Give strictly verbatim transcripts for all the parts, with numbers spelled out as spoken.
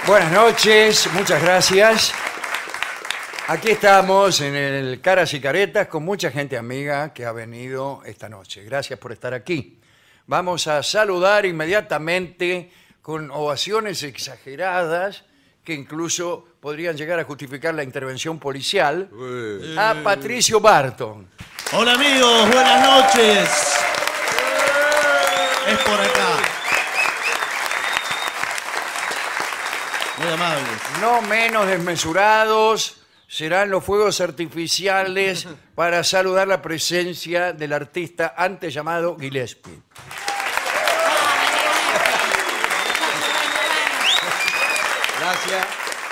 Buenas noches, muchas gracias. Aquí estamos en el Caras y Caretas con mucha gente amiga que ha venido esta noche. Gracias por estar aquí. Vamos a saludar inmediatamente con ovaciones exageradas que incluso podrían llegar a justificar la intervención policial a Patricio Barton. Hola amigos, buenas noches. Es por acá. Muy amables. No menos desmesurados serán los fuegos artificiales para saludar la presencia del artista antes llamado Gillespie. Gracias.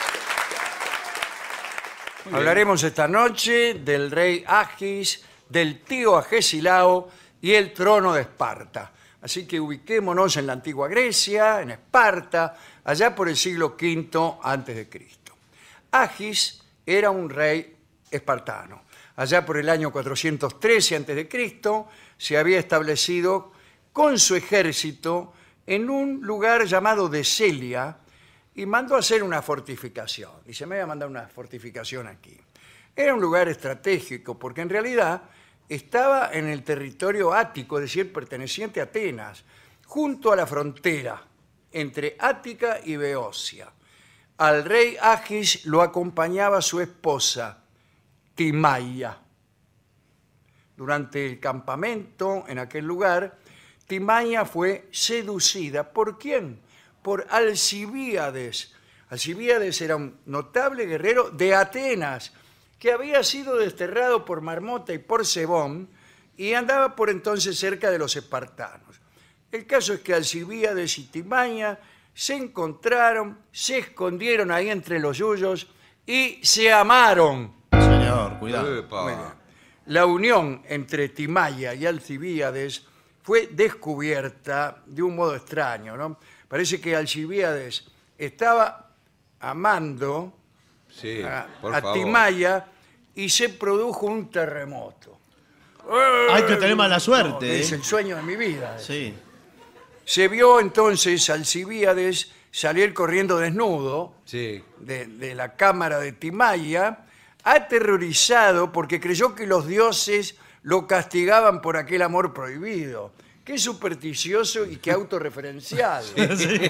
Hablaremos esta noche del rey Agis, del tío Agesilao y el trono de Esparta. Así que ubiquémonos en la antigua Grecia, en Esparta, allá por el siglo quinto antes de Cristo. Agis era un rey espartano. Allá por el año cuatrocientos trece antes de Cristo se había establecido con su ejército en un lugar llamado Decelia y mandó a hacer una fortificación. Y se me había mandado una fortificación aquí. Era un lugar estratégico porque en realidad estaba en el territorio ático, es decir, perteneciente a Atenas, junto a la frontera entre Ática y Beocia. Al rey Agis lo acompañaba su esposa, Timaia. Durante el campamento en aquel lugar, Timaia fue seducida. ¿Por quién? Por Alcibíades. Alcibíades era un notable guerrero de Atenas, que había sido desterrado por Marmota y por Sebón y andaba por entonces cerca de los espartanos. El caso es que Alcibíades y Timaia se encontraron, se escondieron ahí entre los yuyos y se amaron. Señor, cuidado. Muy bien. La unión entre Timaia y Alcibíades fue descubierta de un modo extraño, ¿no? Parece que Alcibíades estaba amando Sí, a, por a favor. Timaia y se produjo un terremoto. Hay que tener mala No, suerte. es ¿eh? el sueño de mi vida. Sí. Se vio entonces Alcibíades salir corriendo desnudo Sí. de, de la cámara de Timaia, aterrorizado porque creyó que los dioses lo castigaban por aquel amor prohibido. Qué supersticioso y qué autorreferencial. Sí.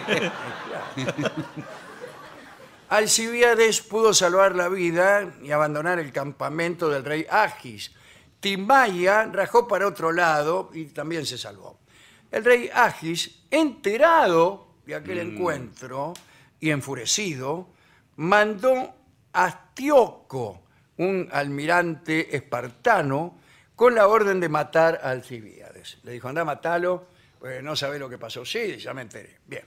Alcibíades pudo salvar la vida y abandonar el campamento del rey Agis. Timaia rajó para otro lado y también se salvó. El rey Agis, enterado de aquel mm. encuentro y enfurecido, mandó a Astíoco, un almirante espartano, con la orden de matar a Alcibíades. Le dijo, anda a matarlo, pues no sabe lo que pasó. Sí, ya me enteré. Bien.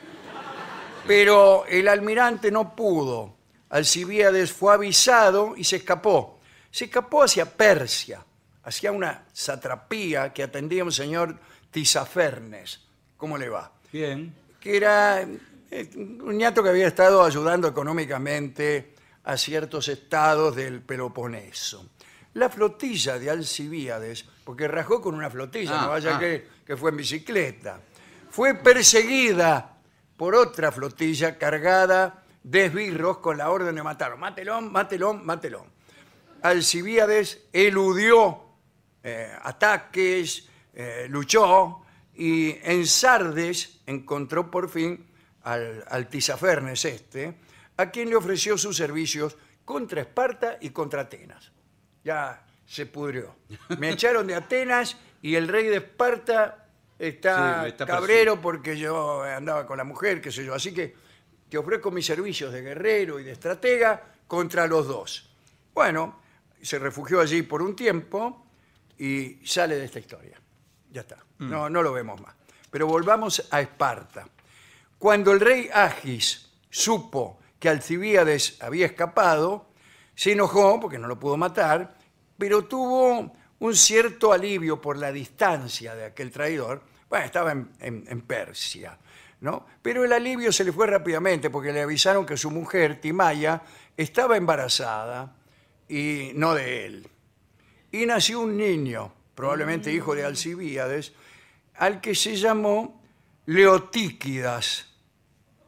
Pero el almirante no pudo. Alcibíades fue avisado y se escapó. Se escapó hacia Persia, hacia una satrapía que atendía un señor Tisafernes. ¿Cómo le va? Bien. Que era un ñato que había estado ayudando económicamente a ciertos estados del Peloponeso. La flotilla de Alcibíades, porque rajó con una flotilla, ah, no vaya ah. que, que fue en bicicleta, fue perseguida por otra flotilla cargada de esbirros con la orden de matarlo. Mátelón, mátelón, mátelón. Alcibíades eludió eh, ataques, eh, luchó y en Sardes encontró por fin al, al Tisafernes este, a quien le ofreció sus servicios contra Esparta y contra Atenas. Ya se pudrió. Me echaron de Atenas y el rey de Esparta está, sí, está cabrero porque yo andaba con la mujer, qué sé yo. Así que te ofrezco mis servicios de guerrero y de estratega contra los dos. Bueno, se refugió allí por un tiempo y sale de esta historia. Ya está. Mm. No, no lo vemos más. Pero volvamos a Esparta. Cuando el rey Agis supo que Alcibíades había escapado, se enojó porque no lo pudo matar, pero tuvo un cierto alivio por la distancia de aquel traidor. Bueno, estaba en, en, en Persia, ¿no? Pero el alivio se le fue rápidamente porque le avisaron que su mujer, Timaia, estaba embarazada y no de él. Y nació un niño, probablemente hijo de Alcibíades, al que se llamó Leotíquidas.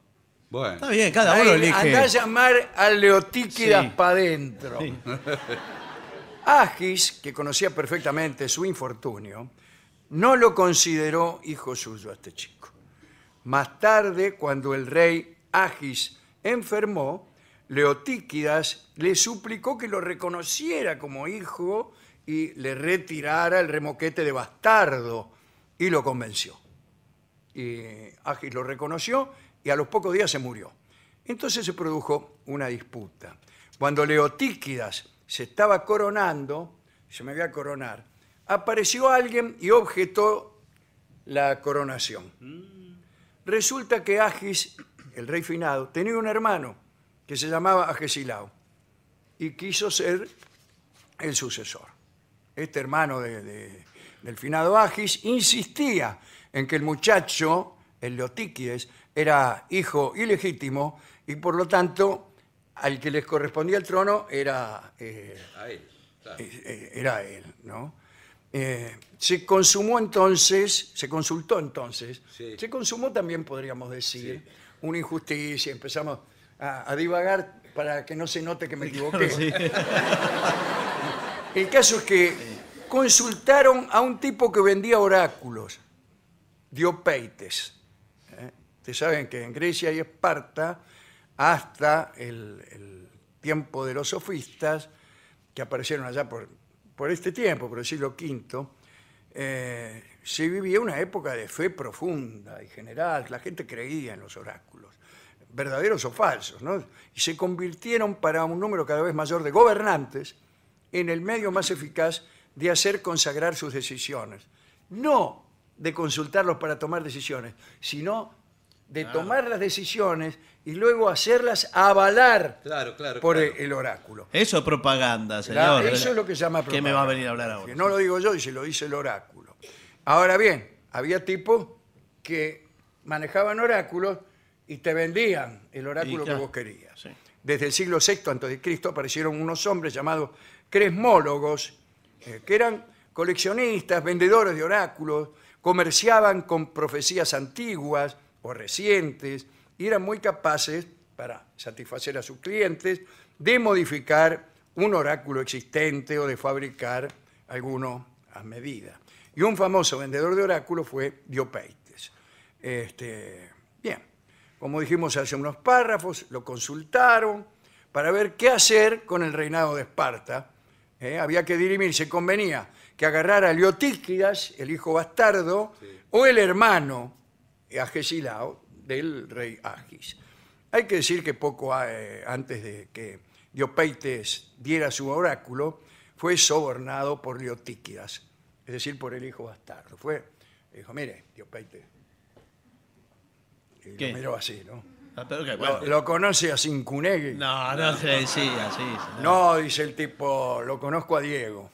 Bueno. Está bien, cada Ahí uno elige. andá a llamar a Leotíquidas Sí. para adentro. Sí. Agis, que conocía perfectamente su infortunio, no lo consideró hijo suyo a este chico. Más tarde, cuando el rey Agis enfermó, Leotíquidas le suplicó que lo reconociera como hijo y le retirara el remoquete de bastardo, y lo convenció. Y Agis lo reconoció y a los pocos días se murió. Entonces se produjo una disputa. Cuando Leotíquidas se estaba coronando, se me iba a coronar, apareció alguien y objetó la coronación. Resulta que Agis, el rey finado, tenía un hermano que se llamaba Agesilao y quiso ser el sucesor. Este hermano de, de, del finado Agis insistía en que el muchacho, el Leotíquides, era hijo ilegítimo y por lo tanto al que les correspondía el trono era, eh, A él, claro. eh, era él, ¿no? Eh, se consumó entonces, se consultó entonces, Sí. se consumó también podríamos decir, Sí. una injusticia, empezamos a, a divagar para que no se note que me equivoqué. Sí. El caso es que consultaron a un tipo que vendía oráculos, Diopeites. ¿eh? Ustedes saben que en Grecia y Esparta, hasta el, el tiempo de los sofistas, que aparecieron allá por, por este tiempo, por el siglo quinto, eh, se vivía una época de fe profunda y general. La gente creía en los oráculos, verdaderos o falsos, ¿no? Y se convirtieron para un número cada vez mayor de gobernantes en el medio más eficaz de hacer consagrar sus decisiones. No de consultarlos para tomar decisiones, sino de Claro. tomar las decisiones y luego hacerlas avalar Claro, claro. por claro. el, el oráculo. Eso es propaganda, La- señor. eso es lo que se llama ¿Qué me va a venir a hablar ahora? Que no lo digo yo y se lo dice el oráculo. Ahora bien, había tipos que manejaban oráculos y te vendían el oráculo Y claro, que vos querías. sí. Desde el siglo sexto antes de Cristo aparecieron unos hombres llamados cresmólogos, eh, que eran coleccionistas, vendedores de oráculos, comerciaban con profecías antiguas o recientes y eran muy capaces, para satisfacer a sus clientes, de modificar un oráculo existente o de fabricar alguno a medida. Y un famoso vendedor de oráculos fue Diopeites. Este, bien, como dijimos hace unos párrafos, lo consultaron para ver qué hacer con el reinado de Esparta. Eh, había que dirimir, se convenía que agarrara a Leotíquidas, el hijo bastardo, Sí. o el hermano Agesilao del rey Agis. Hay que decir que poco eh, antes de que Diopeites diera su oráculo, fue sobornado por Leotíquidas, es decir, por el hijo bastardo. Fue, dijo, mire, Diopeites. Y ¿Qué? lo miró así, ¿no? Ah, pero que, Lo, bueno. lo conoce a Cincunegui. No, no se decía así. señor. No, dice el tipo, lo conozco a Diego.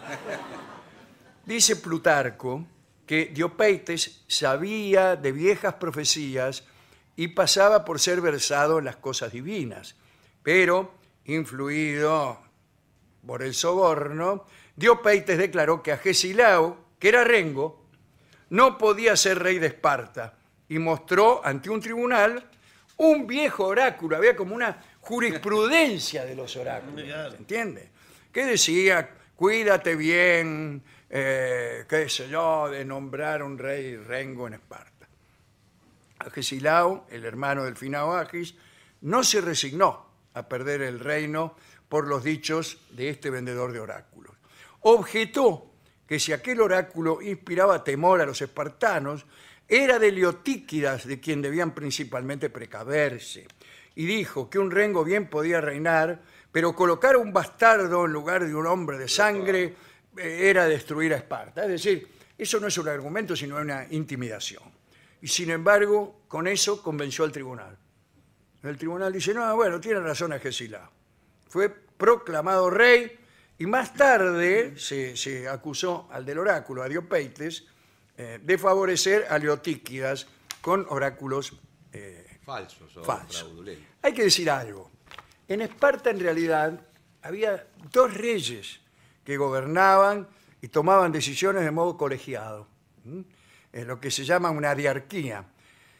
Dice Plutarco que Diopeites sabía de viejas profecías y pasaba por ser versado en las cosas divinas, pero, influido por el soborno, Diopeites declaró que Agesilao, que era rengo, no podía ser rey de Esparta y mostró ante un tribunal un viejo oráculo. Había como una jurisprudencia de los oráculos, ¿se entiende? Que decía, cuídate bien, eh, qué sé yo, de nombrar un rey rengo en Esparta. Agesilao, el hermano del finado Agis, no se resignó a perder el reino por los dichos de este vendedor de oráculos. Objetó que si aquel oráculo inspiraba temor a los espartanos, era de Leotíquidas de quien debían principalmente precaverse, y dijo que un rengo bien podía reinar, pero colocar a un bastardo en lugar de un hombre de sangre eh, era destruir a Esparta. Es decir, eso no es un argumento, sino una intimidación. Y sin embargo, con eso convenció al tribunal. El tribunal dice, no, bueno, tiene razón Agesilao. Fue proclamado rey y más tarde se, se acusó al del oráculo, a Diopeites, eh, de favorecer a Leotíquidas con oráculos eh, Falsos o falsos. fraudulentos. Hay que decir algo. En Esparta, en realidad, había dos reyes que gobernaban y tomaban decisiones de modo colegiado. ¿Mm? Es lo que se llama una diarquía.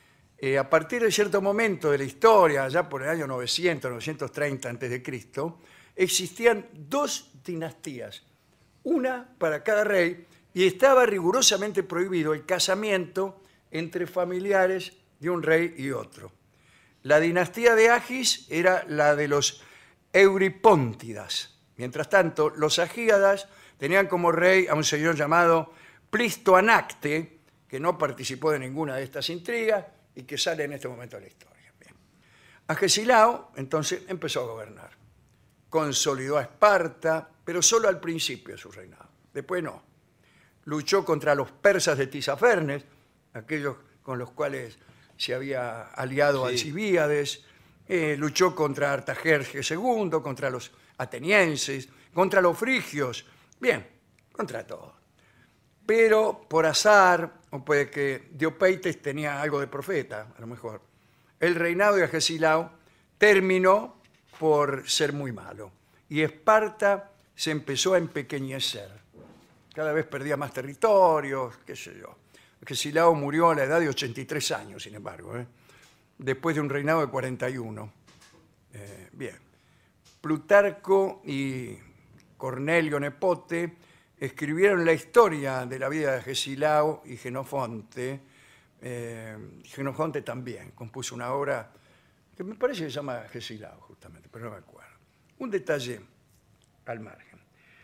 eh, a partir de cierto momento de la historia, ya por el año novecientos, novecientos treinta antes de Cristo, existían dos dinastías, una para cada rey, y estaba rigurosamente prohibido el casamiento entre familiares de un rey y otro. La dinastía de Agis era la de los Euripóntidas. Mientras tanto, los agíadas tenían como rey a un señor llamado Plistoanacte, que no participó de ninguna de estas intrigas y que sale en este momento de la historia. Bien. Agesilao, entonces, empezó a gobernar. Consolidó a Esparta, pero solo al principio de su reinado. Después no. Luchó contra los persas de Tisafernes, aquellos con los cuales se había aliado Sí. Alcibíades, eh, luchó contra Artajerjes segundo, contra los atenienses, contra los frigios, bien, contra todos. Pero por azar, o puede que Diopeites tenía algo de profeta, a lo mejor, el reinado de Agesilao terminó por ser muy malo y Esparta se empezó a empequeñecer. Cada vez perdía más territorios, qué sé yo. Agesilao murió a la edad de ochenta y tres años, sin embargo, ¿eh? después de un reinado de cuarenta y uno. Eh, bien. Plutarco y Cornelio Nepote escribieron la historia de la vida de Agesilao y Genofonte. Eh, Genofonte también compuso una obra que me parece que se llama Agesilao, justamente, pero no me acuerdo. Un detalle al margen.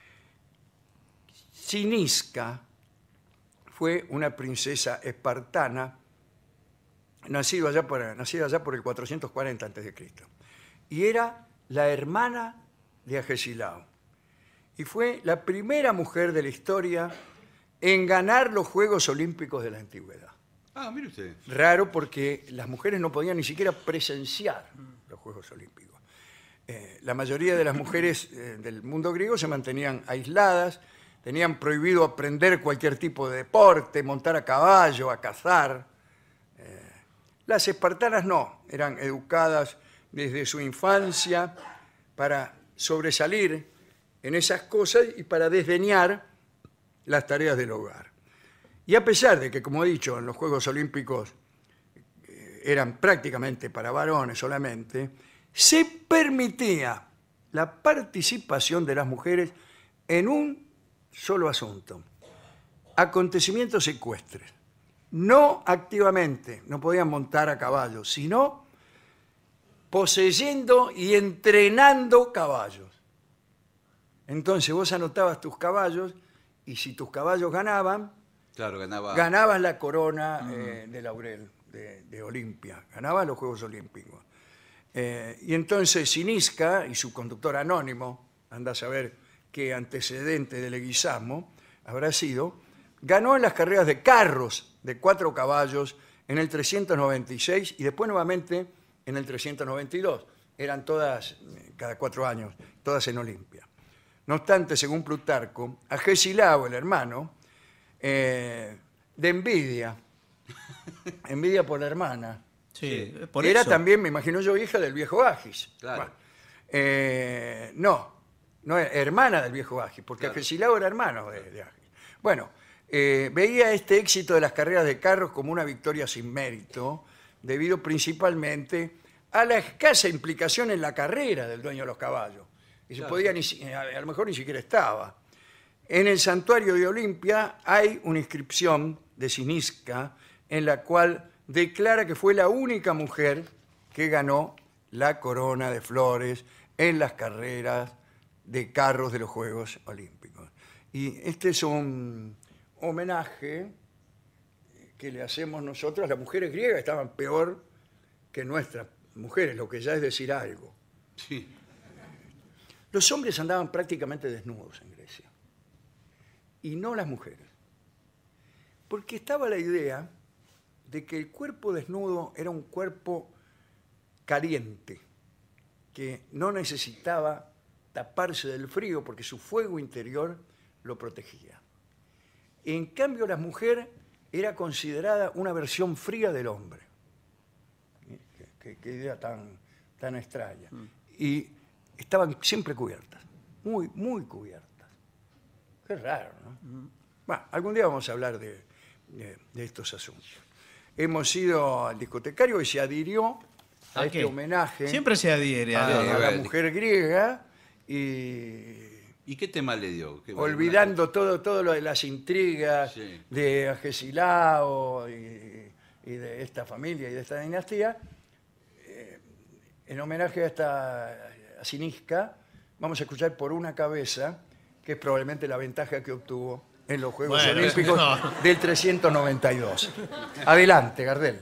Cinisca fue una princesa espartana nacida allá por, nacida allá por el cuatrocientos cuarenta antes de Cristo y era la hermana de Agesilao. Y fue la primera mujer de la historia en ganar los Juegos Olímpicos de la Antigüedad. Ah, mire usted. Raro porque las mujeres no podían ni siquiera presenciar los Juegos Olímpicos. Eh, la mayoría de las mujeres eh, del mundo griego se mantenían aisladas, tenían prohibido aprender cualquier tipo de deporte, montar a caballo, a cazar. Eh, las espartanas no, eran educadas desde su infancia para sobresalir en esas cosas y para desdeñar las tareas del hogar. Y a pesar de que, como he dicho, en los Juegos Olímpicos eh, eran prácticamente para varones solamente, se permitía la participación de las mujeres en un solo asunto: acontecimientos ecuestres. No activamente, no podían montar a caballo, sino poseyendo y entrenando caballos. Entonces vos anotabas tus caballos y si tus caballos ganaban, Claro, ganaba. ganabas la corona eh, de laurel de, de Olimpia, ganabas los Juegos Olímpicos. Eh, y entonces Cinisca y su conductor anónimo, anda a saber qué antecedente del leguizamo habrá sido, ganó en las carreras de carros de cuatro caballos en el trescientos noventa y seis y después nuevamente en el trescientos noventa y dos. Eran todas, eh, cada cuatro años, todas en Olimpia. No obstante, según Plutarco, Agesilao, el hermano, eh, de envidia, envidia por la hermana, Sí, Sí. por era eso. también, me imagino yo, hija del viejo Agis. Claro. Bueno, eh, no, no era hermana del viejo Agis, porque Claro. Agesilao era hermano de, de Agis. Bueno, eh, veía este éxito de las carreras de carros como una victoria sin mérito, debido principalmente a la escasa implicación en la carrera del dueño de los caballos. Y se Claro. podía ni si- a a lo mejor ni siquiera estaba. En el santuario de Olimpia hay una inscripción de Cinisca en la cual declara que fue la única mujer que ganó la corona de flores en las carreras de carros de los Juegos Olímpicos. Y este es un homenaje que le hacemos nosotros. Las mujeres griegas estaban peor que nuestras mujeres, lo que ya es decir algo. Sí. Los hombres andaban prácticamente desnudos en Grecia y no las mujeres, porque estaba la idea de que el cuerpo desnudo era un cuerpo caliente, que no necesitaba taparse del frío porque su fuego interior lo protegía. En cambio, la mujer era considerada una versión fría del hombre. Qué, qué- qué idea tan, tan extraña. Y estaban siempre cubiertas, muy, muy cubiertas. Qué raro, ¿no? Bueno, algún día vamos a hablar de, de- de estos asuntos. hemos ido al discotecario y se adhirió a ¿A este qué? homenaje Siempre se adhiere a, a Sí, a la bueno. mujer griega y ¿Y qué tema le dio? ¿Qué- olvidando todo, todo lo de las intrigas Sí. de Agesilao y, y de esta familia y de esta dinastía, eh, en homenaje a esta a Sinisca, vamos a escuchar Por una cabeza, que es probablemente la ventaja que obtuvo en los Juegos Bueno, Olímpicos no. del trescientos noventa y dos. Adelante, Gardel.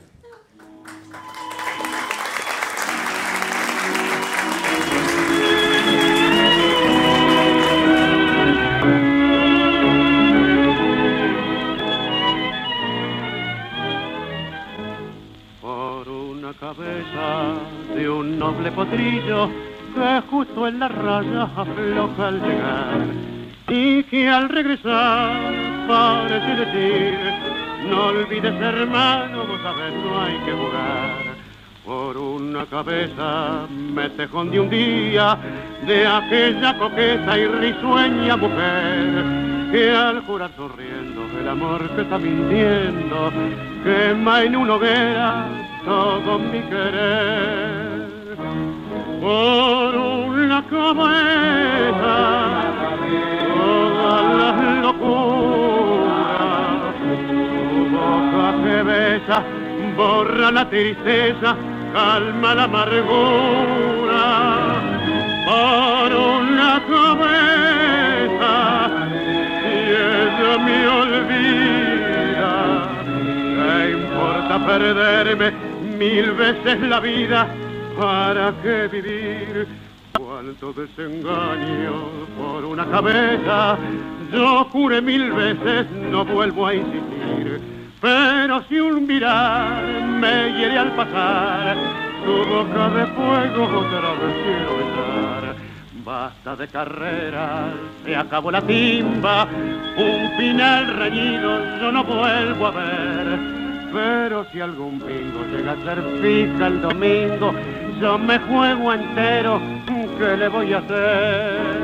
Por una cabeza de un noble potrillo que justo en la raya afloja al llegar y que al regresar parece decir: no olvides, hermano, vos sabés, no hay que jugar. Por una cabeza me tejón de un día de aquella coqueta y risueña mujer que al jurar sonriendo el amor que está mintiendo quema en una hoguera todo mi querer. Por una cabeza todas las locuras, tu boca que besa borra la tristeza, calma la amargura. Por una cabeza y ella me olvida, ¿qué importa perderme mil veces la vida? ¿Para qué vivir? Cuánto desengaño por una cabeza. Yo juré mil veces, no vuelvo a insistir. Pero si un mirar me hiere al pasar, tu boca de fuego otra vez quiero besar. Basta de carreras, se acabó la timba, un final reñido yo no vuelvo a ver. Pero si algún bingo llega a ser fija el domingo, yo me juego entero, ¿qué le voy a hacer?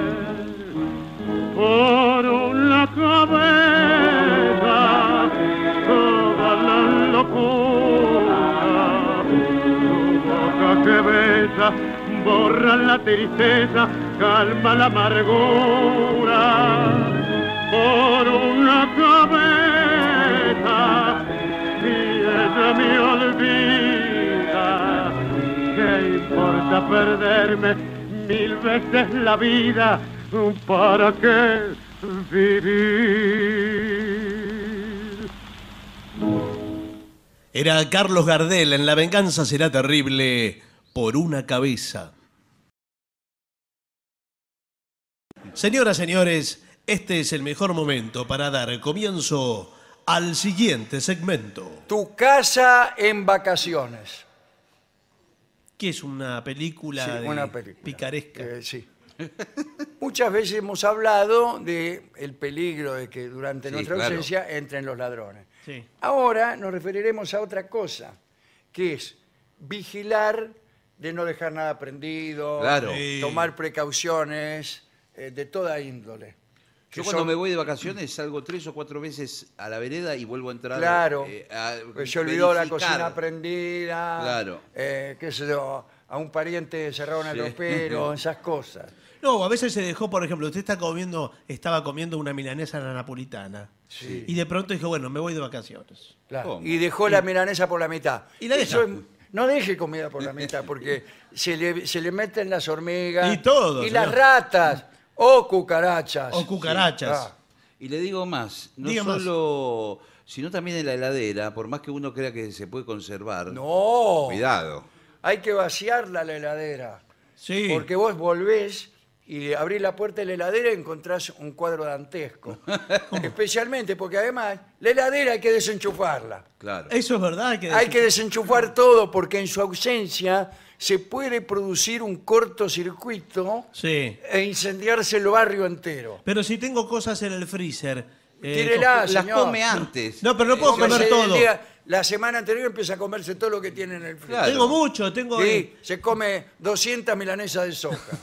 Por una cabeza, toda la locura, tu boca que besa, borra la tristeza, calma la amargura. Por una cabeza, y ella me olvida, ¿qué importa perderme mil veces la vida? ¿Para qué vivir? Era Carlos Gardel en La venganza será terrible, Por una cabeza. Señoras, señores, este es el mejor momento para dar comienzo al siguiente segmento, Tu casa en vacaciones. que es una película, Sí, de una película. picaresca. Eh, sí. Muchas veces hemos hablado del peligro de que durante Sí, nuestra claro. ausencia entren los ladrones. Sí. Ahora nos referiremos a otra cosa, que es vigilar de no dejar nada prendido, Claro. Sí. tomar precauciones eh, de toda índole. Yo Que cuando son- me voy de vacaciones salgo tres o cuatro veces a la vereda y vuelvo a entrar. Claro, eh, a pues se olvidó la verificar. cocina prendida, Claro. eh, qué sé yo, a un pariente cerrado en el Sí. ropero, esas cosas. No, a veces se dejó, por ejemplo, usted está comiendo, estaba comiendo una milanesa a la napolitana. Sí. Y de pronto dijo, bueno, me voy de vacaciones. Claro. ¿Cómo? Y dejó la milanesa por la mitad. Y la Eso deja. es- no deje comida por la mitad, porque se le, se le meten las hormigas. Y todo, Y señor. las ratas. O cucarachas. O cucarachas. Ah, Y le digo más, no Diga más. solo, sino también en la heladera, por más que uno crea que se puede conservar. no. Cuidado. Hay que vaciarla la heladera. Sí. Porque vos volvés y abrís la puerta de la heladera y encontrás un cuadro dantesco. Especialmente porque además la heladera hay que desenchufarla. Claro. Eso es verdad. Hay que, Hay que desenchufar todo porque en su ausencia se puede producir un cortocircuito Sí. e incendiarse el barrio entero. Pero si tengo cosas en el freezer... eh, Tírela, Las señor. come antes. No, pero no puedo Cómese comer el todo. día- la semana anterior empieza a comerse todo lo que tiene en el freezer. Claro. Tengo mucho, tengo... Sí, se come doscientas milanesas de soja.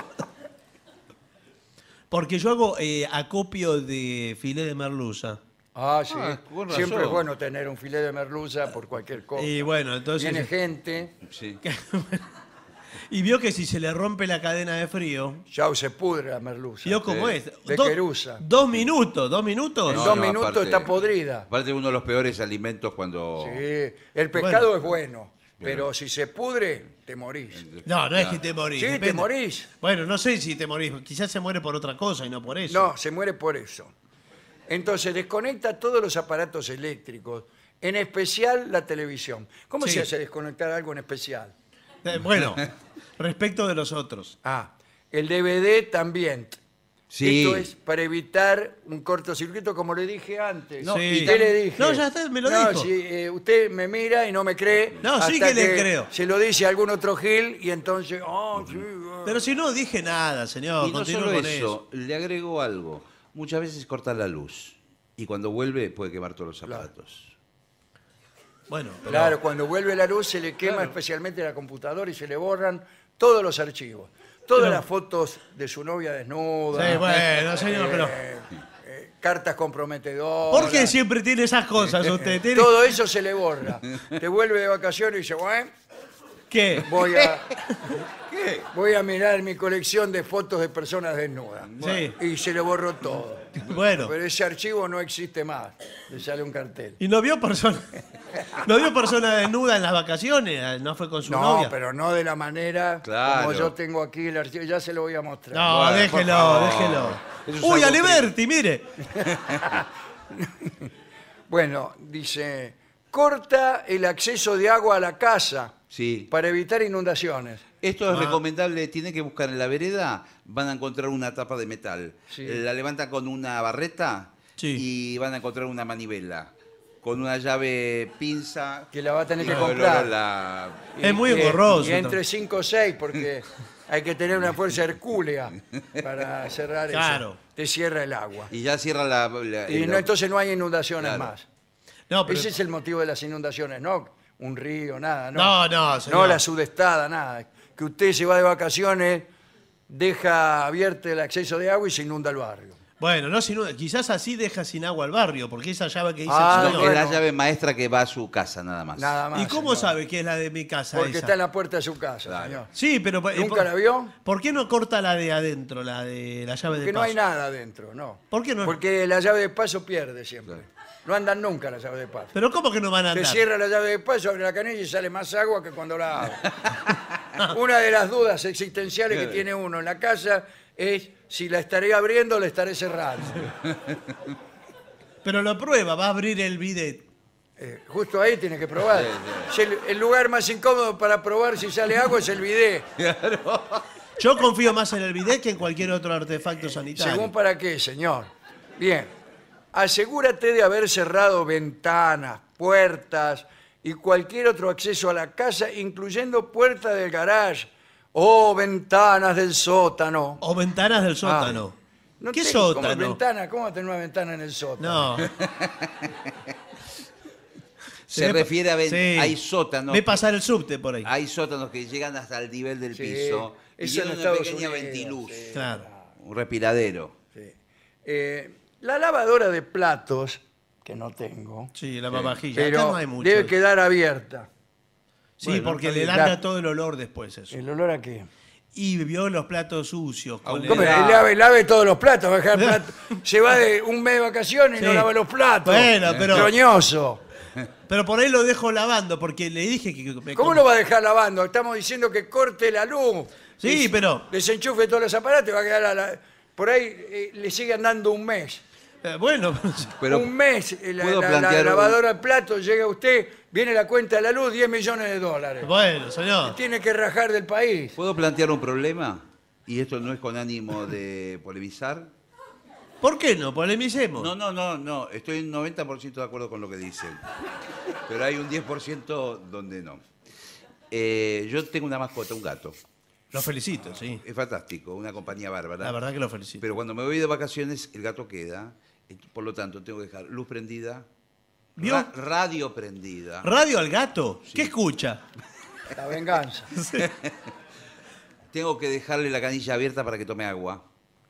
Porque yo hago eh, acopio de filé de merluza. Ah, sí. Ah, con Siempre es razón. bueno tener un filete de merluza por cualquier cosa. Y bueno, entonces... Viene gente, Sí. Y vio que si se le rompe la cadena de frío, ya se pudre la merluza. vio cómo Sí. es. De Do- querusa. Dos minutos, dos minutos. En No, dos no, minutos aparte- está podrida. Aparte, uno de los peores alimentos cuando. Sí, el pescado Bueno. es bueno, pero si se pudre, te morís. No, no es que te morís. Sí, te depende. morís. Bueno, no sé si te morís. Quizás se muere por otra cosa y no por eso. No, se muere por eso. Entonces desconecta todos los aparatos eléctricos, en especial la televisión. ¿Cómo Sí. se hace desconectar algo en especial? Eh, Bueno, respecto de los otros. Ah, el D V D también. Sí. Esto es para evitar un cortocircuito, como le dije antes. No, Sí. y ¿Qué le dije? No, ya está, me lo No, dijo. si eh, usted me mira y no me cree. No, sí hasta que le creo. Se lo dice a algún otro Gil y entonces. Oh, sí, ah. Pero si no dije nada, señor. Y no Continúe solo con eso, le agrego algo. Muchas veces corta la luz. Y cuando vuelve puede quemar todos los zapatos. Bueno, pero... Claro, cuando vuelve la luz se le quema especialmente la computadora y se le borran todos los archivos. Todas Pero- las fotos de su novia desnuda. Sí, bueno, señor, pero... eh, eh, cartas comprometedoras. ¿Por qué siempre tiene esas cosas usted? ¿Tiene... Todo eso se le borra. Te vuelve de vacaciones y dice, bueno, ¿Qué? voy a, voy a mirar mi colección de fotos de personas desnudas. Sí. Y se le borró todo. Bueno. Pero ese archivo no existe más. Le sale un cartel. ¿Y no vio persona no vio persona desnuda en las vacaciones? ¿No fue con su No, novia? pero no de la manera Claro. como yo tengo aquí el archivo. Ya se lo voy a mostrar. No, Bueno, déjelo, por favor. déjelo. Eso es Uy, algo Aliberti, mire. Bueno, dice, corta el acceso de agua a la casa Sí. para evitar inundaciones. Esto es Ah. recomendable, tienen que buscar en la vereda, van a encontrar una tapa de metal. Sí. Eh, La levantan con una barreta Sí. y van a encontrar una manivela. Con una llave pinza. Que la va a tener que No, no, comprar. no, la- Es muy Y- engorroso. Y entre cinco o seis, porque hay que tener una fuerza hercúlea para cerrar Claro. eso. Te cierra el agua. Y ya cierra la... la- Y el- no, entonces no hay inundaciones Claro. más. No, pero... Ese es el motivo de las inundaciones, no un río, nada. No, No, no, señor. No la sudestada, nada. Que usted se va de vacaciones, deja abierto el acceso de agua y se inunda el barrio. Bueno, no, sin duda. Quizás así deja sin agua al barrio, porque esa llave que dice Ah, el No, señor... es la bueno. llave maestra que va a su casa, nada más. Nada más. ¿Y cómo señor. sabe que es la de mi casa Porque esa? está en la puerta de su casa, Claro. señor. Sí, pero... eh, ¿Nunca por- la vio? ¿Por qué no corta la de adentro, la de la llave de Que no paso? hay nada adentro, no. ¿Por qué no? Porque la llave de paso pierde siempre. No andan nunca la llave de paso. ¿Pero cómo que no van a Se andar? cierra la llave de paso, abre la canilla y sale más agua que cuando la abre. Una de las dudas existenciales que tiene uno en la casa es si la estaré abriendo o la estaré cerrando. Pero lo prueba, va a abrir el bidet. Eh, justo ahí tiene que probar. Si el, el lugar más incómodo para probar si sale agua es el bidet. Yo confío más en el bidet que en cualquier otro artefacto sanitario. ¿Según para qué, señor? Bien. Asegúrate de haber cerrado ventanas, puertas y cualquier otro acceso a la casa, incluyendo puerta del garage o ventanas del sótano. O ventanas del sótano. Ah, No ¿Qué tengo- ¿cómo sótano? ventana? ¿Cómo va a tener una ventana en el sótano? No. Se ve- refiere a... ven- sí. Hay sótanos. Ve pasar el subte por ahí. Hay sótanos que llegan hasta el nivel del Sí, piso. Y eso tienen en una Estados pequeña Unidos, ventiluz. sí. Claro. Un respiradero. Sí. Eh, la lavadora de platos, que no tengo, Sí, la vajilla. pero Acá no hay mucho. debe quedar abierta. Sí, Bueno, porque está le bien. larga La- todo el olor después eso. ¿El olor a qué? Y vio los platos sucios. con Aunque el- ¿Cómo? da- Lave, lave todos los platos, va a dejar plato- se va de un mes de vacaciones y no Sí. lava los platos. Bueno, pero- Roñoso. Pero por ahí lo dejo lavando, porque le dije que... me- ¿Cómo lo va a dejar lavando? Estamos diciendo que corte la luz. Sí, Des- pero- Desenchufe todos los aparatos y va a quedar a la- por ahí eh, le sigue andando un mes. Eh, bueno, Pero un mes, eh, la, ¿puedo la- la plantear un- lavadora de platos, llega usted, viene la cuenta de la luz, diez millones de dólares. bueno, señor. Tiene que rajar del país. ¿Puedo plantear un problema? Y esto no es con ánimo de polemizar. ¿Por qué no? Polemicemos. No, no, no, no. Estoy en noventa por ciento de acuerdo con lo que dicen. Pero hay un diez por ciento donde no. Eh, yo tengo una mascota, un gato. Lo felicito, sí. Es fantástico, una compañía bárbara. La verdad que lo felicito. Pero cuando me voy de vacaciones, el gato queda. eh, Por lo tanto, tengo que dejar luz prendida, ¿Vio? ra- radio prendida. ¿Radio al gato? ¿Qué escucha? La venganza. Tengo que dejarle la canilla abierta para que tome agua.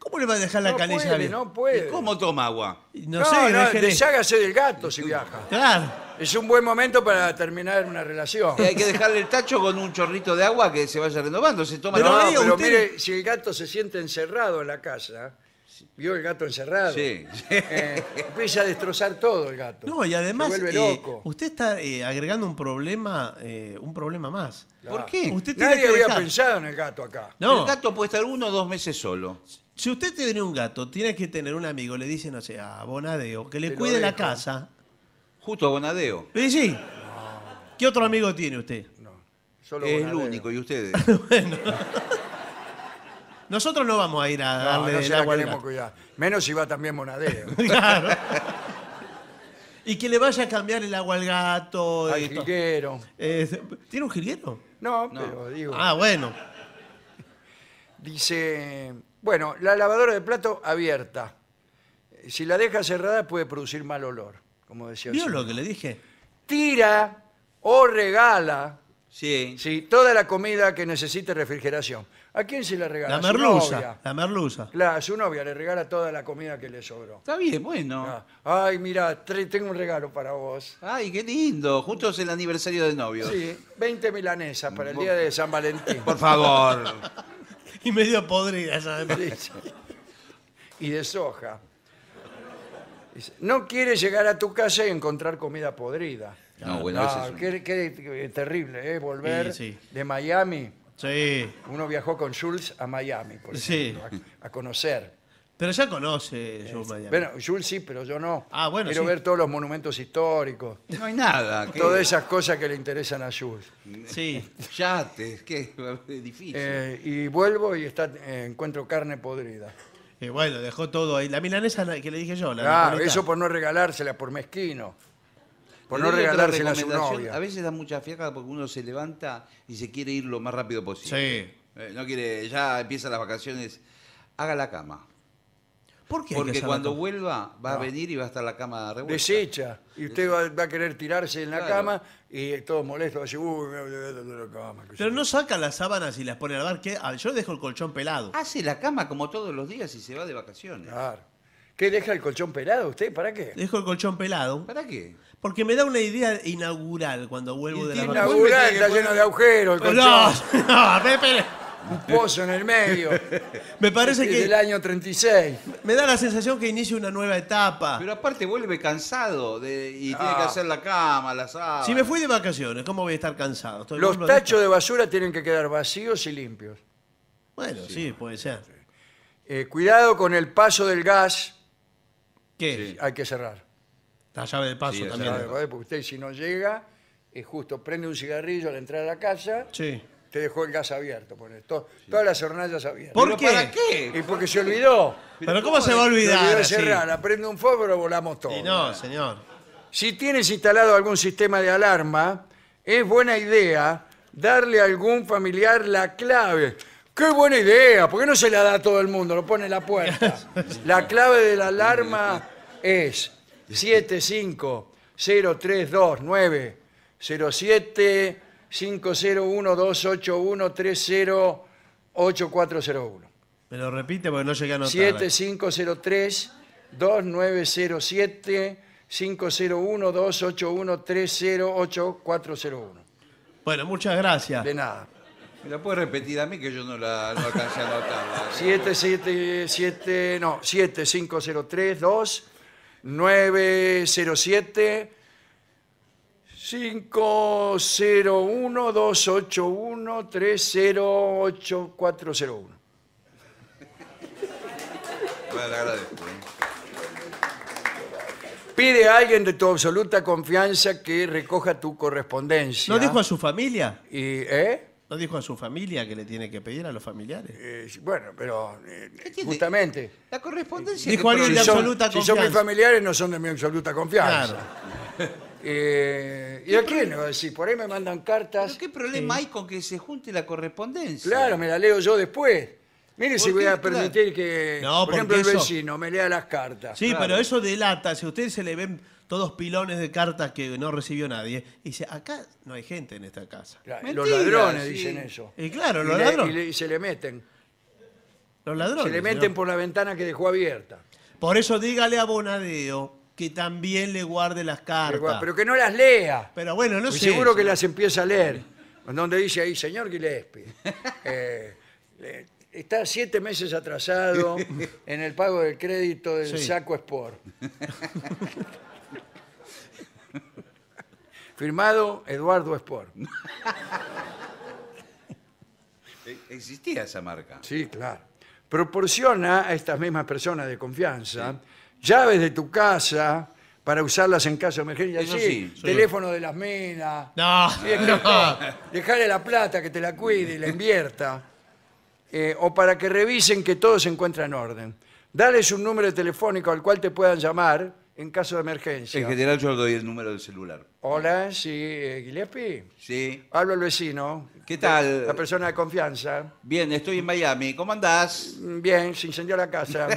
¿Cómo le va a dejar la No canilla puede, abierta? no puede. ¿Cómo toma agua? No, No, sé, no, déjele- deshágase del gato si viaja. Claro. Es un buen momento para terminar una relación. Y hay que dejarle el tacho con un chorrito de agua que se vaya renovando. Se toma Pero la- No, diga pero usted- mire, si el gato se siente encerrado en la casa, ¿vio el gato encerrado? Sí. Eh, empieza a destrozar todo el gato. No, y además Se vuelve eh, loco. usted está eh, agregando un problema, eh, un problema más. ¿Por qué? Usted tiene Nadie que había dejar- pensado en el gato acá. No, El gato puede estar uno o dos meses solo. si usted tiene un gato, tiene que tener un amigo, le dice, no sé, a Bonadeo, que le Te lo cuide la dejo. casa. Justo a Bonadeo. Y sí. ¿Qué otro amigo tiene usted? Solo Es el Bonadeo. único, y ustedes. Nosotros no vamos a ir a No, darle no el se la agua al queremos gato. cuidar. Menos si va también Monadeo. Claro. Y que le vaya a cambiar el agua al gato. Al y esto. jilguero. Eh, ¿Tiene un jilguero? No, No. pero digo. Ah, bueno. Dice, bueno, la lavadora de plato abierta. Si la deja cerrada puede producir mal olor, como decía el ¿Vio señor. lo que le dije? Tira o regala Sí. sí, toda la comida que necesite refrigeración. ¿A quién se la regala? La A su merluza. novia. La merluza. Claro, a su novia le regala toda la comida que le sobró. Está bien, bueno. Ah, Ay, mira, tre- tengo un regalo para vos. Ay, qué lindo. Justo es el aniversario del novio. Sí, veinte milanesas para el día de San Valentín. Por favor. Y medio podrida, además. Sí, sí. Y de soja. Dice, no quieres llegar a tu casa y encontrar comida podrida. No, bueno, No, ese es un- qué, qué- qué terrible, ¿eh? Volver Sí, sí. de Miami. Sí. Uno viajó con Jules a Miami, por Sí. ejemplo, a, a conocer. Pero ya conoce yo Miami. Bueno, Jules sí, pero yo no. Ah, bueno, Quiero sí. ver todos los monumentos históricos, No hay nada. ¿qué? todas esas cosas que le interesan a Jules. Sí. Yates, qué edificio. Eh, y vuelvo y está, eh, encuentro carne podrida. Y bueno, dejó todo ahí. La milanesa la que le dije yo. La Claro, napolitana. eso por no regalársela, por mezquino. Por Le no doy otra regalársela a su recomendación. novia. A veces da mucha fiaca porque uno se levanta y se quiere ir lo más rápido posible. Sí. Eh, no quiere, ya empiezan las vacaciones. Haga la cama. ¿Por qué? hay que Porque hacer la cuando cama? vuelva va a venir y va a estar la cama revuelta. Desecha. Y usted va, va a querer tirarse en la Claro. cama y todo molesto va a decir, uy, me voy de la cama. qué sé Pero yo". no saca las sábanas y las pone a lavar. ¿Qué? Ah, yo dejo el colchón pelado. Hace la cama como todos los días y se va de vacaciones. Claro. ¿Qué deja el colchón pelado usted? ¿Para qué? Dejo el colchón pelado. ¿Para qué? Porque me da una idea inaugural cuando vuelvo Y de la tiene vacaciones. una- Inaugural, está lleno de agujeros el colchón. No, no, me, me- Un pozo en el medio. me parece Es del que año treinta y seis. me da la sensación que inicia una nueva etapa. Pero aparte vuelve cansado de, y tiene Ah. que hacer la cama, la sábana. Si me fui de vacaciones, ¿cómo voy a estar cansado? Estoy Los vuelvo de- tachos de basura tienen que quedar vacíos y limpios. Bueno, sí, puede ser. Eh, cuidado con el paso del gas, ¿Qué? hay que cerrar. La llave de paso Sí, la también. llave. Claro, porque usted si no llega, es justo, prende un cigarrillo al entrar a la casa, Sí. te dejó el gas abierto, pone to- todas las hornallas abiertas. ¿Por ¿Pero qué? para qué? Y porque se olvidó. Pero ¿cómo se va a Se olvidar? olvidó de así? cerrar, aprende un fósforo, volamos todos. Y no, señor. Si tienes instalado algún sistema de alarma, es buena idea darle a algún familiar la clave. ¡Qué buena idea! ¿Por qué no se la da a todo el mundo? Lo pone en la puerta. La clave de la alarma es siete cinco cero tres dos nueve cero siete cinco cero uno dos ocho uno tres cero ocho cuatro cero uno. Me lo repite porque no llegué a notar. siete cinco cero tres dos nueve cero siete cinco cero uno dos ocho uno tres cero ocho cuatro cero uno. Bueno, muchas gracias. De nada. ¿Me la puede repetir a mí que yo no la no alcancé a anotarla? siete siete siete no, siete cinco cero tres dos nueve cero siete cinco cero uno dos ocho uno tres cero ocho cuatro cero uno. Bueno, le agradezco. ¿eh? Pide a alguien de tu absoluta confianza que recoja tu correspondencia. ¿No dijo a su familia? Y, ¿eh? ¿No dijo a su familia que le tiene que pedir a los familiares? Eh, bueno, pero eh, tiene? justamente. La correspondencia. Dijo ¿qué alguien de Si problema? son, absoluta si son confianza. mis familiares, no son de mi absoluta confianza. Claro. Eh, ¿Y a quién le voy a decir? Por ahí me mandan cartas. ¿Pero qué problema hay con que se junte la correspondencia? Claro, me la leo yo después. Mire si ¿Por voy qué? a permitir que, No, por ejemplo, el porque eso- vecino me lea las cartas. Sí, Claro. pero eso delata, si a usted se le ven todos pilones de cartas que no recibió nadie, y dice, acá no hay gente en esta casa. Claro, Mentira, los ladrones sí. dicen eso. Y claro, Y los le- ladrones. y le- y se le meten. Los ladrones. Se le meten señor. por la ventana que dejó abierta. Por eso dígale a Bonadeo que también le guarde las cartas. Pero que no las lea. Pero bueno, no Y sé. seguro que señor. las empieza a leer. Donde dice ahí, señor Gillespie, eh, eh, está siete meses atrasado en el pago del crédito del Sí. Saco Sport. Firmado Eduardo Sport. Existía esa marca. Sí, claro. Proporciona a estas mismas personas de confianza llaves de tu casa para usarlas en caso de emergencia. Eso Sí, sí. teléfono de las minas. No, Sí, es que no. Dejale la plata, que te la cuide y la invierta. Eh, o para que revisen que todo se encuentra en orden. Dales un número telefónico al cual te puedan llamar en caso de emergencia. En general yo doy el número del celular. Hola, sí, eh, Gillespie. Sí. Hablo al vecino. ¿Qué tal? La persona de confianza. Bien, estoy en Miami. ¿Cómo andás? Bien, se incendió la casa.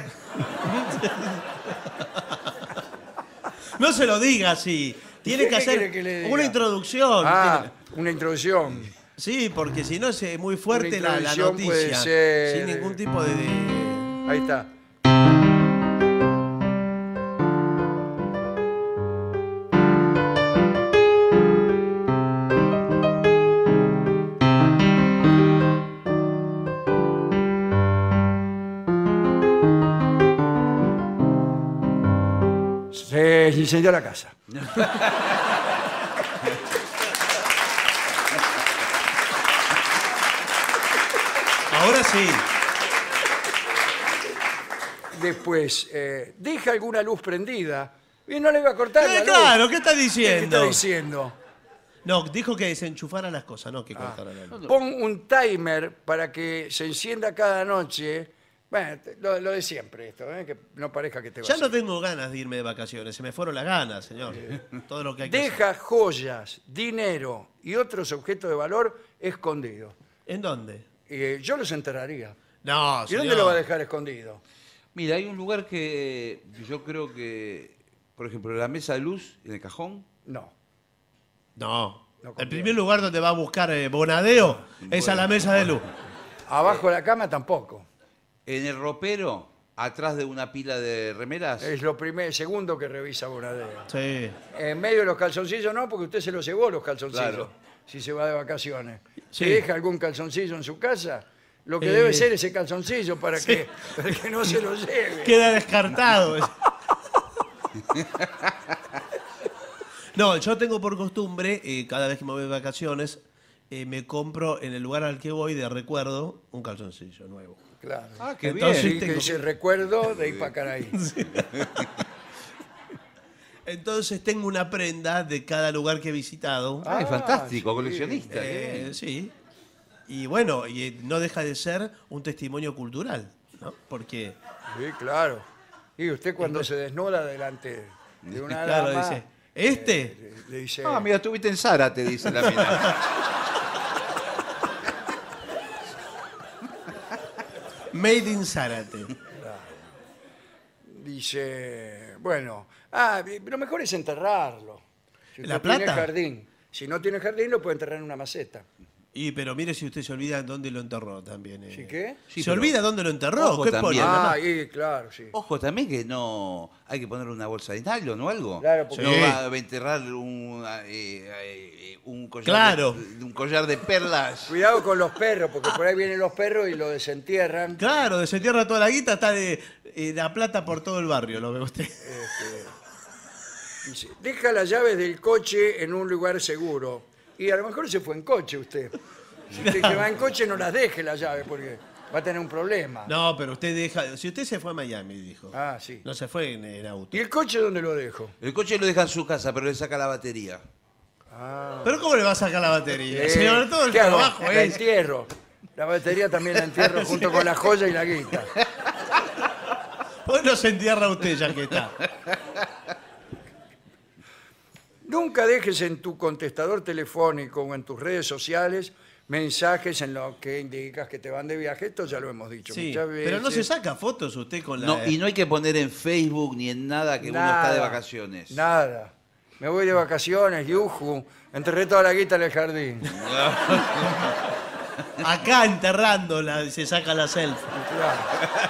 No se lo diga así. Tiene ¿Qué que hacer quiere que le diga? una introducción. Ah, Tiene- una introducción. Sí, porque si no es muy fuerte Una la, la introducción puede noticia. ser- Sin ningún tipo de... de- Ahí está. Se incendió la casa. Ahora sí. Después, eh, deja alguna luz prendida. Y no le iba a cortar la Eh, luz. claro, ¿qué está ¿Qué diciendo? está diciendo? No, dijo que desenchufara las cosas, no que cortara la luz. Pon un timer para que se encienda cada noche. Bueno, te- lo, lo de siempre esto, ¿eh? Que no parezca que te va Ya a no hacer. tengo ganas de irme de vacaciones, se me fueron las ganas, señor. Todo lo que hay que hacer. Deja joyas, dinero y otros objetos de valor escondidos. ¿En dónde? Eh, yo los enterraría. No, ¿Y señor. dónde lo va a dejar escondido? Mira, hay un lugar que yo creo que, por ejemplo, la mesa de luz en el cajón. No. No. No El conviene. primer lugar donde va a buscar eh, Bonadeo es a la mesa de luz. Abajo de la cama tampoco. En el ropero, atrás de una pila de remeras. Es lo primer, segundo que revisa Bonadeo. Sí. En medio de los calzoncillos no, porque usted se los llevó los calzoncillos. Claro. Si se va de vacaciones. Sí. Si deja algún calzoncillo en su casa, lo que Eh. debe ser ese calzoncillo para, que, para que no se lo lleve. Queda descartado. No, yo tengo por costumbre, eh, cada vez que me voy de vacaciones, eh, me compro en el lugar al que voy de recuerdo un calzoncillo nuevo. Claro. Ah, qué Entonces, Sí, bien. que tengo- dice recuerdo de Ipacaraí. Entonces tengo una prenda de cada lugar que he visitado. Ah, es Ah, fantástico, sí. coleccionista. qué Eh, bien. sí. Y bueno, y eh, no deja de ser un testimonio cultural, ¿no? Porque, Sí, claro. Y usted cuando se desnuda delante de una claro, dama, dice, ¿este? le, le dice, Ah, mira, estuviste en Zara, te dice la mina. Made in Zárate. dice, bueno, ah, lo mejor es enterrarlo. Si ¿La usted tiene plata? jardín. Si no tiene jardín, lo puede enterrar en una maceta. Y pero mire si usted se olvida dónde lo enterró también. eh. ¿Sí qué? Sí, ¿Se pero- olvida dónde lo enterró? Ojo ¿Qué también. pone? Ah, y claro, sí. Ojo también que no hay que poner una bolsa de nylon o algo. Claro, porque- no Sí. va a enterrar un, eh, eh, un collar, Claro. de, un collar de perlas. Cuidado con los perros, porque por ahí vienen los perros y lo desentierran. Claro, desentierra toda la guita, está de, eh, la plata por todo el barrio, lo ve usted. Dice, deja las llaves del coche en un lugar seguro. Y a lo mejor se fue en coche usted. Si usted se va en coche, no las deje las llaves, porque va a tener un problema. No, pero usted deja. Si usted se fue a Miami, dijo. Ah, sí. No se fue en, en auto. ¿Y el coche dónde lo dejo? El coche lo deja en su casa, pero le saca la batería. Ah. ¿Pero cómo le va a sacar la batería? Eh, Señor, todo el ¿qué hago? trabajo La es. entierro. La batería también la entierro junto con la joya y la guita. ¿Por qué no se entierra usted ya que está? Nunca dejes en tu contestador telefónico o en tus redes sociales mensajes en los que indicas que te van de viaje. Esto ya lo hemos dicho Sí, muchas veces. pero no se saca fotos usted con la. No, y no hay que poner en Facebook ni en nada que uno está de vacaciones. Nada. Me voy de vacaciones, yuju. Enterré toda la guita en el jardín. Acá enterrándola y se saca la selfie. Claro.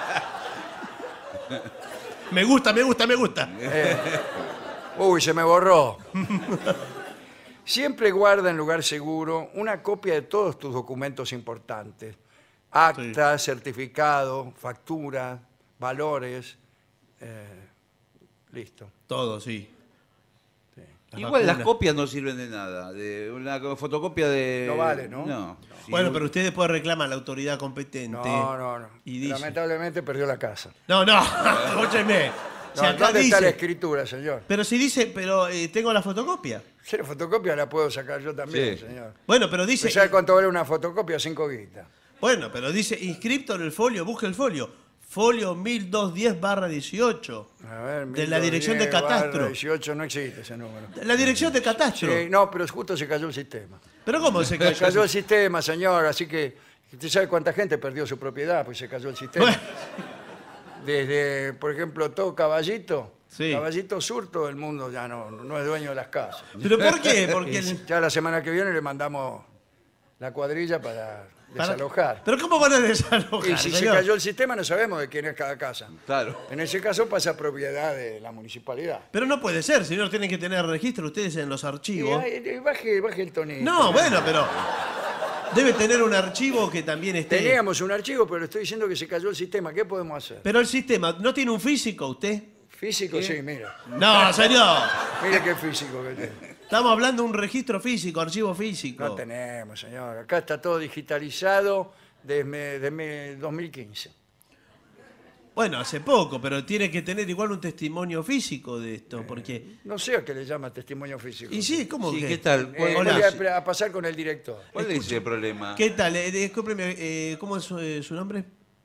Me gusta, me gusta, me gusta. Eh, uy, se me borró. Siempre guarda en lugar seguro una copia de todos tus documentos importantes. Acta, certificado, factura, valores. eh, listo. Todo, sí. Igual vacunas. las copias no sirven de nada. De una fotocopia de... No vale, ¿no? No. Si Bueno, no- pero usted después reclama a la autoridad competente. No, no, no. Y dice... Lamentablemente perdió la casa. No, no, escúcheme. Si No, acá ¿Dónde está la dice... escritura, señor? Pero si dice, pero eh, tengo la fotocopia. Si la fotocopia la puedo sacar yo también, Sí. señor. Bueno, pero dice... ¿Sabe cuánto vale una fotocopia? Cinco guitas. Bueno, pero dice inscripto en el folio, busque el folio. Folio mil doscientos diez barra dieciocho. A ver, De la dirección de mil doscientos diez barra catastro. dieciocho no existe ese número. La dirección de catastro. Sí, no, pero justo se cayó el sistema. Pero ¿cómo se Se cayó? cayó el sistema, señor, así que usted sabe cuánta gente perdió su propiedad, pues se cayó el sistema. Bueno, Desde, por ejemplo, todo Caballito, Sí. Caballito Sur, todo el mundo ya no, no es dueño de las casas. ¿pero por qué? Porque el- Ya la semana que viene le mandamos la cuadrilla para para- desalojar. ¿Pero cómo van a desalojar, Y si se señor? cayó el sistema no sabemos de quién es cada casa. Claro. En ese caso pasa a propiedad de la municipalidad. Pero no puede ser, señor, tienen que tener registro ustedes en los Y, archivos. ay, y baje, baje el tonito. No, bueno, pero debe tener un archivo que también esté... Teníamos un archivo, pero le estoy diciendo que se cayó el sistema. ¿Qué podemos hacer? Pero el sistema, ¿no tiene un físico usted? Físico, sí, mira. No, señor. Mira qué físico que tiene. Estamos hablando de un registro físico, archivo físico. No tenemos, señor. Acá está todo digitalizado desde, desde dos mil quince. Bueno, hace poco, pero tiene que tener igual un testimonio físico de esto, porque... No sé a qué le llama testimonio físico. Y sí, ¿cómo Sí, que? ¿qué tal? Eh, ¿Cuál, voy cuál es- a, a pasar con el director. cuál es el problema? ¿Qué tal? Eh, discúlpeme, eh, ¿cómo es su, eh, su nombre?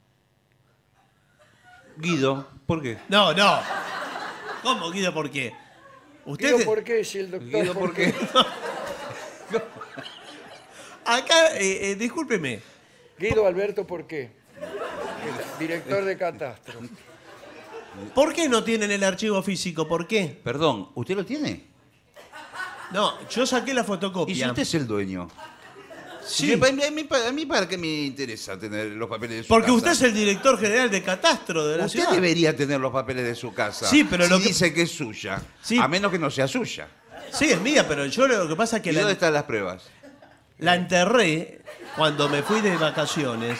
Guido, ¿por qué? No, no. ¿Cómo, Guido, por qué? Usted... Guido, ¿por qué? Si el doctor, Guido, ¿por qué? Acá, eh, eh, discúlpeme. Guido Alberto, ¿por qué? El director de catastro. ¿Por qué no tienen el archivo físico? ¿Por qué? Perdón, ¿usted lo tiene? No, yo saqué la ¿Y si fotocopia. usted es el dueño? Sí, A mí, a mí- a mí para qué me interesa tener los papeles de su porque casa. usted es el director general de catastro de la Usted ciudad. debería tener los papeles de su casa. Sí, pero si lo que- dice que es suya. Sí. A menos que no sea suya. Sí, es mía, pero yo lo que pasa es que ¿Y dónde la, están las pruebas? la enterré cuando me fui de vacaciones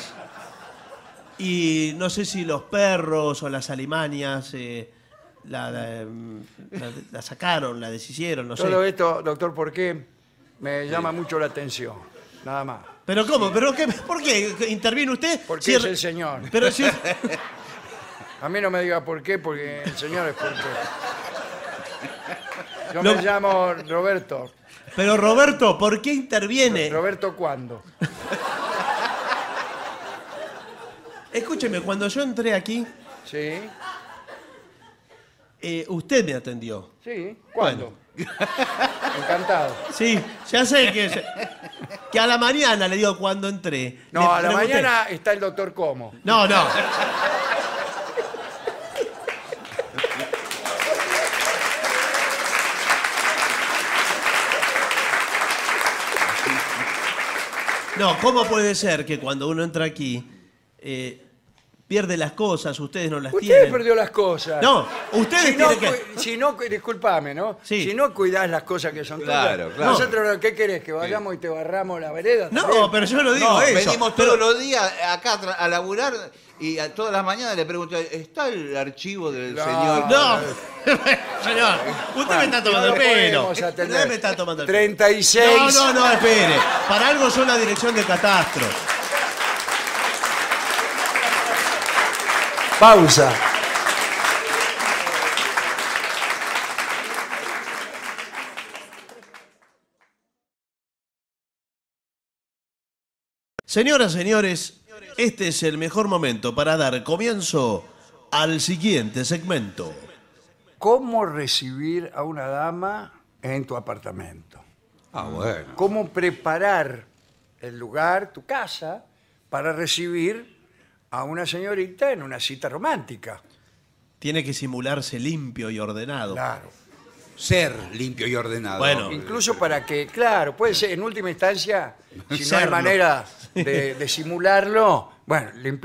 y no sé si los perros o las alimañas eh, la, la, la- la sacaron, la deshicieron, no sé. Todo esto, doctor, ¿por qué? Me llama mucho la atención. Nada más. ¿Pero cómo? ¿Pero qué? ¿Por qué interviene usted? Porque Si es re- el señor. Pero si... A mí no me diga por qué, porque el señor es por qué. Yo Lo- me llamo Roberto. Pero Roberto, ¿por qué interviene? ¿Roberto cuándo? Escúcheme, cuando yo entré aquí, ¿Sí? eh, usted me atendió. ¿Sí? ¿Cuándo? Encantado. Sí, ya sé que, que a la mañana le digo cuando entré. No, le a la pregunté- mañana está el doctor Como. No, no. No, ¿cómo puede ser que cuando uno entra aquí eh, pierde las cosas, ustedes no las Usted tienen? perdió las cosas. No, ustedes Si no, tienen que... cu- si no, cu- disculpame, ¿no? Sí. Si no cuidás las cosas que son Claro, tuyas, claro. nosotros, ¿qué querés? ¿Que vayamos y te barramos la vereda? No, también? pero yo no digo No, eso. venimos pero- todos los días acá a, tra- a laburar y a todas las mañanas le pregunto, ¿está el archivo del No. señor? No, señor, usted me está tomando no el lo pelo. podemos atender. Usted me está tomando el pelo. treinta y seis. No, no, no, espere. Para algo son la dirección de catastro. Pausa. Señoras, señores, este es el mejor momento para dar comienzo al siguiente segmento. ¿Cómo recibir a una dama en tu apartamento? Ah, bueno. ¿Cómo preparar el lugar, tu casa, para recibir a una señorita en una cita romántica? Tiene que simularse limpio y ordenado. Claro. Ser limpio y ordenado. Bueno. Incluso para que, claro, puede ser, en última instancia, si no hay Serlo. manera de, de simularlo, bueno, limpiemos.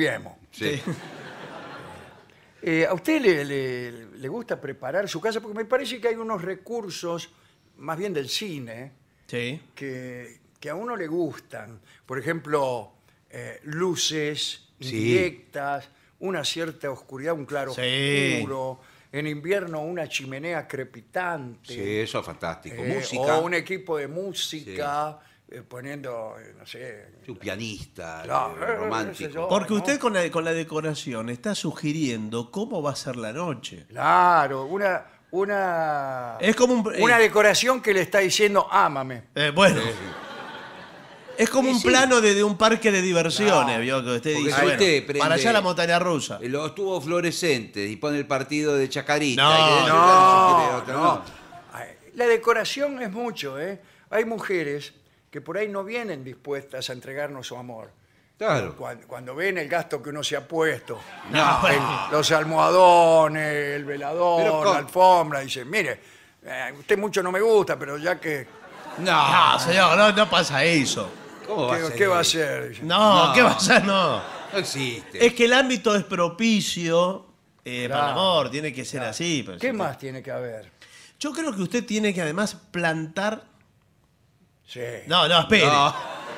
Sí. Sí. Eh, ¿A usted le, le- le gusta preparar su casa? Porque me parece que hay unos recursos, más bien del cine, Sí. que, que a uno le gustan. Por ejemplo, eh, luces Sí. indirectas, una cierta oscuridad, un claro Sí. oscuro. En invierno una chimenea crepitante. Sí, eso es fantástico. eh, Música. O un equipo de música eh, poniendo, eh, no sé... Un pianista, Claro, eh, eh, romántico. qué sé yo. Porque ¿no? usted con la, con la decoración está sugiriendo cómo va a ser la noche. Claro, una... Una, Es como un- una eh. decoración que le está diciendo ámame. Eh, bueno. Es como Y un sí. plano de, de un parque de diversiones, No. ¿vio? Que usted Porque dice, si bueno, usted prende- para allá la montaña rusa. Los tubos fluorescentes y pone el partido de Chacarita. No, y que- No, quiere otro, no. Ay, La decoración es mucho, ¿eh? Hay mujeres que por ahí no vienen dispuestas a entregarnos su amor. Claro. Cuando, cuando ven el gasto que uno se ha puesto, No. el- los almohadones, el Pero velador, ¿cómo? la alfombra, dicen, mire, eh, usted mucho no me gusta, pero ya que... No, No, señor, no, no pasa eso. ¿cómo va a ¿Qué, ser? qué va a hacer? Dice. No, No. ¿qué va a hacer? No. No existe. Es que el ámbito es propicio eh, para el Claro. amor, tiene que ser así. pero ¿Qué si- más tiene que haber? Yo creo que usted tiene que además plantar. Sí. No, no, espere. No.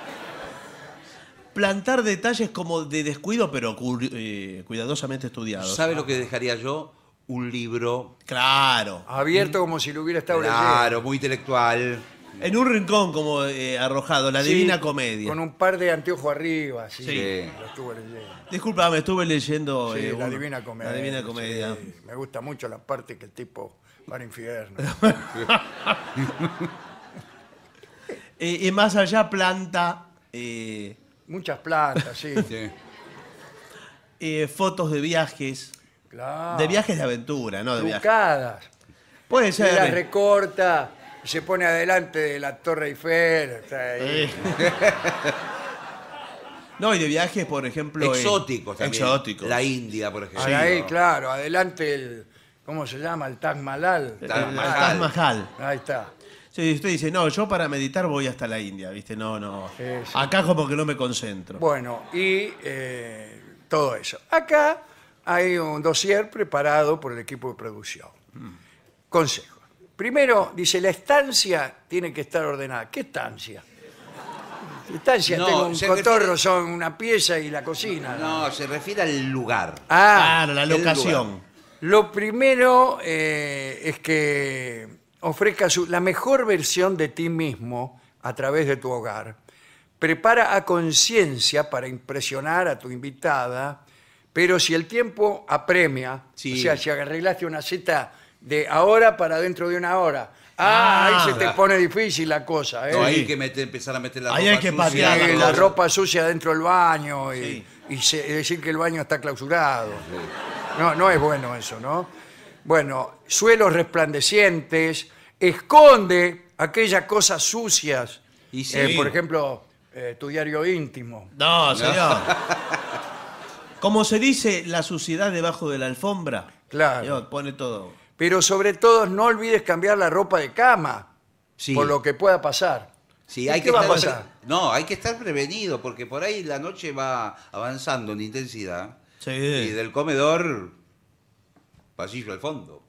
Plantar detalles como de descuido, pero cu- eh, cuidadosamente estudiados. ¿Sabe lo que dejaría yo? Un libro. Claro. Abierto como si lo hubiera estado Claro, muy intelectual. En un rincón como eh, arrojado, la Sí, Divina Comedia. Con un par de anteojos arriba, sí. Sí. Lo estuve leyendo. Disculpa, me estuve leyendo. Sí, eh, la uno- Divina Comedia. La Divina Comedia. sí. Me gusta mucho la parte que el tipo va al infierno. Eh, y más allá planta eh, Muchas plantas, sí. Sí. eh, fotos de viajes. Claro. De viajes de aventura, no de viajes. Trucadas. Puede Se las ser. recorta, se pone adelante de la Torre Eiffel. Está ahí. Eh. No, y de viajes, por ejemplo. eh, Exóticos también. Exóticos. La India, por ejemplo. Ahí, claro, adelante el. ¿Cómo se llama? El Taj Mahal. Eh, Taj el Mahal. Taj Mahal. Ahí está. Sí, usted dice, no, yo para meditar voy hasta la India, ¿viste? No, no. Sí, sí. Acá como que no me concentro. Bueno, y eh, todo eso. Acá hay un dossier preparado por el equipo de producción. Consejo. Primero, dice, la estancia tiene que estar ordenada. ¿Qué estancia? Estancia, No, tengo un se cotorro, refiere- son una pieza y la cocina. No, se refiere al lugar. Ah, Claro, la el locación. lo primero eh, es que ofrezca su- la mejor versión de ti mismo a través de tu hogar. Prepara a conciencia para impresionar a tu invitada, pero si el tiempo apremia, Sí. o sea, si arreglaste una cita de ahora para dentro de una hora, ah, Ah, ahí se te claro. pone difícil la cosa. ¿eh? No, hay Sí. que meter- empezar a meter la Ahí ropa hay que sucia. patear Sí, la la cosa. ropa sucia dentro del baño y, Sí. y se- decir que el baño está clausurado. No, no es bueno eso, ¿no? Bueno, suelos resplandecientes, esconde aquellas cosas sucias. Y sí. Eh, por ejemplo, eh, tu diario íntimo. No, señor. Como se dice, la suciedad debajo de la alfombra. Claro. Señor, pone todo. Pero sobre todo, no olvides cambiar la ropa de cama, Sí. por lo que pueda pasar. Sí, ¿Y hay qué que va a estar pasar? pre- No, hay que estar prevenido, porque por ahí la noche va avanzando en intensidad. Sí. Y del comedor, pasillo al fondo.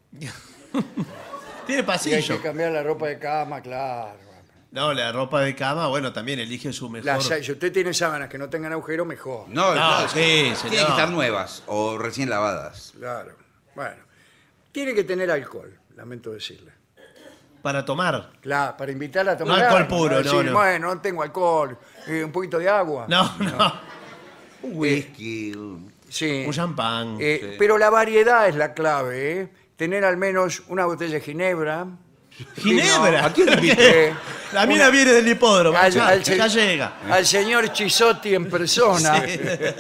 Tiene Y hay pasillo. que cambiar la ropa de cama, claro. No, la ropa de cama, bueno, también elige su mejor. La sa- si usted tiene sábanas que no tengan agujero, mejor. No, No, no, sí, tienen señor. que estar nuevas o recién lavadas. Claro. Bueno, tiene que tener alcohol, lamento decirle. Para tomar. Claro, para invitarla a tomar No alcohol algo, puro, no, decir, no. Bueno, no tengo alcohol, eh, un poquito de agua. No, no. Un whisky. un- Sí. Un champán. Eh, sí. Pero la variedad es la clave, ¿eh? Tener al menos una botella de ginebra. ¿Ginebra? Vino- ¿A quién le invitó? Eh, La mina una- viene del hipódromo. al, ya, al ya se- llega. al señor Chisotti en persona. Sí.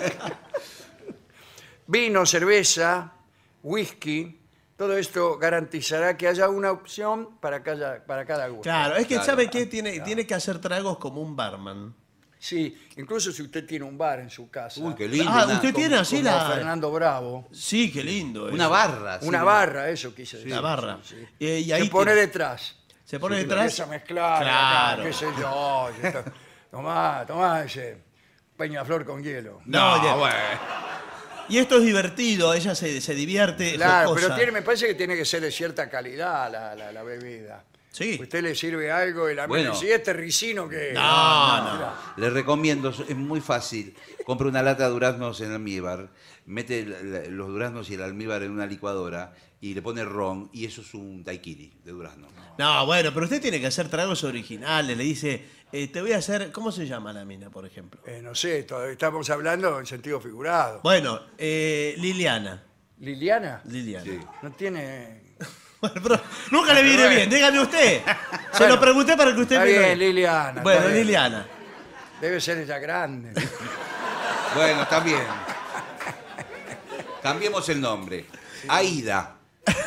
Vino, cerveza, whisky. Todo esto garantizará que haya una opción para cada, para cada gusto. Claro, es que Claro, ¿sabe qué? Tiene, tiene que hacer tragos como un barman. Sí, incluso si usted tiene un bar en su casa. Uy, qué lindo. Ah, una, usted tiene así como la... Fernando Bravo. Sí, qué lindo. una eso. barra. sí. Una barra, eso quise decir. La barra. Sí, sí. Eh, y ahí Se pone tiene- detrás. Se pone Y detrás. empieza a mezclar, Claro. acá, qué sé yo. y esto- Tomá, tomá ese Peñaflor con hielo. No, No, ya- bueno. Y esto es divertido, ella se, se divierte. Claro, jocosa. pero tiene, me parece que tiene que ser de cierta calidad la, la, la bebida. Sí. Usted le sirve algo y la Bueno. mira, si este ricino que... No, no. Le recomiendo, es muy fácil. Compra una lata de duraznos en almíbar, mete la- la- los duraznos y el almíbar en una licuadora y le pone ron y eso es un daiquiri de durazno. No, bueno, pero usted tiene que hacer tragos originales. Le dice, eh, te voy a hacer. ¿Cómo se llama la mina, por ejemplo? Eh, no sé, todavía estamos hablando en sentido figurado. Bueno, eh, Liliana. ¿Liliana? Liliana. Sí. No tiene... Bueno, pero nunca le viene Bueno. bien, dígame usted. Se Bueno, lo pregunté para que usted Está me lo bien, diga. Liliana. Bueno, está bien. Liliana. Debe ser ella grande. Bueno, también. Cambiemos el nombre. Aida.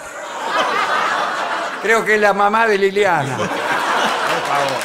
Creo que es la mamá de Liliana. Por favor.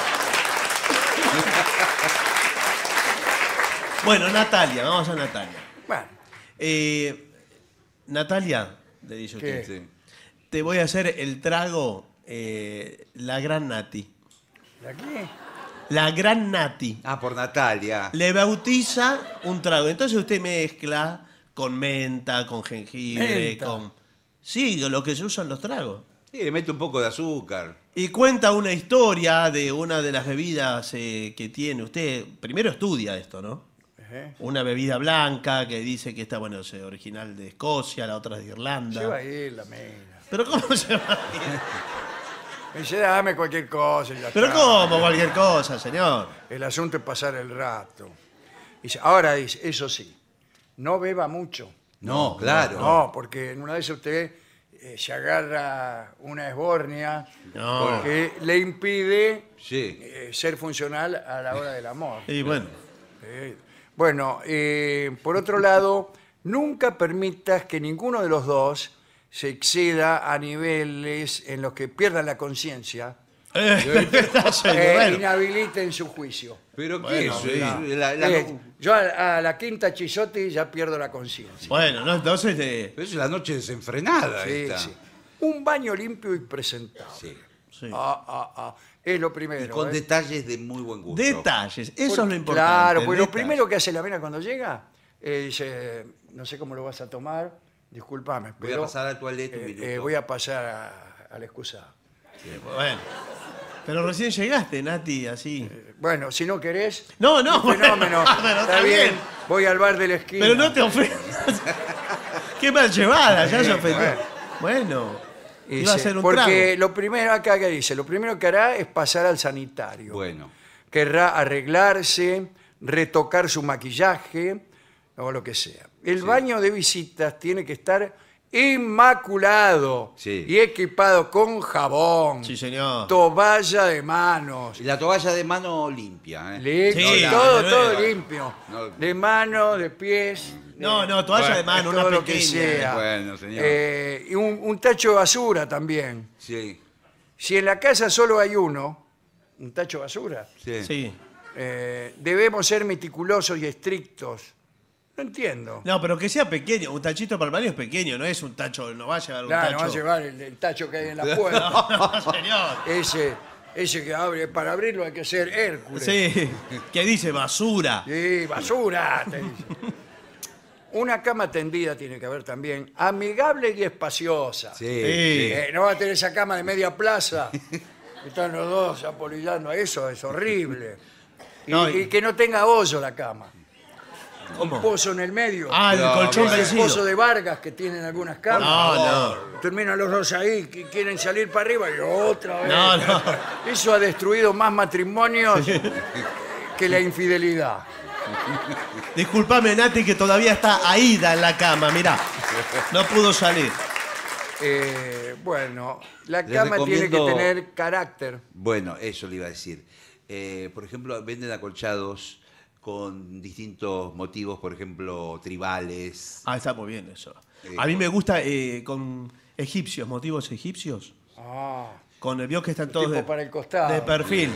Bueno, Natalia, vamos a Natalia. Bueno, Eh, Natalia, le dice ¿Qué? usted, Sí. te voy a hacer el trago, eh, la gran Nati. ¿de aquí? La gran Nati. Ah, por Natalia. Le bautiza un trago. Entonces usted mezcla con menta, con jengibre, Menta. con... Sí, lo que se usan los tragos. Sí, le mete un poco de azúcar. Y cuenta una historia de una de las bebidas eh, que tiene. Usted primero estudia esto, ¿no? Ejé. Una bebida blanca que dice que está, bueno, es original de Escocia, la otra es de Se Irlanda. va a ir la mina. ¿Pero cómo se va a ir? Me dice, dame cualquier cosa. y ya ¿Pero está. cómo cualquier cosa, señor? El asunto es pasar el rato. Dice, ahora dice, eso sí, no beba mucho. No, claro. No, porque en una vez usted eh, se agarra una esbornia No. que le impide Sí. eh, ser funcional a la hora del amor. Y bueno, Eh, bueno, eh, por otro lado, nunca permitas que ninguno de los dos se exceda a niveles en los que pierdan la conciencia eh, e bueno. inhabiliten su juicio. Pero ¿qué Bueno, es? la- La- la- Eh, yo a, a la quinta chisote ya pierdo la conciencia. Bueno, no, entonces... eh, Pero eso es la noche desenfrenada Sí, esta. sí. Un baño limpio y presentable. Sí. sí. Ah, ah, ah. Es lo primero. Y con ¿eh? detalles de muy buen gusto. Detalles, eso es Porque- lo importante. Claro, pues lo detalles. primero que hace la vena cuando llega, eh, dice, no sé cómo lo vas a tomar, discúlpame, Voy a pero pasar al toilette un eh, minuto. eh, voy a pasar a- al excusado. Bueno, pero recién llegaste, Nati, así. Bueno, si no querés, No, no, un fenómeno, bueno, pero está bien, voy al bar de la esquina. Pero no te ofendas. Qué mal llevada, ya se ofendió. Bueno, Dice, iba a ser un porque trago. lo primero, acá que dice, lo primero que hará es pasar al sanitario. Bueno. Querrá arreglarse, retocar su maquillaje o lo que sea. El baño de visitas tiene que estar inmaculado Sí. y equipado con jabón, Sí, señor. toalla de manos, Y la toalla de mano limpia. ¿eh? limpio, Sí, todo, la- todo la- limpio, No. de manos, de pies. No, de- no, toalla Bueno, de mano, todo una lo que pequeña. sea. Bueno, señor. Eh, y un, un tacho de basura también. Sí, Si en la casa solo hay uno, un tacho de basura, sí. Sí. eh, debemos ser meticulosos y estrictos. No entiendo. No, pero que sea pequeño. Un tachito para el baño es pequeño, no es un tacho, no va a llevar un Claro, no tacho. va a llevar el, el tacho que hay en la puerta. No, señor. ese, ese que abre, para abrirlo hay que ser Hércules. Sí, que dice basura. Sí, basura. te dice. Una cama tendida tiene que haber también, amigable y espaciosa. Sí, Sí. sí. Eh, no va a tener esa cama de media plaza. Están los dos apolillando a eso, es horrible. Y, No, y- y que no tenga hoyo la cama. ¿Cómo? Un pozo en el medio. Ah, el No, colchón Ese vencido. pozo de Vargas que tienen algunas camas. No, no. Terminan los dos ahí, que quieren salir para arriba y otra vez. No, no. Eso ha destruido más matrimonios que la infidelidad. Disculpame, Nati, que todavía está Aida en la cama, mirá. No pudo salir. Eh, bueno, la Les cama tiene que recomiendo- tener carácter. Bueno, eso le iba a decir. Eh, por ejemplo, venden acolchados con distintos motivos, por ejemplo, tribales. Ah, está muy bien eso. Sí. A mí me gusta eh, con egipcios, motivos egipcios. Ah, Con el vio que están todos tipo de, para el costado. de perfil.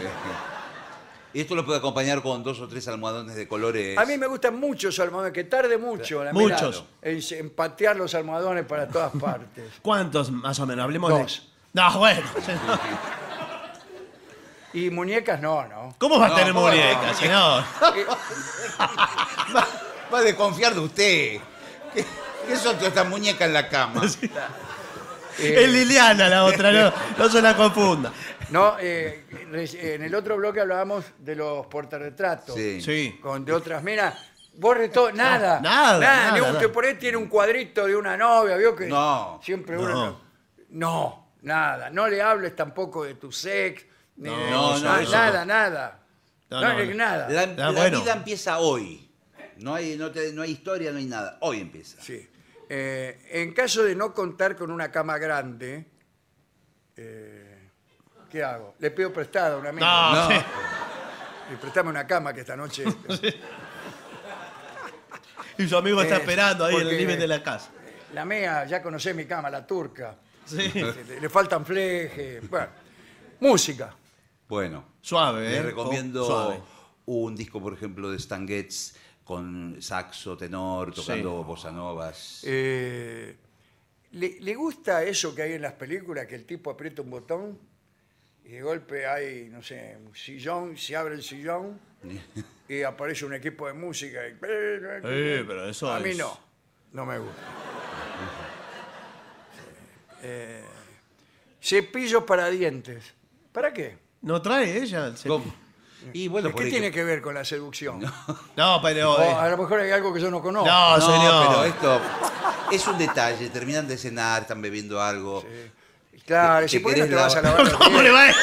Y esto lo puede acompañar con dos o tres almohadones de colores. A mí me gustan mucho los almohadones, que tarde mucho la Muchos. en, en patear los almohadones para todas partes. ¿Cuántos más o menos? Hablemos Dos. de. No, bueno. señor. Y muñecas no, ¿no? ¿Cómo va a No, tener ¿cómo va a muñecas, señor? Va a desconfiar de usted. ¿Qué, qué son todas estas muñecas en la cama? Eh, Es Liliana la otra, no, no se la confunda. No, eh, en el otro bloque hablábamos de los portarretratos. Sí. Sí. Con de otras minas. Borre todo, nada. nada, nada, Ni un- nada. que por ahí tiene un cuadrito de una novia, ¿vio? Que No. siempre No. uno. No, nada. No le hables tampoco de tu sex. Ni de- No, no, eso nada, nada. No, No, no, ni no. nada. La, Ah, la bueno. vida empieza hoy. No hay, no, te- no hay historia, no hay nada. Hoy empieza. Sí. Eh, en caso de no contar con una cama grande, eh, ¿qué hago? Le pido prestada a una amiga. No, No. sí. Y préstame una cama que esta noche. Y su amigo está Eh, esperando ahí en el porque- límite de la casa. La mía, ya conocé mi cama, la turca. Sí. Le, le faltan flejes. Bueno, música. Bueno, Suave, ¿eh? les recomiendo Suave. un disco, por ejemplo, de Stan Getz con saxo, tenor, tocando bossa novas. Eh, ¿le, le gusta eso que hay en las películas, que el tipo aprieta un botón y de golpe hay, no sé, un sillón, se abre el sillón y aparece un equipo de música? Y... Eh, pero eso A mí es- no, no me gusta. Eh, cepillos para dientes. ¿Para qué? ¿No trae ella el cepillo? ¿Cómo? Y bueno, por ¿Qué ahí tiene que- que ver con la seducción? No, pero... O eh, a lo mejor hay algo que yo no conozco. No, No, señor. pero esto es un detalle. Terminan de cenar, están bebiendo algo. Claro, que- si que por qué no te querés vas a lavar- lavar los ¿Cómo le dientes?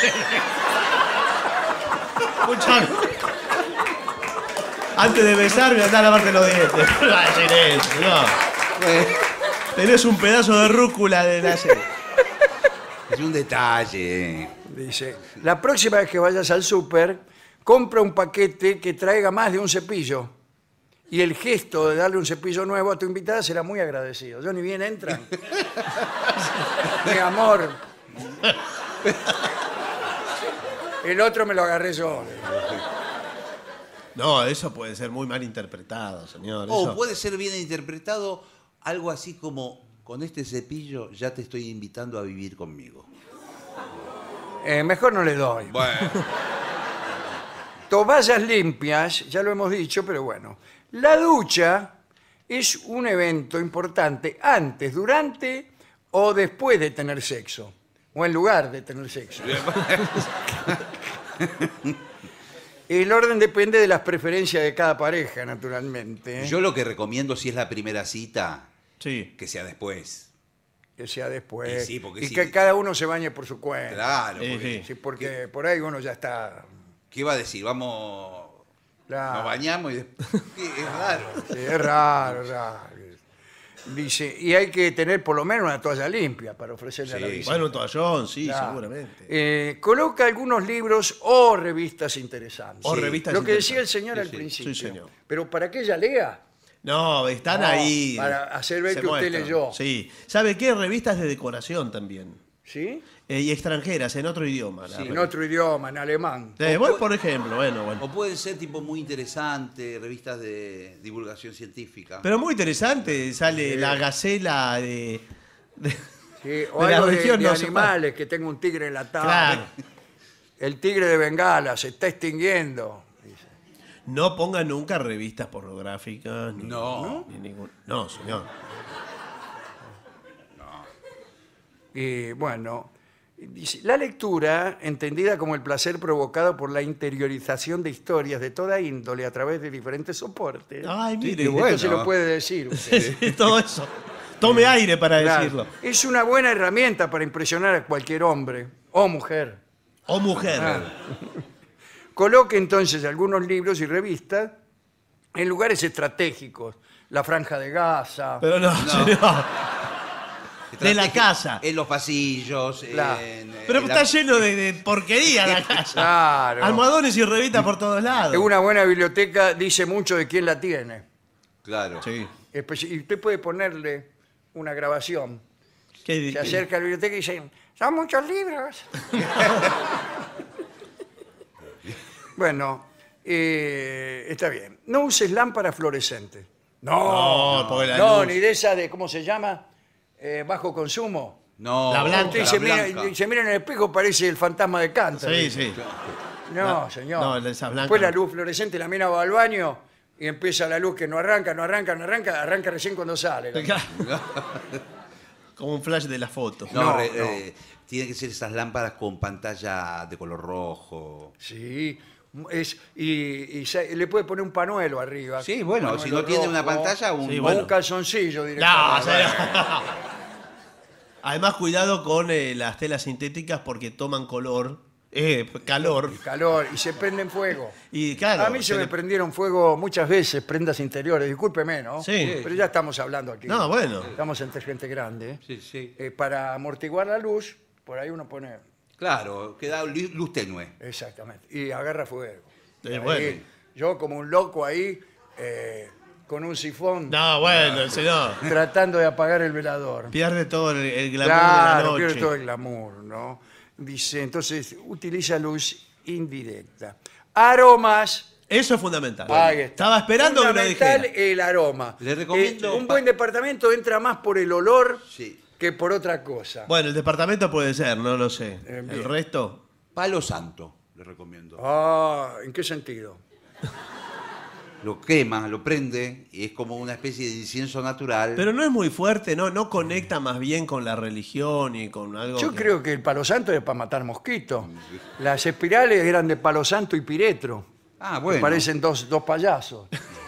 va? Mucha- Antes de besarme, andá a lavarte los dientes. No va a decir eso, no. Bueno, Tenés un pedazo de rúcula de la serie. es un detalle. Dice, la próxima vez que vayas al súper, compra un paquete que traiga más de un cepillo. Y el gesto de darle un cepillo nuevo a tu invitada será muy agradecido. Yo ni bien entran. Mi amor. El otro me lo agarré yo. No, eso puede ser muy mal interpretado, señor. O eso- puede ser bien interpretado algo así como: con este cepillo ya te estoy invitando a vivir conmigo. Eh, mejor no le doy. Bueno. Toallas limpias, ya lo hemos dicho, pero bueno. La ducha es un evento importante antes, durante o después de tener sexo. O en lugar de tener sexo. El orden depende de las preferencias de cada pareja, naturalmente. ¿eh? Yo lo que recomiendo, si es la primera cita, Sí. que sea después. Que sea después. Y sí, porque y sí. que cada uno se bañe por su cuenta. Claro, Sí, porque, sí. Sí, porque por ahí uno ya está. ¿qué va a decir? Vamos, Claro. nos bañamos y después... Es raro. Sí, es raro, es raro. Dice, y hay que tener por lo menos una toalla limpia para ofrecerle a la Sí. visita. Bueno, un toallón, sí, Claro. seguramente. Eh, coloca algunos libros o revistas interesantes. O Sí. revistas Lo que decía el interesantes. señor Sí, al sí. principio. Sí, señor. Pero para que ella lea. No, están No, ahí. para hacer ver se que usted muestran. leyó. Sí. ¿Sabe qué? Revistas de decoración también. ¿Sí? Eh, y extranjeras, en otro idioma. la En revista. otro idioma, en alemán. Eh, bueno, por ejemplo, bueno, bueno. O pueden ser tipo muy interesantes, revistas de divulgación científica. Pero muy interesante, sale la gacela de... de- Sí, o de la algo de, región de no sé animales, que tenga un tigre enlatado. Claro. El tigre de Bengala se está extinguiendo. Dice. No pongan nunca revistas pornográficas. Ni, No. ni ningún... No, señor. Y bueno, dice, la lectura, entendida como el placer provocado por la interiorización de historias de toda índole a través de diferentes soportes. Ay, mire. qué bueno. Esto se lo puede decir usted. Sí, todo eso. Tome aire para Claro. decirlo. Es una buena herramienta para impresionar a cualquier hombre o mujer. O mujer. Ah. Coloque entonces algunos libros y revistas en lugares estratégicos. La Franja de Gaza. Pero no, señor. De la casa. En los pasillos. Claro. en- Pero en está la- lleno de, de porquería la casa. Claro. Almohadones y revistas por todos lados. Es una buena biblioteca, dice mucho de quién la tiene. Claro. Sí. Espe- Y usted puede ponerle una grabación. ¿Qué- Se acerca a la biblioteca y dice, son muchos libros. Bueno, eh, está bien. No uses lámparas fluorescentes. No, No, porque la no, luz- ni de esa de, ¿cómo se llama? Eh, bajo consumo. No, La blanca, Usted la se, mira, blanca. y se mira en el espejo, parece el fantasma de Canter. Sí, sí. No, La- señor. no, esa blanca Después la no. luz fluorescente, la mina va al baño, y empieza la luz que no arranca, no arranca, no arranca, arranca recién cuando sale. Como un flash de la foto. No, No, re- no. eh, tienen que ser esas lámparas con pantalla de color rojo. Sí, es, y, y se- le puede poner un panuelo arriba. Sí, bueno, Un si panuelo no tiene una rojo, pantalla, un... Sí, o bueno. un calzoncillo No, directamente. o sea, además, cuidado con eh, las telas sintéticas porque toman color, eh, calor. Calor, y se prenden fuego. Y claro, A mí se, se me le- prendieron fuego muchas veces, prendas interiores, discúlpeme, ¿no? Sí. Pero ya estamos hablando aquí. No, bueno. Estamos entre gente grande. Sí, sí. Eh, para amortiguar la luz, por ahí uno pone... Claro, queda lu- luz tenue. Exactamente. Y agarra fuego. Eh, Ahí, bueno. yo como un loco ahí, eh, con un sifón, No, bueno, señor. tratando de apagar el velador. Pierde todo el, el glamour Claro, de la pierde noche. todo el glamour, ¿no? Dice, entonces, utiliza luz indirecta. Aromas. Eso es fundamental. Ahí está. Estaba esperando que lo Fundamental dijera. el aroma. Le recomiendo Eh, un pa- buen departamento entra más por el olor Sí. que por otra cosa. Bueno, el departamento puede ser, no lo sé. Eh, bien. El resto. Palo santo, le recomiendo. Ah, ¿en qué sentido? Lo quema, lo prende y es como una especie de incienso natural. Pero no es muy fuerte, ¿no? No conecta más bien con la religión y con algo. Yo que- creo que el palo santo es para matar mosquitos. Las espirales eran de palo santo y piretro. Ah, Me bueno. parecen dos, dos payasos.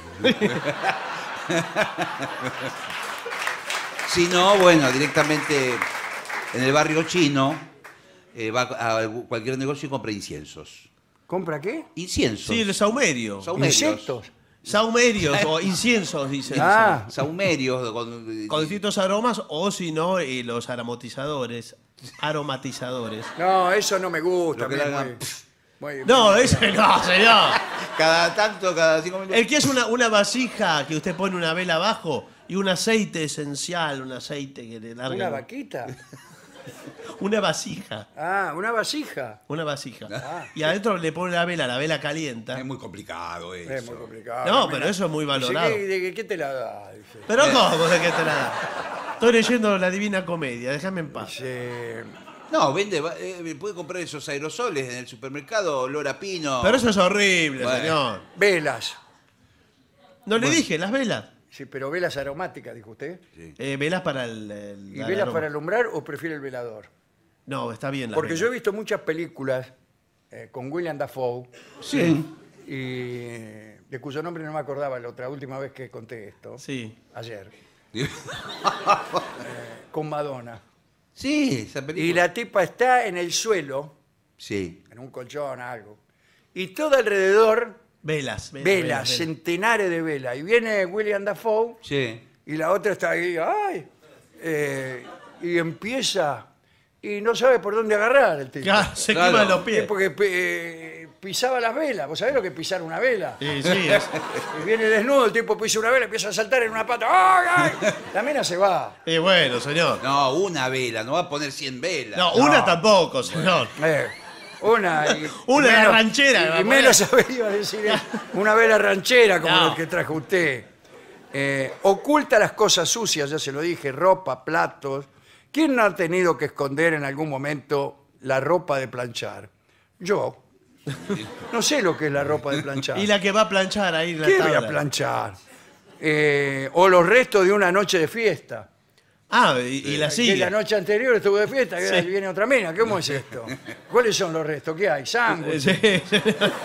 Si no, bueno, directamente en el barrio chino eh, va a cualquier negocio y compra inciensos. ¿Compra qué? Inciensos. Sí, el saumerio. Saumerios. Insectos. Saumerios o inciensos, dicen. Ah, Saumerios. Con, Con distintos aromas o si no, eh, los aromatizadores. Aromatizadores. no, eso no me gusta. Lo que a mí le hagan- es muy- muy- No, ese no, señor. Cada tanto, cada cinco minutos. El que es una, una vasija que usted pone una vela abajo y un aceite esencial, un aceite que le larga. ¿Una vaquita? Una vasija. Ah, una vasija. Una vasija. Ah. Y adentro le pone la vela, la vela calienta. Es muy complicado eso. Es muy complicado. No, Mira, pero eso es muy dice, valorado. ¿qué, de, qué te la da? Dice. Pero ¿cómo de qué te la da? Estoy leyendo la Divina Comedia, déjame en paz. Dice, No, vende, va- eh, puede comprar esos aerosoles en el supermercado, olor a pino. Pero eso es horrible, Bueno. señor. velas. No le dije, las velas. Sí, pero velas aromáticas, dijo usted. Eh, velas para el... el- ¿Y la- velas la- para alumbrar o prefiere el velador? No, está bien la Porque vela. yo he visto muchas películas eh, con William Dafoe, Sí. y de cuyo nombre no me acordaba la otra última vez que conté esto, Sí. ayer, eh, con Madonna. Sí, esa película. Y la tipa está en el suelo, Sí. en un colchón, algo, y todo alrededor Velas. Velas, velas, velas, velas. centenares de velas. Y viene William Dafoe Sí. y la otra está ahí, ¡ay! Eh, y empieza, y no sabe por dónde agarrar el tipo. Claro, se Claro. queman los Sí, pies. porque eh, pisaba las velas. ¿Vos sabés lo que es pisar una vela? Sí, sí. es- Y viene desnudo, el tipo pisa una vela, empieza a saltar en una pata. ¡Ay, ay! La mina se va. Y bueno, señor. No, una vela, no va a poner cien velas. No, una tampoco, señor. Eh, una. Y, Una y de ranchera, Y, va y a menos sabía decir eh, una vela ranchera como No. la que trajo usted. Eh, oculta las cosas sucias, ya se lo dije, ropa, platos. ¿Quién no ha tenido que esconder en algún momento la ropa de planchar? Yo. No sé lo que es la ropa de planchar. Y la que va a planchar ahí en la ¿Qué voy a tabla. planchar? Eh, o los restos de una noche de fiesta. Ah, y, y la Que sigue. la noche anterior estuvo de fiesta, que Sí. ahora viene otra mina. ¿Cómo es esto? ¿Cuáles son los restos? ¿Qué hay? Sándwich. Sí, sí.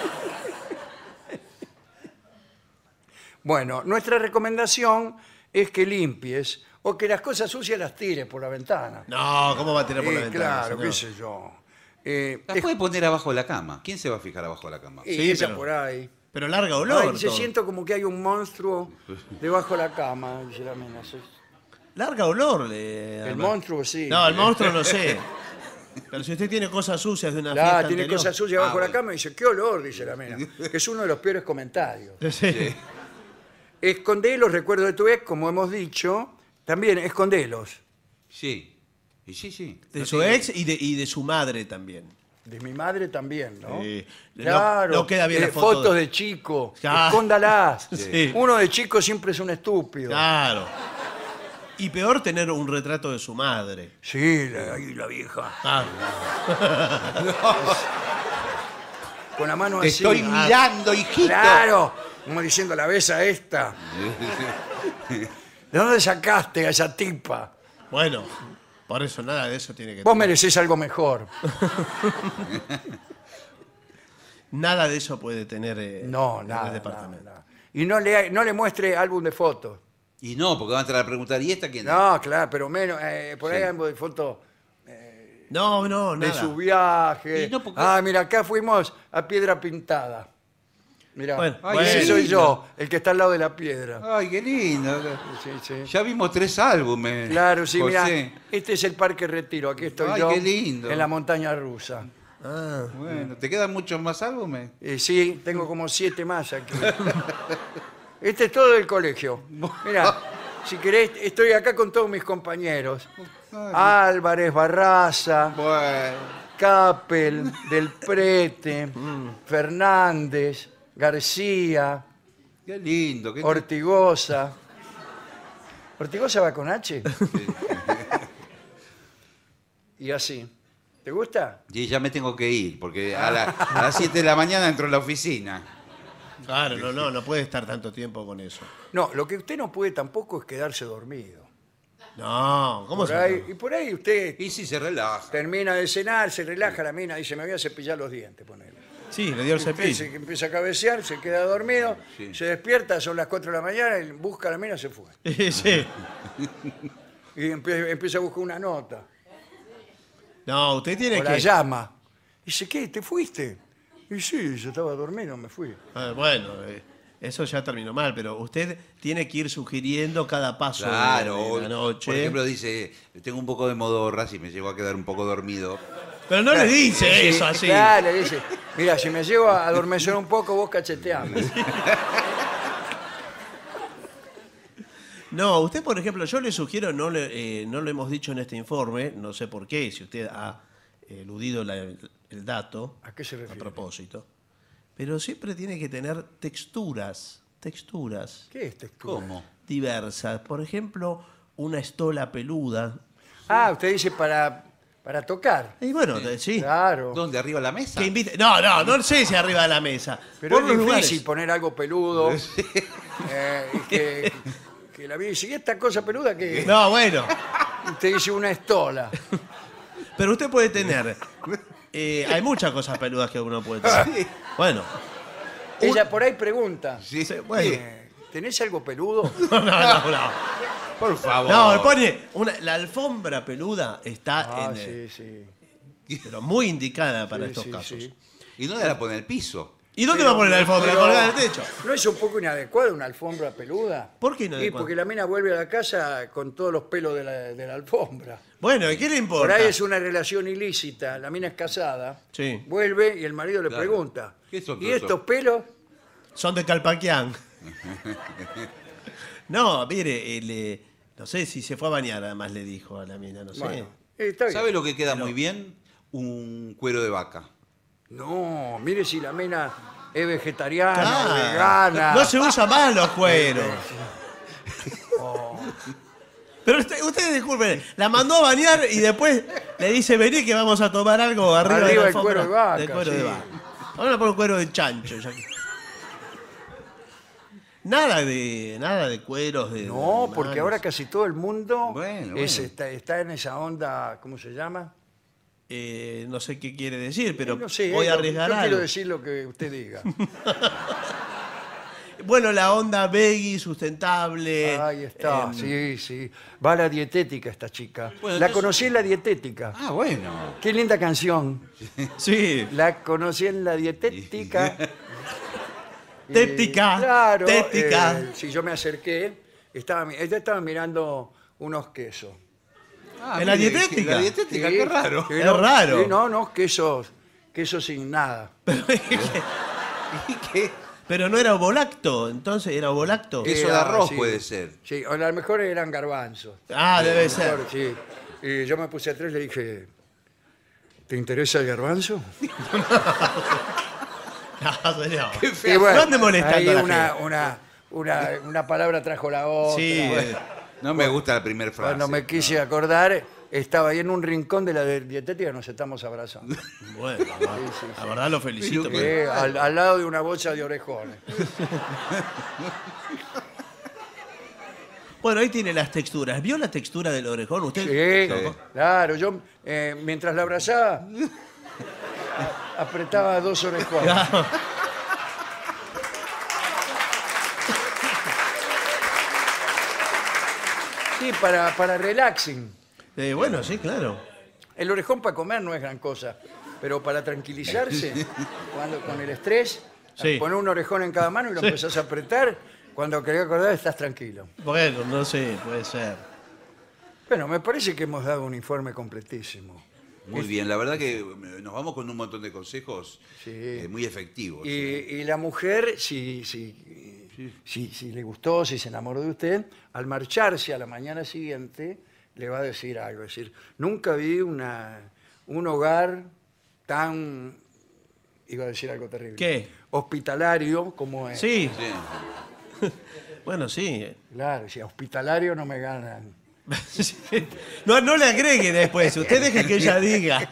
Bueno, nuestra recomendación es que limpies o que las cosas sucias las tires por la ventana. No, ¿cómo va a tirar por la Eh, ventana? claro, señor? qué sé yo. Eh, Las es- puede poner abajo de la cama. ¿Quién se va a fijar abajo de la cama? y Sí, esa pero- por ahí. Pero larga olor. Ay, se todo. siento como que hay un monstruo debajo de la cama, dice la mina. Se- Larga olor. le- El además. monstruo, sí. No, el monstruo no sé. Pero si usted tiene cosas sucias de una Ah, fiesta tiene anterior. cosas sucias bajo Ah, la bueno. cama y dice, qué olor, dice la mina. Que es uno de los peores comentarios. Sí. Escondé los recuerdos de tu ex, como hemos dicho. También, escondelos. Sí. Y sí, sí. De No su tiene- ex y de, y de su madre también. De mi madre también, ¿no? Sí. No- Claro. no queda bien eh, la foto Fotos de- de chico. Claro. Escóndalas. Sí. Uno de chico siempre es un estúpido. Claro. Y peor tener un retrato de su madre. Sí, la, ahí la vieja. Ah, con la mano Te así. estoy Ah, mirando, hijito. Claro, como diciendo, la ves a esta. ¿De dónde sacaste a esa tipa? Bueno, por eso nada de eso tiene que Vos tener. merecés algo mejor. Nada de eso puede tener eh, No, en nada, el departamento. nada, nada. Y no le, no le muestre álbum de fotos. Y no, porque van a entrar a preguntar, ¿y esta quién es? No, claro, pero menos. eh, por ahí Sí. álbum de fotos No, no, de nada. su viaje. Y no, porque- Ah, mira, acá fuimos a Piedra Pintada. Mira, Bueno, Ay, ese qué soy lindo. yo, el que está al lado de la piedra. Ay, qué lindo. Sí, sí. Ya vimos tres álbumes. Claro, sí, mira, José. este es el Parque Retiro, aquí estoy Ay, yo qué lindo. en la montaña rusa. Ah, Bueno, ¿te quedan muchos más álbumes? Eh, sí, tengo como siete más aquí. Este es todo del colegio. Mira, si querés, estoy acá con todos mis compañeros. Álvarez, Barraza, Bueno. Capel, Del Prete, Fernández, García, Qué lindo. Qué Ortigosa. ¿Ortigosa va con H? Y así. ¿Te gusta? Y ya me tengo que ir, porque a, la- a las siete de la mañana entro en la oficina. claro, no, no, no puede estar tanto tiempo con eso. No, lo que usted no puede tampoco es quedarse dormido. No, ¿cómo Por se ahí, llama? y por ahí usted Y si se relaja. termina de cenar, se relaja la mina, dice, me voy a cepillar los dientes, ponele. Sí, le dio el Usted cepillo. se empieza a cabecear, se queda dormido, Sí. se despierta, son las cuatro de la mañana, y busca a la mina, se fue. Sí. Y empie- empieza a buscar una nota, No, usted tiene o la que... llama. Dice, ¿qué? ¿Te fuiste? Y sí, yo estaba dormido, me fui. Ah, bueno, eh, eso ya terminó mal, pero usted tiene que ir sugiriendo cada paso de- Claro. de la noche. Por ejemplo, dice, tengo un poco de modorra, si me llego a quedar un poco dormido. pero no le dice Sí, eso así. Claro, le dice, mira, si me llevo a adormecer un poco, vos cacheteame. No, usted, por ejemplo, yo le sugiero, no, le, eh, no lo hemos dicho en este informe, no sé por qué, si usted ha eludido la- el dato. ¿A qué se refiere? A propósito. Pero siempre tiene que tener texturas, texturas ¿Qué es textura? ¿Cómo? diversas. Por ejemplo, una estola peluda. Ah, usted dice para, para tocar. Y bueno, eh, sí. Claro. ¿Dónde? ¿Arriba de la mesa? Que invite... No, no, no sé si arriba de la mesa. Pero Por es los difícil lugares. poner algo peludo. eh, y que, que la vida dice, ¿y esta cosa peluda que No, bueno. usted dice una estola? Pero usted puede tener... eh, hay muchas cosas peludas que uno puede tener. Bueno. Ella por ahí pregunta, Sí, Sí, bueno. eh, ¿tenés algo peludo? No, no, no. Por favor. No, pone una, la alfombra peluda está Ah, en, eh, sí, sí. pero muy indicada para Sí, estos sí, casos. sí. ¿Y dónde la pone el piso? ¿Y dónde Pero- va a poner la alfombra? pero- ¿Colgada en el techo? ¿No es un poco inadecuada una alfombra peluda? ¿Por qué Sí, inadecuada? porque la mina vuelve a la casa con todos los pelos de la, de la alfombra. Bueno, ¿y qué le Por importa? ahí es una relación ilícita, la mina es casada, Sí. vuelve y el marido le Claro. pregunta, ¿Qué son ¿y todos estos pelos? Son de Calpaquián. No, mire, eh, le- no sé si se fue a bañar, además le dijo a la mina, no sé. Bueno, eh, está bien. ¿Sabe lo que queda muy bien? Un cuero de vaca. No, mire si la mina es vegetariana, Claro. vegana. No se usa más los cueros. Pero usted, usted, disculpe, la mandó a bañar y después le dice, vení que vamos a tomar algo arriba, de Arriba la del cuero alfombra de vaca, del cuero sí. de vaca. Vamos a poner cuero de chancho. ya que- Nada de, nada de cueros de... No, de porque animales. ahora casi todo el mundo Bueno, es- bueno. está, está en esa onda, ¿cómo se llama? Eh, no sé qué quiere decir, pero no sé, voy eh, a yo arriesgar quiero algo. decir lo que usted diga. Bueno, la onda veggie, sustentable. Ahí está, em, sí, sí. Va a la dietética esta chica. Bueno, la entonces- conocí en la dietética. Ah, bueno. Qué linda canción. Sí. La conocí en la dietética. Y, Tética, Claro. tética. eh, si yo me acerqué, estaba, mi- ella estaba mirando unos quesos. Ah, ¿En la mire, dietética? La dietética, Sí, qué raro. sí, Es no, raro. sí, no, no, quesos, quesos sin nada. ¿Y qué? Pero no era ovolacto, entonces era ovolacto. Queso Era, de arroz sí. puede ser. Sí, o a lo mejor eran garbanzos. Ah, debe A lo ser. mejor, sí. Y yo me puse atrás y le dije, ¿te interesa el garbanzo? No, señor. Y bueno, ¿Dónde molestando ahí a la una, gente? una, una, una palabra trajo la otra. Sí, eh, No me gusta la primera frase. Cuando me quise acordar, estaba ahí en un rincón de la de- dietética, nos estamos abrazando. Bueno, la, la verdad lo felicito. Pero- porque- Eh, al, al lado de una bolsa de orejones. Bueno, ahí tiene las texturas. ¿Vio la textura del orejón? ¿Usted? Sí, Sí. claro. Yo, eh, mientras la abrazaba, apretaba dos orejones. Sí, para, para relaxing. Eh, bueno, sí, claro. El orejón para comer no es gran cosa, pero para tranquilizarse, cuando, con el estrés, Sí. poner un orejón en cada mano y lo Sí. empezás a apretar, cuando querés acordar estás tranquilo. Bueno, no sé, puede ser. Bueno, me parece que hemos dado un informe completísimo. Muy bien, la verdad que nos vamos con un montón de consejos Sí. eh, muy efectivos. Y, ¿eh? y la mujer, si, si, si, si le gustó, si se enamoró de usted, al marcharse a la mañana siguiente, le va a decir algo. Es decir, nunca vi una, un hogar tan, iba a decir algo terrible, ¿Qué? hospitalario como es. Sí, Sí. bueno, sí. Claro, si a hospitalario no me ganan. Sí. No, no le agregue después. Usted deje que ella diga.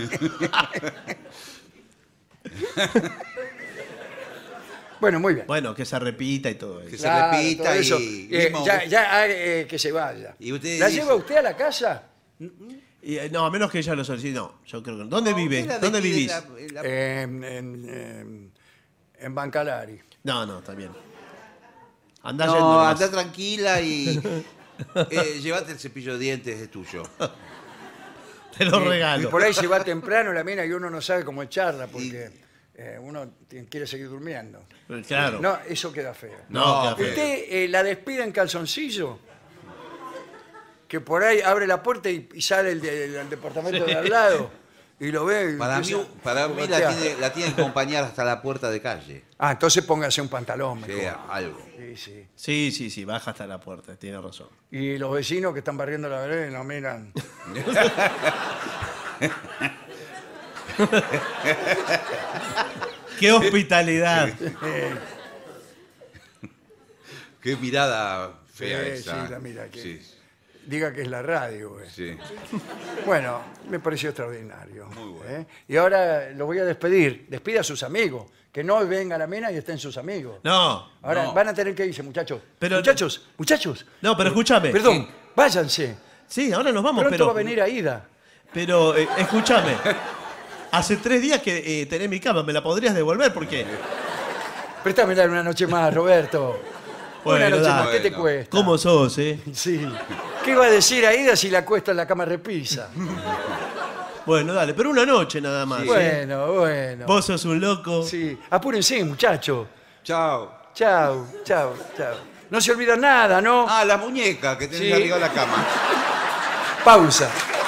Bueno, muy bien. Bueno, que se repita y todo Que eso. se Claro, repita todo eso. y Eh, mismo- ya, ya, ah, eh, que se vaya. Y usted ¿La dice- lleva usted a la casa? Y, eh, no, a menos que ella lo solicite. No, yo creo que no. ¿Dónde vive? Usted la ¿Dónde despide vivís? en la- en la- En, en, en- en Bancalari. No, no, está bien. Anda No, yendo nomás. anda tranquila y eh, llévate el cepillo de dientes, es tuyo. Te lo Y regalo. por ahí se va temprano la mina y uno no sabe cómo echarla porque eh, uno t- quiere seguir durmiendo. Claro. No, eso queda feo. No, No, queda feo. ¿Usted eh, la despide en calzoncillo? Que por ahí abre la puerta y, y sale el, de- el departamento de al lado y lo ve. y Para mí, empieza para a mí la coquetear. tiene, la tiene que acompañar hasta la puerta de calle. Ah, entonces póngase un pantalón mejor. Sea algo. Sí, sí. Sí, sí, sí, baja hasta la puerta, tiene razón. Y los vecinos que están barriendo la vereda y nos miran. ¡Qué hospitalidad! Eh, Qué mirada fea Sí, esa. sí, la mira que- Sí, diga que es la radio. eh. sí. Bueno, me pareció extraordinario. Muy bueno. ¿eh? Y ahora lo voy a despedir. Despide a sus amigos. Que no venga la mina y estén sus amigos. No, Ahora no. van a tener que irse, muchachos. Pero- muchachos, muchachos. no, pero escúchame. Perdón, váyanse. Sí, ahora nos vamos, Pronto pero. va a venir Aida. Pero, eh, escúchame. Hace tres días que eh, tenés mi cama, ¿me la podrías devolver? Porque. Préstame una noche más, Roberto. Bueno, una noche dale. más, ¿qué te Bueno. cuesta? ¿Cómo sos, eh? Sí. ¿Qué va a decir Aida si la cuesta en la cama repisa? Bueno, dale, pero una noche nada más. ¿eh? Bueno, bueno. Vos sos un loco. Sí. Apúrense, muchachos. Chao. Chao, chao, chao. No se olvida nada, ¿no? Ah, la muñeca que tenés Sí. arriba de la cama. Pausa.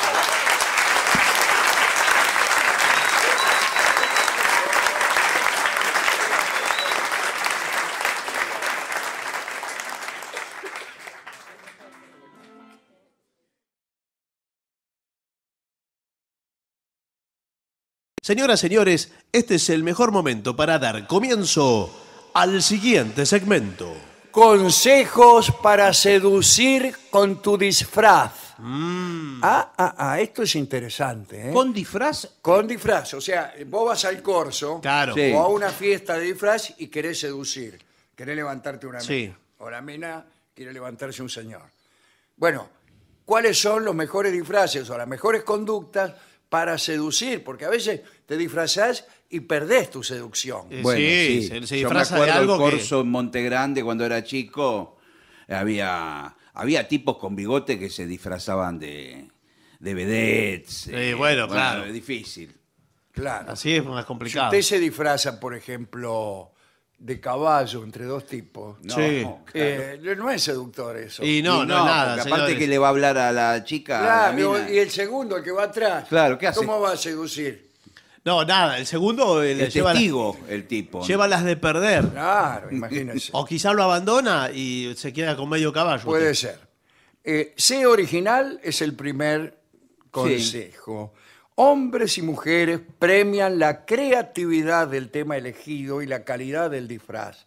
Señoras, señores, este es el mejor momento para dar comienzo al siguiente segmento. Consejos para seducir con tu disfraz. Ah, ah, ah, esto es interesante. ¿eh? Con, ¿Con disfraz? disfraz, o sea, vos vas al corso Claro. Sí. o a una fiesta de disfraz y querés seducir, querés levantarte una mina. Sí. O la mina quiere levantarse un señor. Bueno, ¿cuáles son los mejores disfraces o las mejores conductas para seducir? Porque a veces te disfrazás y perdés tu seducción. Eh, Bueno, sí, sí. se, se Yo me disfraza de acuerdo algo del que... corso en Monte Grande cuando era chico. Había, había tipos con bigote que se disfrazaban de, de vedettes. Eh, bueno, claro. Es difícil. Claro. Así es más Si complicado. usted se disfraza, por ejemplo, de caballo entre dos tipos, No, Sí. no, eh, no es seductor eso. Y no, Y no, es nada, porque aparte señores. que le va a hablar a la chica. a la Claro, mina. y el segundo, el que va atrás, Claro, ¿qué hace? ¿cómo va a seducir? No, nada, el segundo eh, le El lleva, la- testigo, el tipo. lleva las de perder. Claro, imagínense. O quizá lo abandona y se queda con medio caballo. Puede usted. ser. Eh, sé original es el primer consejo. Hombres y mujeres premian la creatividad del tema elegido y la calidad del disfraz.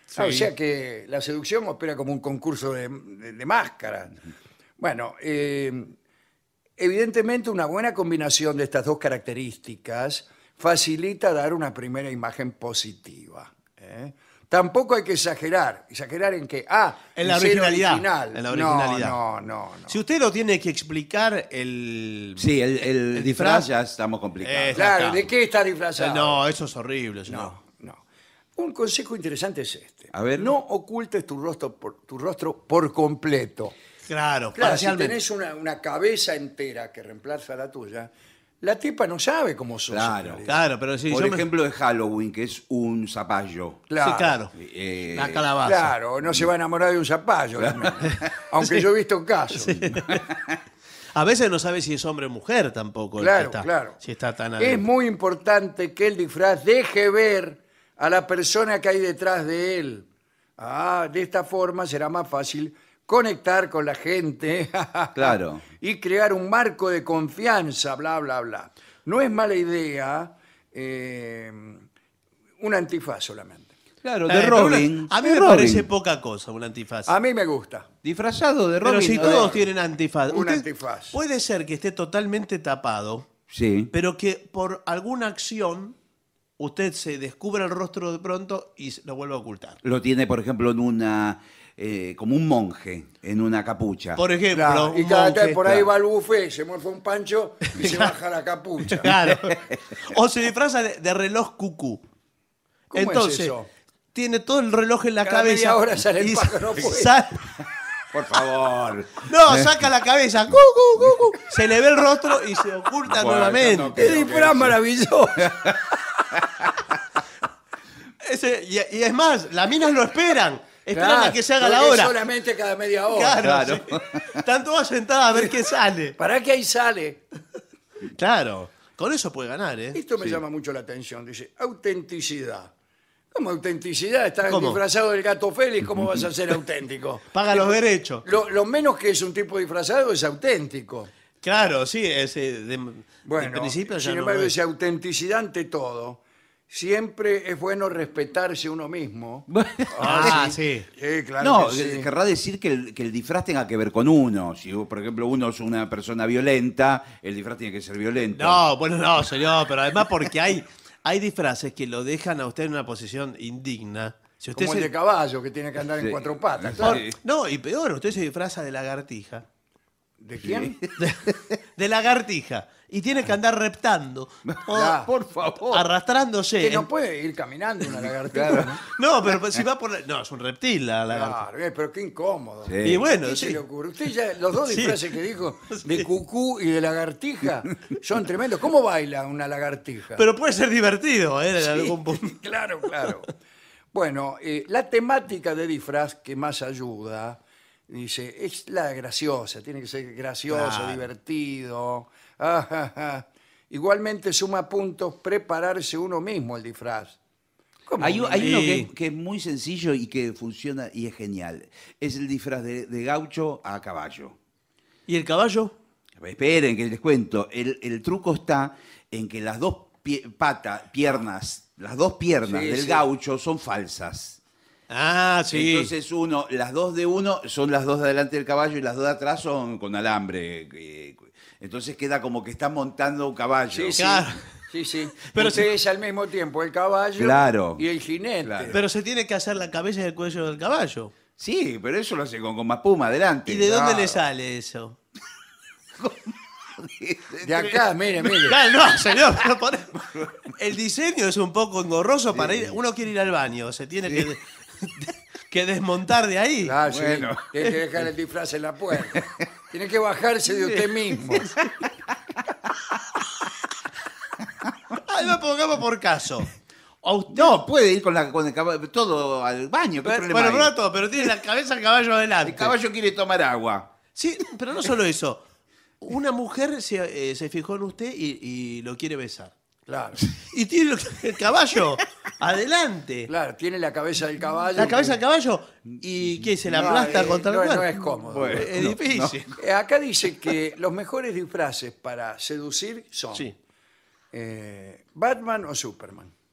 Ah, o sea que la seducción opera como un concurso de, de, de máscaras. Bueno, eh, evidentemente una buena combinación de estas dos características facilita dar una primera imagen positiva. ¿eh? Tampoco hay que exagerar. ¿Exagerar en qué? Ah, En la ser originalidad. original. En la originalidad. No, no, no. Si usted lo tiene que explicar, el... Sí, el, el El disfraz disfraz- ya estamos complicados. Eh, Claro, acá. ¿de qué está disfrazado? No, eso es horrible, señor. No, no. Un consejo interesante es este. A ver. No ocultes tu rostro por, tu rostro por completo. Claro, Claro, si parcialmente. tenés una, una cabeza entera que reemplaza la tuya, la tipa no sabe cómo sos. Claro. en realidad. Claro, pero sí, Por yo me- ejemplo, de Halloween, que es un zapallo. Claro. Sí, claro. Eh, La calabaza. Claro, no se va a enamorar de un zapallo. realmente. Aunque yo he visto casos. A veces no sabe si es hombre o mujer tampoco. el que Claro, está, claro. Si está tan Es adentro. muy importante que el disfraz deje ver a la persona que hay detrás de él. Ah, de esta forma será más fácil conectar con la gente Claro. y crear un marco de confianza, bla, bla, bla. No es mala idea eh, un antifaz solamente. Claro, Eh, de pero Robin. una- a mí De me Robin. parece poca cosa un antifaz. A mí me gusta. Disfrazado de Robin. Pero si a todos ver. tienen antifaz. Un usted antifaz. Puede ser que esté totalmente tapado, Sí. pero que por alguna acción usted se descubra el rostro de pronto y se- lo vuelva a ocultar. Lo tiene, por ejemplo, en una. eh, como un monje, en una capucha. Por ejemplo, Claro, y un cada monje- vez por ahí claro. va al buffet, se morfa un pancho y se baja la capucha. Claro. O se disfraza de, de reloj cucú. ¿Cómo es Entonces, eso? tiene todo el reloj en la Cada cabeza. media hora sale el y pájaro afuera. sal- Por favor. No, saca la cabeza. cu, cu, cu, cu, se le ve el rostro y se oculta Bueno, nuevamente. no, ¡Qué disfraz maravilloso! Ese- y, y es más, las minas lo esperan. Esperan Claro, a que se haga lo la que hora. solamente cada media hora. Claro, Claro. sí. Están todas sentadas a ver qué sale. ¿Para qué ahí sale? Claro. Con eso puede ganar, ¿eh? Esto me llama mucho la atención. Dice, autenticidad. ¿Cómo autenticidad? Estás ¿Cómo? disfrazado del gato Félix, ¿cómo vas a ser auténtico? Paga los derechos. Lo, lo menos que es un tipo disfrazado es auténtico. Claro, sí, ese de, Bueno, de principio ya sin no embargo, es. dice autenticidad ante todo. Siempre es bueno respetarse uno mismo. Ah, sí. Sí, claro No, que sí. querrá decir que el, que el disfraz tenga que ver con uno. Si, por ejemplo, uno es una persona violenta, el disfraz tiene que ser violento. No, bueno, no, señor, pero además porque hay, hay disfraces que lo dejan a usted en una posición indigna. Si usted Como el se- de caballo, que tiene que andar en Sí. cuatro patas. Sí. claro. No, y peor, usted se disfraza de lagartija. ¿De quién? De, de lagartija. Y tiene que andar reptando. o Ya. Por favor. arrastrándose. Que no puede ir caminando una lagartija. ¿no? No, pero si va por la- No, es un reptil la lagartija. Claro, eh, pero qué incómodo. Sí. Y bueno, ¿Qué se sí. le ocurre? Usted ya, los dos Sí. disfraces que dijo, de cucú y de lagartija, son tremendos. ¿Cómo baila una lagartija? Pero puede ser divertido, ¿eh? En algún punto. Claro, claro. Bueno, eh, la temática de disfraz que más ayuda, dice, es la graciosa, tiene que ser gracioso, Claro. divertido. Ah, ja, ja. Igualmente suma puntos prepararse uno mismo el disfraz. ¿Cómo Hay, uno hay uno Sí. que es, que es muy sencillo y que funciona y es genial. Es el disfraz de, de gaucho a caballo. ¿Y el caballo? Esperen que les cuento. El, el truco está en que las dos pie- patas, piernas, las dos piernas Sí, del sí. gaucho son falsas. Ah, sí. Entonces uno, las dos de uno son las dos de adelante del caballo y las dos de atrás son con alambre. eh, Entonces queda como que está montando un caballo. Sí, sí. Claro. Sí, sí. Pero Pero si- usted es al mismo tiempo el caballo Claro. y el jinete. Claro. Pero se tiene que hacer la cabeza y el cuello del caballo. Sí, pero eso lo hace con, con más puma adelante. ¿Y de dónde Claro. le sale eso? De acá, mire, mire. Claro, no, señor. pero por- El diseño es un poco engorroso para ir. Uno quiere ir al baño, se tiene que, que desmontar de ahí. Claro, sí. Bueno. Tiene que dejar el disfraz en la puerta. Tiene que bajarse de usted mismo. Además, pongamos por caso. A usted- No, puede ir con, la, con el caballo, todo al baño. ¿Qué pero, problema bueno, hay? Brato, pero tiene la cabeza del caballo adelante. El caballo quiere tomar agua. Sí, pero no solo eso. Una mujer se, eh, se fijó en usted y, y lo quiere besar. Claro, Y tiene lo- el caballo adelante. claro. Tiene la cabeza del caballo. La cabeza del caballo y ¿qué? Se la No, aplasta eh, contra el no, cuerpo. no es cómodo. Bueno. Es No, difícil. Eh, Acá dice que los mejores disfraces para seducir son Sí. eh, Batman o Superman.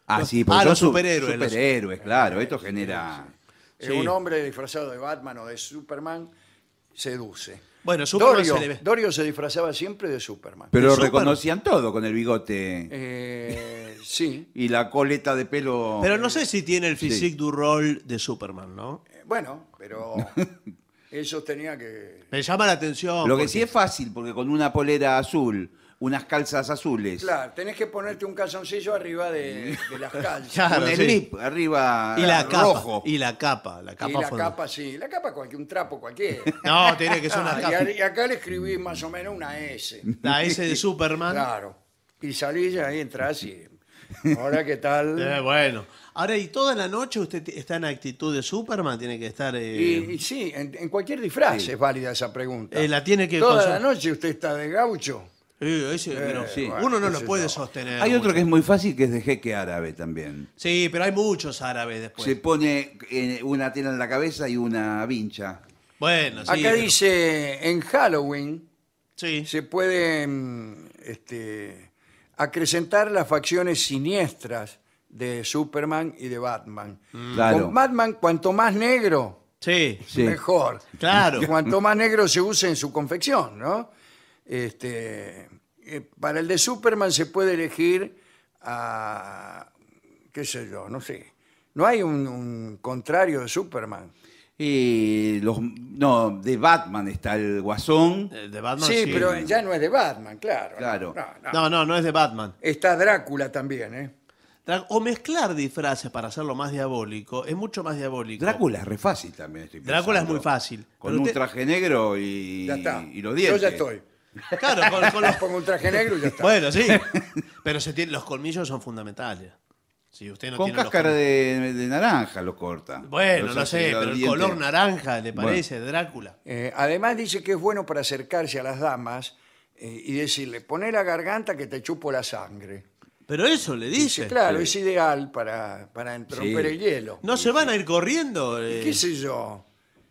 Ah, sí, Ah, porque los son su- superhéroes, los- Superhéroes, claro. Esto genera... Eh, Sí. Un hombre disfrazado de Batman o de Superman seduce. Bueno, Superman Dorio, se le ve. Dorio se disfrazaba siempre de Superman. Pero ¿De Super? reconocían todo con el bigote Eh, sí. y la coleta de pelo. Pero no sé si tiene el Sí. physique du rol de Superman, ¿no? Eh, Bueno, pero eso tenía que... Me llama la atención. Lo que porque- sí es fácil, porque con una polera azul, unas calzas azules, Claro, tenés que ponerte un calzoncillo arriba de, de las calzas. Claro, un sí. slip arriba Y la capa. rojo. Y la capa. La Y capa, la fue- capa, sí. La capa, cualquier, un trapo cualquiera. No, tiene que ser una Ah, y, capa. a- y acá le escribí más o menos una S. La S de Superman. Claro. Y salís y ahí entras y... Ahora, ¿qué tal? Eh, bueno. Ahora, ¿y toda la noche usted t- está en actitud de Superman? Tiene que estar... eh, Y, y sí, en, en cualquier disfraz es válida esa pregunta. Eh, la tiene que Toda consum- la noche usted está de gaucho. eh, ese- pero sí. uno no qué lo sé puede yo. sostener. Hay otro mucho. que es muy fácil, que es de jeque árabe también. Sí, pero hay muchos árabes después. Se pone eh, una tela en la cabeza y una vincha. Bueno, sí. Acá pero- dice, en Halloween Sí. se pueden este, acrecentar las facciones siniestras de Superman y de Batman. Claro. Con Batman, cuanto más negro, Sí. Sí. mejor. Claro. Cuanto más negro se use en su confección, ¿no? Este, eh, para el de Superman se puede elegir a, qué sé yo, no sé. No hay un, un contrario de Superman. Y los, no, de Batman está el Guasón. El de Batman Sí, sí. pero ya no es de Batman, claro. Claro. No, no. No, no, no es de Batman. Está Drácula también, ¿eh? Dra- O mezclar disfraces para hacerlo más diabólico es mucho más diabólico. Drácula es re fácil también, estoy Drácula es pensando. muy fácil. Con Pero un usted- traje negro y, Ya está. y los dientes. Yo ya estoy. Claro, con, con los... Pongo un traje negro y ya está. Bueno, sí. Pero se tiene... los colmillos son fundamentales. Si usted no Con tiene los cáscara colmillos- de, de naranja lo corta. Bueno, Los no hace sé, los pero el dientes. color naranja, ¿le Bueno. parece? Drácula. Eh, además dice que es bueno para acercarse a las damas eh, y decirle, poné la garganta que te chupo la sangre. Pero eso le dice. Dice, claro, sí. es ideal para, para romper Sí. el hielo. ¿No se van a ir corriendo? eh? ¿Qué sé yo?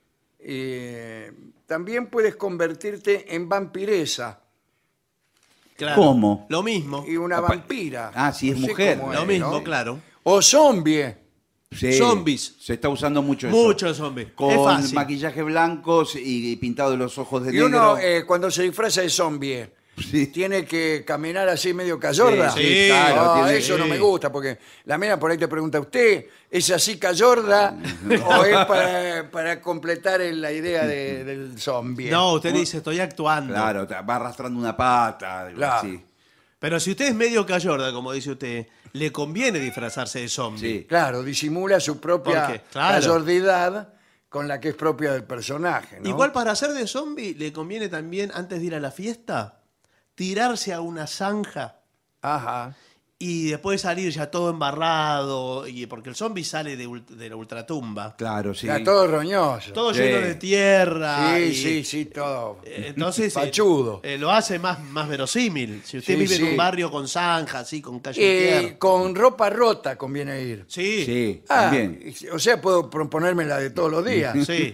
Eh, también puedes convertirte en vampiresa Claro. ¿Cómo? Lo mismo. y una Apa- vampira. Ah, sí, es No sé mujer. cómo Lo es, mismo, ¿no? claro. O zombie. Sí, Zombies. Se está usando mucho eso. Muchos zombies. Con Es fácil. maquillaje blanco y pintado los ojos de Y negro. uno, eh, cuando se disfraza de zombie, Sí. tiene que caminar así medio cayorda. Sí, sí, claro, Ah, tiene- eso no sí. me gusta, porque la mina por ahí te pregunta, ¿usted es así cayorda o es para, para completar el- la idea de- del zombie? No, usted dice, estoy actuando. Claro, va arrastrando una pata. algo Claro. así. Pero si usted es medio cayorda, como dice usted, le conviene disfrazarse de zombie. Sí. Claro, disimula su propia Porque, claro. cayordidad con la que es propia del personaje, ¿no? Igual para hacer de zombie, le conviene también, antes de ir a la fiesta, tirarse a una zanja Ajá. y después salir ya todo embarrado, y porque el zombie sale de, ult- de la ultratumba. Claro, sí. Está todo roñoso. Todo Sí. lleno de tierra. sí, y- sí, sí, todo. eh, Entonces, eh, Pachudo. eh, lo hace más, más verosímil. Si usted Sí, vive en sí. un barrio con zanja, así, con calle de Eh, tierra. con ropa rota conviene ir. Sí, sí. Sí, Ah, también. o sea, puedo proponerme la de todos los días.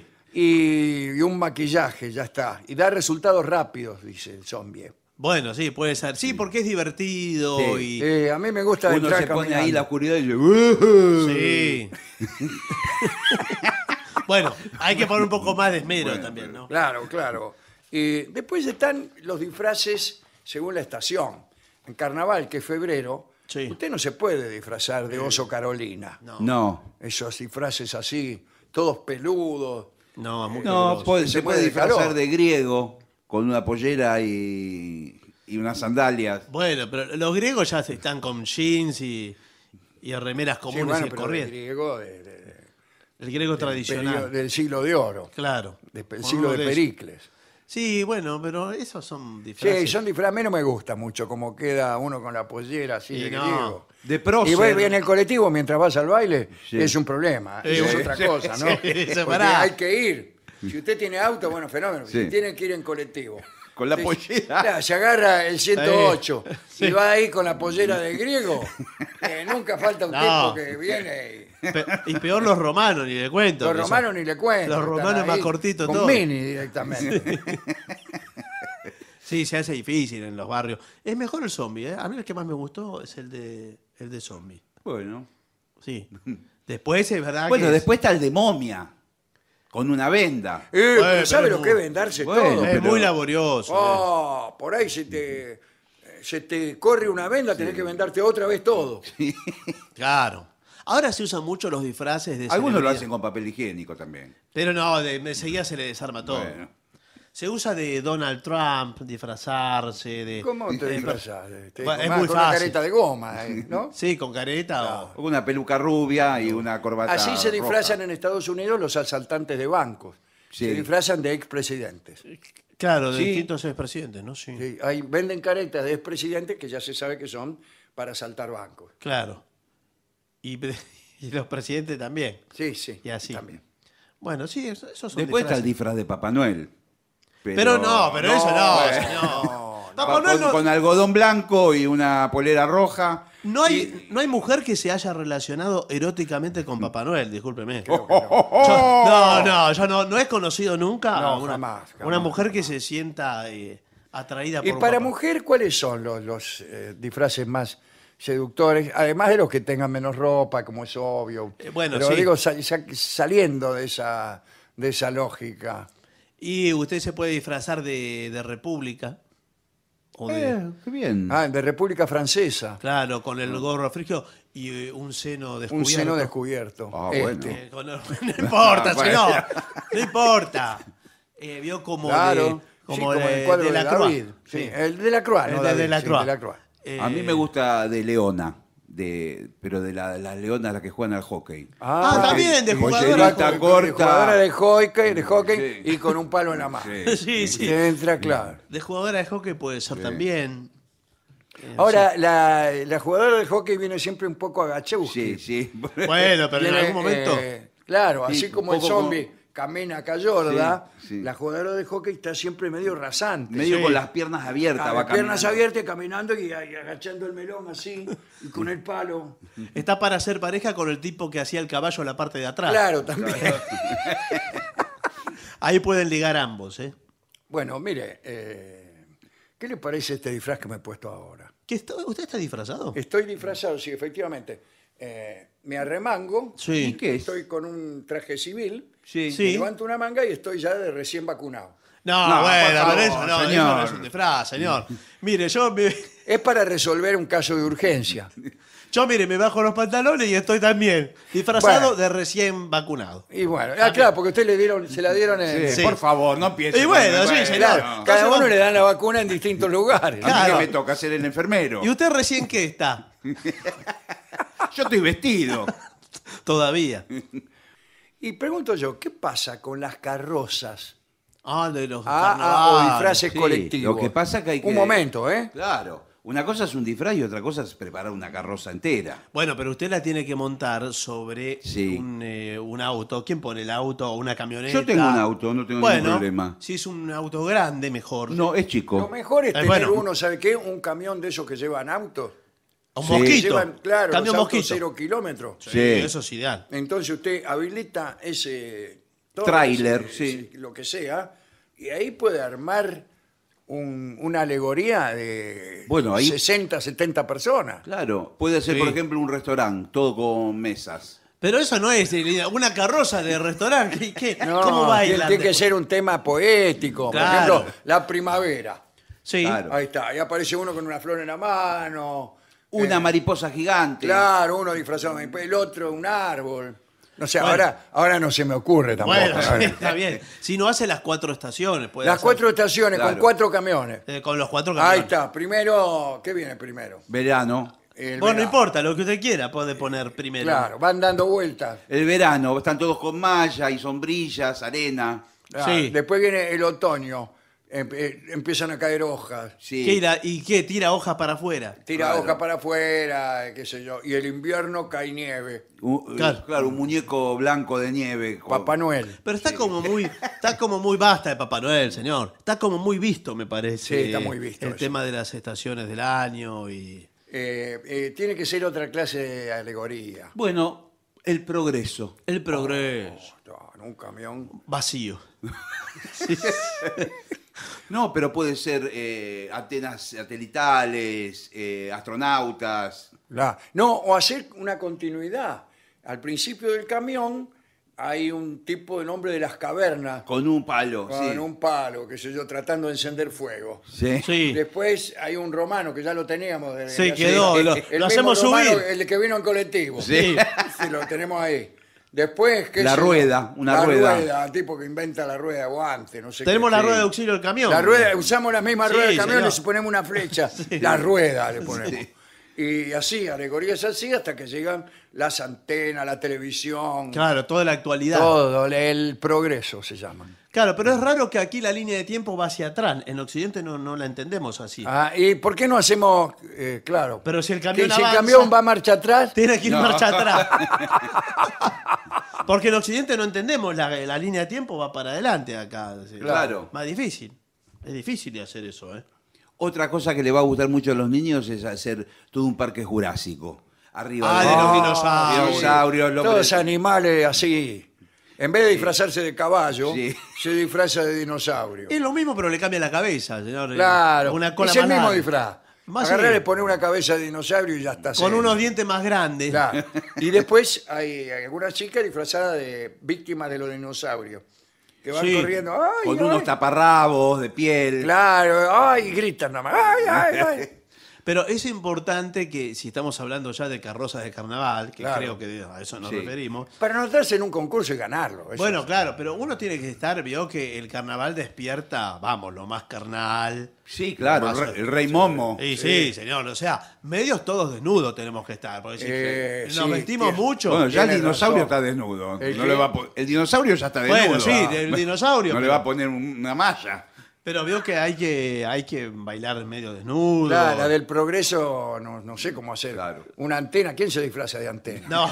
Y, y un maquillaje, ya está. Y da resultados rápidos, dice el zombie. Bueno, sí, puede ser. Sí, porque es divertido Sí. y... Eh, a mí me gusta Uno entrar se pone caminando. ahí en la oscuridad y dice, "Uh". Sí. Bueno, hay que poner un poco más de esmero Bueno, también, ¿no? Claro, claro. Y después están los disfraces según la estación. En carnaval, que es febrero, Sí. usted no se puede disfrazar de oso Carolina. No, No. Esos disfraces así, todos peludos. no, muy No, peligroso. puede- Se se muere puede de disfrazar calor. de griego con una pollera y, y unas sandalias. Bueno, pero los griegos ya están con jeans y, y remeras Sí, comunes bueno, y pero de corrientes. griego de- de- de- El griego periodo- tradicional. del siglo de oro, Claro. del Con siglo uno de de esos. Pericles. Sí, bueno, pero esos son Sí, disfraces. son disfraces. A mí no me gusta mucho como queda uno con la pollera así Y de no. griego. De prócer. Y voy bien en el colectivo mientras vas al baile, Sí. es un problema. Sí, Eso es sí, otra sí, cosa, ¿no? sí, Porque separá. hay que ir. Si usted tiene auto, bueno, fenómeno. Si Sí. tiene que ir en colectivo. Con la Sí, pollera. claro, se agarra el ciento ocho Sí. y va ahí con la pollera de griego. eh, nunca falta un No. tipo que viene y... Pe- y peor los romanos, ni le cuento. Los que son- romanos ni le cuento. Los están romanos más ahí cortitos Con todos. mini directamente. Sí, se hace difícil en los barrios. Es mejor el zombie, ¿eh? A mí el que más me gustó es el de, el de zombie. Bueno. Sí. Después es verdad Bueno, que... después está el de momia. Con una venda. Eh, Bueno, pero ¿sabe pero lo que es es vendarse bueno, todo? es pero- muy laborioso. eh. Oh, por ahí se te, se te corre una venda, tenés que vendarte otra vez todo. Claro. Ahora se usan mucho los disfraces de Algunos lo celebridad. hacen con papel higiénico también. Pero no, de, de enseguida se le desarma todo. Bueno. Se usa de Donald Trump, disfrazarse, de... ¿Cómo te eh, disfrazás? Este, bueno, con es una- muy con una fácil. careta de goma, eh, ¿no? Sí, con careta o... Con una peluca rubia y una corbata Así se disfrazan roja. en Estados Unidos los asaltantes de bancos. Sí. Se disfrazan de expresidentes. Claro, de Sí. distintos expresidentes, ¿no? Sí. Sí, hay, venden caretas de expresidentes que ya se sabe que son para asaltar bancos. Claro. Y, y los presidentes también. Sí, sí. Y así. También. Bueno, sí, eso- esos son Después está el disfraces. disfraz de Papá Noel. Pero no, pero eso no, bueno. señor. No, Papá Va Noel con, no- con algodón blanco y una polera roja. No hay, no hay mujer que se haya relacionado eróticamente con Papá Noel, discúlpeme. creo que no. Yo- no, no, yo no, no he conocido nunca No, a una, jamás, jamás. una mujer que se sienta eh, atraída por Y un para papá. mujer, ¿cuáles son los, los eh, disfraces más seductores? Además de los que tengan menos ropa, como es obvio. Eh, bueno, Pero sí. digo, sal- sa- saliendo de esa, de esa lógica. Y usted se puede disfrazar de, de república. O de, Eh, qué bien. Ah, de República Francesa. Claro, con el gorro frigio y eh, un seno Un descubierto. seno descubierto. Ah, Este. bueno. Eh, con el- no importa, Ah, bueno. señor. No importa. Eh, vio como Claro. de, Sí, como como de, el cuadro de de, la Croix. David. Sí, el de la Croix, El no de- David, de la sí, Croix. de la Croix. Eh, A mí me gusta de Leona, de, pero de la- las leonas las que juegan al hockey. Ah, porque- también, de porque jugadora. está de corta. corta. Jugadora de hockey, de hockey Sí. y con un palo en la mano. Sí. Sí, sí. Se entra claro. De jugadora de hockey puede ser también. Eh, Ahora, la, la jugadora de hockey viene siempre un poco agachada. Sí, sí. Bueno, pero en Viene, algún momento. eh, claro, Sí, así un como el poco zombie camina cayorda, Sí, sí. la jugadora de hockey está siempre medio rasante. Medio Sí. con las piernas abiertas. Ah, va las piernas caminando. abiertas, caminando y, y agachando el melón así, y con el palo. Está para hacer pareja con el tipo que hacía el caballo en la parte de atrás. Claro, también. Ahí pueden ligar ambos, ¿eh? Bueno, mire, eh, ¿qué le parece este disfraz que me he puesto ahora? ¿Qué está- ¿Usted está disfrazado? Estoy disfrazado, sí, efectivamente. Eh, me arremango, Sí. ¿Y qué es? estoy con un traje civil, Sí. Sí. me levanto una manga y estoy ya de recién vacunado. No, No, bueno, por pero favor, eso no, eso señor. no es un disfraz, señor. Mire, yo me, Es para resolver un caso de urgencia. yo mire, me bajo los pantalones y estoy también disfrazado Bueno. de recién vacunado. Y bueno, ah, claro, porque usted le dieron, se la dieron en... Sí, Sí. Por favor, no piense. Y bueno, sí, señor. Claro, no. cada Entonces, uno le dan la vacuna en distintos lugares. A mí Claro. que me toca ser el enfermero. ¿Y usted recién qué está? Yo estoy vestido. Todavía. Y pregunto yo, ¿qué pasa con las carrozas? Ah, de los Ah, ah, o carnavales. disfraces Sí, colectivos. lo que pasa que hay que- Un momento, ¿eh? Claro. Una cosa es un disfraz y otra cosa es preparar una carroza entera. Bueno, pero usted la tiene que montar sobre Sí. un, eh, un auto. ¿Quién pone el auto o una camioneta? Yo tengo un auto, no tengo bueno, ningún problema. si es un auto grande, mejor. No, es Lo chico. mejor es Eh, tener bueno. uno, ¿sabe qué? Un camión de esos que llevan autos. Un Sí. mosquito. Llevan, claro, Cambio los autos mosquito. cero kilómetros. Sí, Sí. eso es ideal. Entonces usted habilita ese... todo Tráiler, ese- sí. ese- lo que sea, y ahí puede armar un- una alegoría de Bueno, ahí- sesenta, setenta personas. Claro. Puede ser, Sí. por ejemplo, un restaurante, todo con mesas. Pero eso no es eh, una carroza de restaurante. ¿Qué, qué? No, ¿Cómo tiene, bailan? tiene que ser un tema poético. Claro. Por ejemplo, la primavera. Sí. Claro. Ahí está, ahí aparece uno con una flor en la mano. Una Eh, mariposa gigante. Claro, uno disfrazado, el otro un árbol. No sé, Bueno. ahora, ahora no se me ocurre tampoco. Bueno, A ver. está bien. Si no hace las cuatro estaciones, puede Las hacer, cuatro estaciones con Claro. cuatro camiones. eh, con los cuatro Ahí camiones. está, primero, ¿qué viene primero? Verano. El Bueno, no verano. importa, lo que usted quiera puede poner primero. Claro, van dando vueltas. El verano. Están todos con malla y sombrillas, arena. Ah, Sí. Después viene el otoño, em- eh, empiezan a caer hojas. Sí. ¿Qué irá- ¿Y qué? ¿Tira hojas para afuera? Tira Claro. hojas para afuera, qué sé yo. Y el invierno cae nieve. Un- Claro. claro. un muñeco blanco de nieve. con- Papá Noel. Pero está como muy, está como muy basta de Papá Noel, señor. Está como muy visto, me parece. Sí, está muy visto El eso. tema de las estaciones del año y. Eh, eh, tiene que ser otra clase de alegoría. Bueno, el progreso. El progreso. No, en un camión. Vacío. Sí. No, pero puede ser eh, antenas satelitales, eh, astronautas. La- no, o hacer una continuidad. Al principio del camión hay un tipo de nombre de las cavernas Con un palo, con sí. un palo, qué sé yo, tratando de encender fuego. Sí. Sí. Después hay un romano que ya lo teníamos. de- Sí, de- quedó, el lo- mismo lo hacemos romano, subir. El que vino en colectivo. Sí. Sí, lo tenemos ahí. Después, ¿qué La sé yo? rueda, una la rueda. el tipo que inventa la rueda de guante, no sé Tenemos qué. la sí. rueda de auxilio del camión. La rueda, usamos la misma Sí, rueda del camión, señor. le ponemos una flecha, la rueda le ponemos. Y así, alegorías así, hasta que llegan las antenas, la televisión, Claro, toda la actualidad. todo, el progreso se llaman. Claro, pero es raro que aquí la línea de tiempo va hacia atrás. En Occidente no, no la entendemos así. Ah, ¿y por qué no hacemos, eh, claro, Pero si el que camión si el avanza, camión va marcha atrás, tiene que ir No. marcha atrás. Porque en Occidente no entendemos, la, la línea de tiempo va para adelante acá. Sí. Claro. Más difícil. Es difícil de hacer eso, ¿eh? Otra cosa que le va a gustar mucho a los niños es hacer todo un parque jurásico. Arriba Ah, de los dinosaurios. dinosaurios, los todos animales así. En vez de disfrazarse de caballo, Sí. se disfraza de dinosaurio. Es lo mismo, pero le cambia la cabeza, señor. Claro, Una cola es el más mismo larga. disfraz. Más Agarrar sí. y poner una cabeza de dinosaurio y ya está. Con serio. unos dientes más grandes. Claro. Y después hay algunas chicas disfrazadas de víctimas de los dinosaurios. Que van Sí. corriendo. ¡Ay, con ay! unos taparrabos de piel. Claro, ¡ay! Y gritan nada más. ¡Ay, ay, ay! Pero es importante que, si estamos hablando ya de carrozas de carnaval, que Claro. creo que a eso nos Sí. referimos. Para anotarse en un concurso y ganarlo. eso Bueno, es. claro, pero uno tiene que estar, vio que el carnaval despierta, vamos, lo más carnal. Sí, claro, el, Más- re- el rey Momo. Y sí, señor, o sea, medios todos desnudos tenemos que estar, porque si Eh, nos sí, vestimos tiene- mucho. Bueno, ya el Tiene dinosaurio razón. está desnudo. ¿El No qué? le va a po- el dinosaurio ya está desnudo. Bueno, sí, Ah, el dinosaurio, No le pero- va a poner un- una malla. Pero veo que hay que hay que bailar medio desnudo. La, la del progreso, no, no sé cómo hacer. Claro. Una antena, ¿quién se disfraza de antena? No,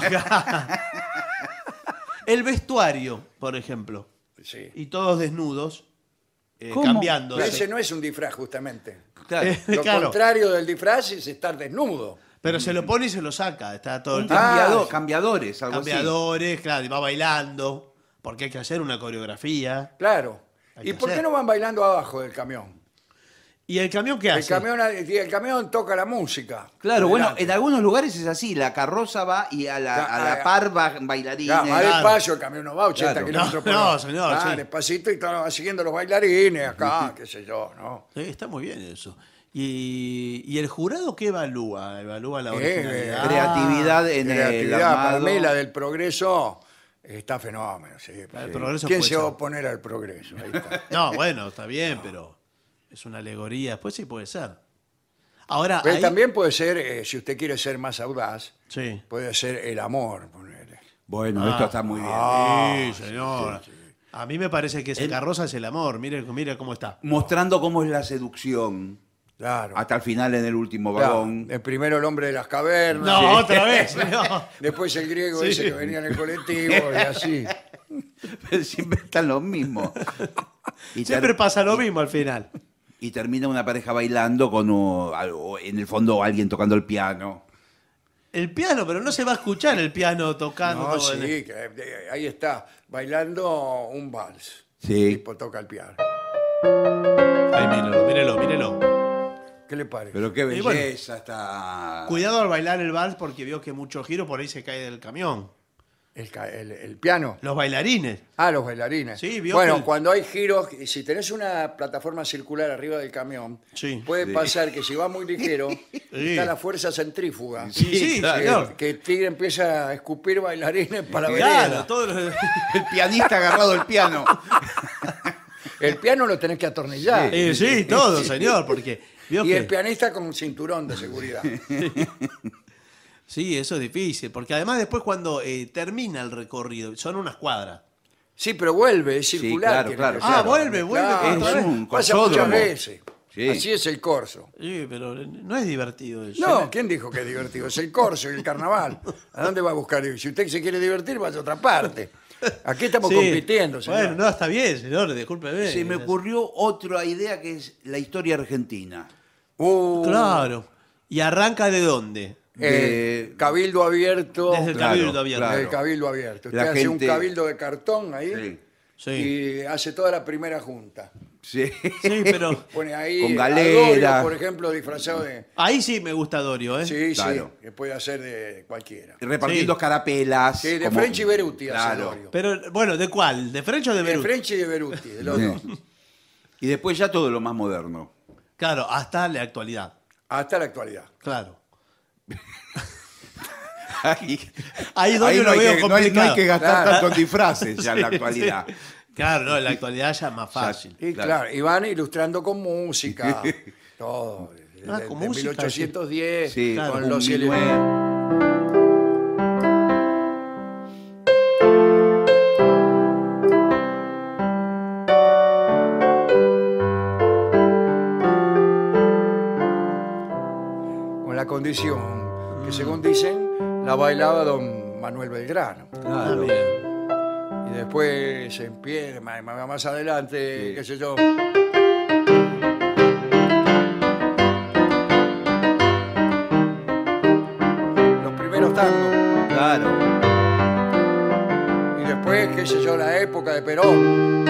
el vestuario, por ejemplo, Sí. y todos desnudos, eh, ¿Cómo? cambiando. Pero ese no es un disfraz, justamente. Claro. Eh, Lo claro, contrario del disfraz es estar desnudo. pero se lo pone y se lo saca, está todo el Un tiempo. cambiador- Ah, cambiadores, algo Cambiadores, claro, y va bailando, porque hay que hacer una coreografía. Claro. Hay ¿Y que por qué hacer. no van bailando abajo del camión? ¿Y el camión qué El hace? camión, el camión toca la música. así. Claro, bueno, Adelante. en algunos lugares es así. La carroza va y a la, a la Ah, par va bailarines. Ya, va Claro. despacio, el camión no va a ochenta Claro. kilómetros No, por no, hora. señor, Ah, sí. despacito y todo, va siguiendo los bailarines acá, qué sé yo, ¿no? Sí, está muy bien eso. ¿Y, y el jurado qué evalúa? ¿Evalúa la Eh, originalidad? Creatividad en el Creatividad, para armado. mí la del progreso está fenómeno. Sí, El progreso ¿Quién puede se va a ser. oponer al progreso? Ahí está. No, bueno, está bien, pero es una alegoría. Después sí puede ser. Ahora, Pero ahí- también puede ser, eh, si usted quiere ser más audaz, Sí. puede ser el amor. ponele. Bueno, Ah. esto está muy bien. Sí, señor. A mí me parece que esa carroza es el amor. Mire, mire cómo está. Mostrando cómo es la seducción. Claro. Hasta el final en el último Claro, vagón. el primero el hombre de las cavernas. No, otra vez. No. Después el griego Sí. ese que venía en el colectivo y así. Pero siempre están los mismos. Y, ter- Siempre pasa lo mismo al final. y termina una pareja bailando con un- algo- en el fondo alguien tocando el piano. El piano, pero no se va a escuchar el piano tocando. No, todo en- sí, que, eh, ahí está, bailando un vals. Sí. El tipo toca el piano. Ay, mírelo, mírelo, mírelo. ¿Qué le parece? Pero qué Y bueno. belleza está. Cuidado al bailar el vals porque vio que mucho giro por ahí se cae del camión. El, ca- el- el piano. Los bailarines. Ah, los bailarines. Sí, vio bueno, que el- cuando hay giros, y si tenés una plataforma circular arriba del camión, Sí. puede Sí. pasar que si va muy ligero, está la fuerza centrífuga. Sí, sí, claro. señor. Que el tigre empieza a escupir bailarines para la Claro, vereda. todos los- El pianista agarrado al piano. El piano lo tenés que atornillar. Eh, sí, todo, señor, porque vio Y que... el pianista con un cinturón de seguridad. Sí, eso es difícil, porque además después cuando eh, termina el recorrido, son unas cuadras. Sí, pero vuelve, es Sí, circular. claro, tiene claro, que Ah, ser. vuelve, vuelve Claro, otra vez. Pasa un muchas corsódromo. veces. Sí. Así es el corso. Sí, pero no es divertido eso. No, ¿quién dijo que es divertido? Es el corso y el carnaval. ¿A dónde va a buscar? Si usted se quiere divertir, vaya a otra parte. Aquí estamos Sí. compitiendo, señor. Bueno, no, está bien, señor, discúlpeme. Se me ocurrió otra idea que es la historia argentina. Uh, Claro. ¿Y arranca de dónde? eh, De- cabildo abierto. Desde el claro, cabildo abierto. claro. Del cabildo abierto. Usted La hace un gente- cabildo de cartón ahí Sí. Sí. y hace toda la primera junta. Sí. Sí, pero Pone ahí Con a galera. Dorio, por ejemplo, disfrazado de... ahí sí me gusta Dorio, ¿eh? Sí, Claro. sí, que puede hacer de cualquiera. Repartiendo Sí. carapelas. Sí, de como- Frenchy Beruti hace Claro. Dorio. Pero, bueno, ¿de cuál? ¿De French o de De Beruti? Frenchy y de Beruti, de los dos. Y después ya todo lo más moderno. Claro, hasta la actualidad. Hasta la actualidad. Claro. Ahí, Ahí Dorio ahí no, lo hay veo que, no, hay, no hay complicado. que gastar Claro. tanto en disfraces ya en la actualidad. Claro, no, en la actualidad ya es más fácil. Y Claro. claro, y van ilustrando con música, todo. de- Ah, de- con de música, mil ochocientos diez, Sí, Claro, con un los minué. cielos. Con la condición que, según dicen, la bailaba don Manuel Belgrano. Ah, Claro. mira. Y después se empieza, más, más- más adelante, Sí. qué sé yo. Los primeros tangos. Claro. Y después, qué sé yo, la época de Perón.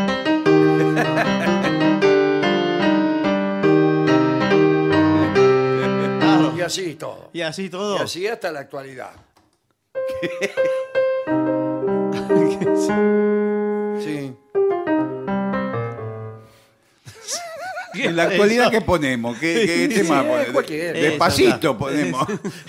Claro. Y así todo. Y así Y todo. así hasta la actualidad. Sí. En la actualidad, ¿qué ponemos? ¿Qué, qué Sí, tema sí, ponemos? cualquiera. Despacito Eso ponemos.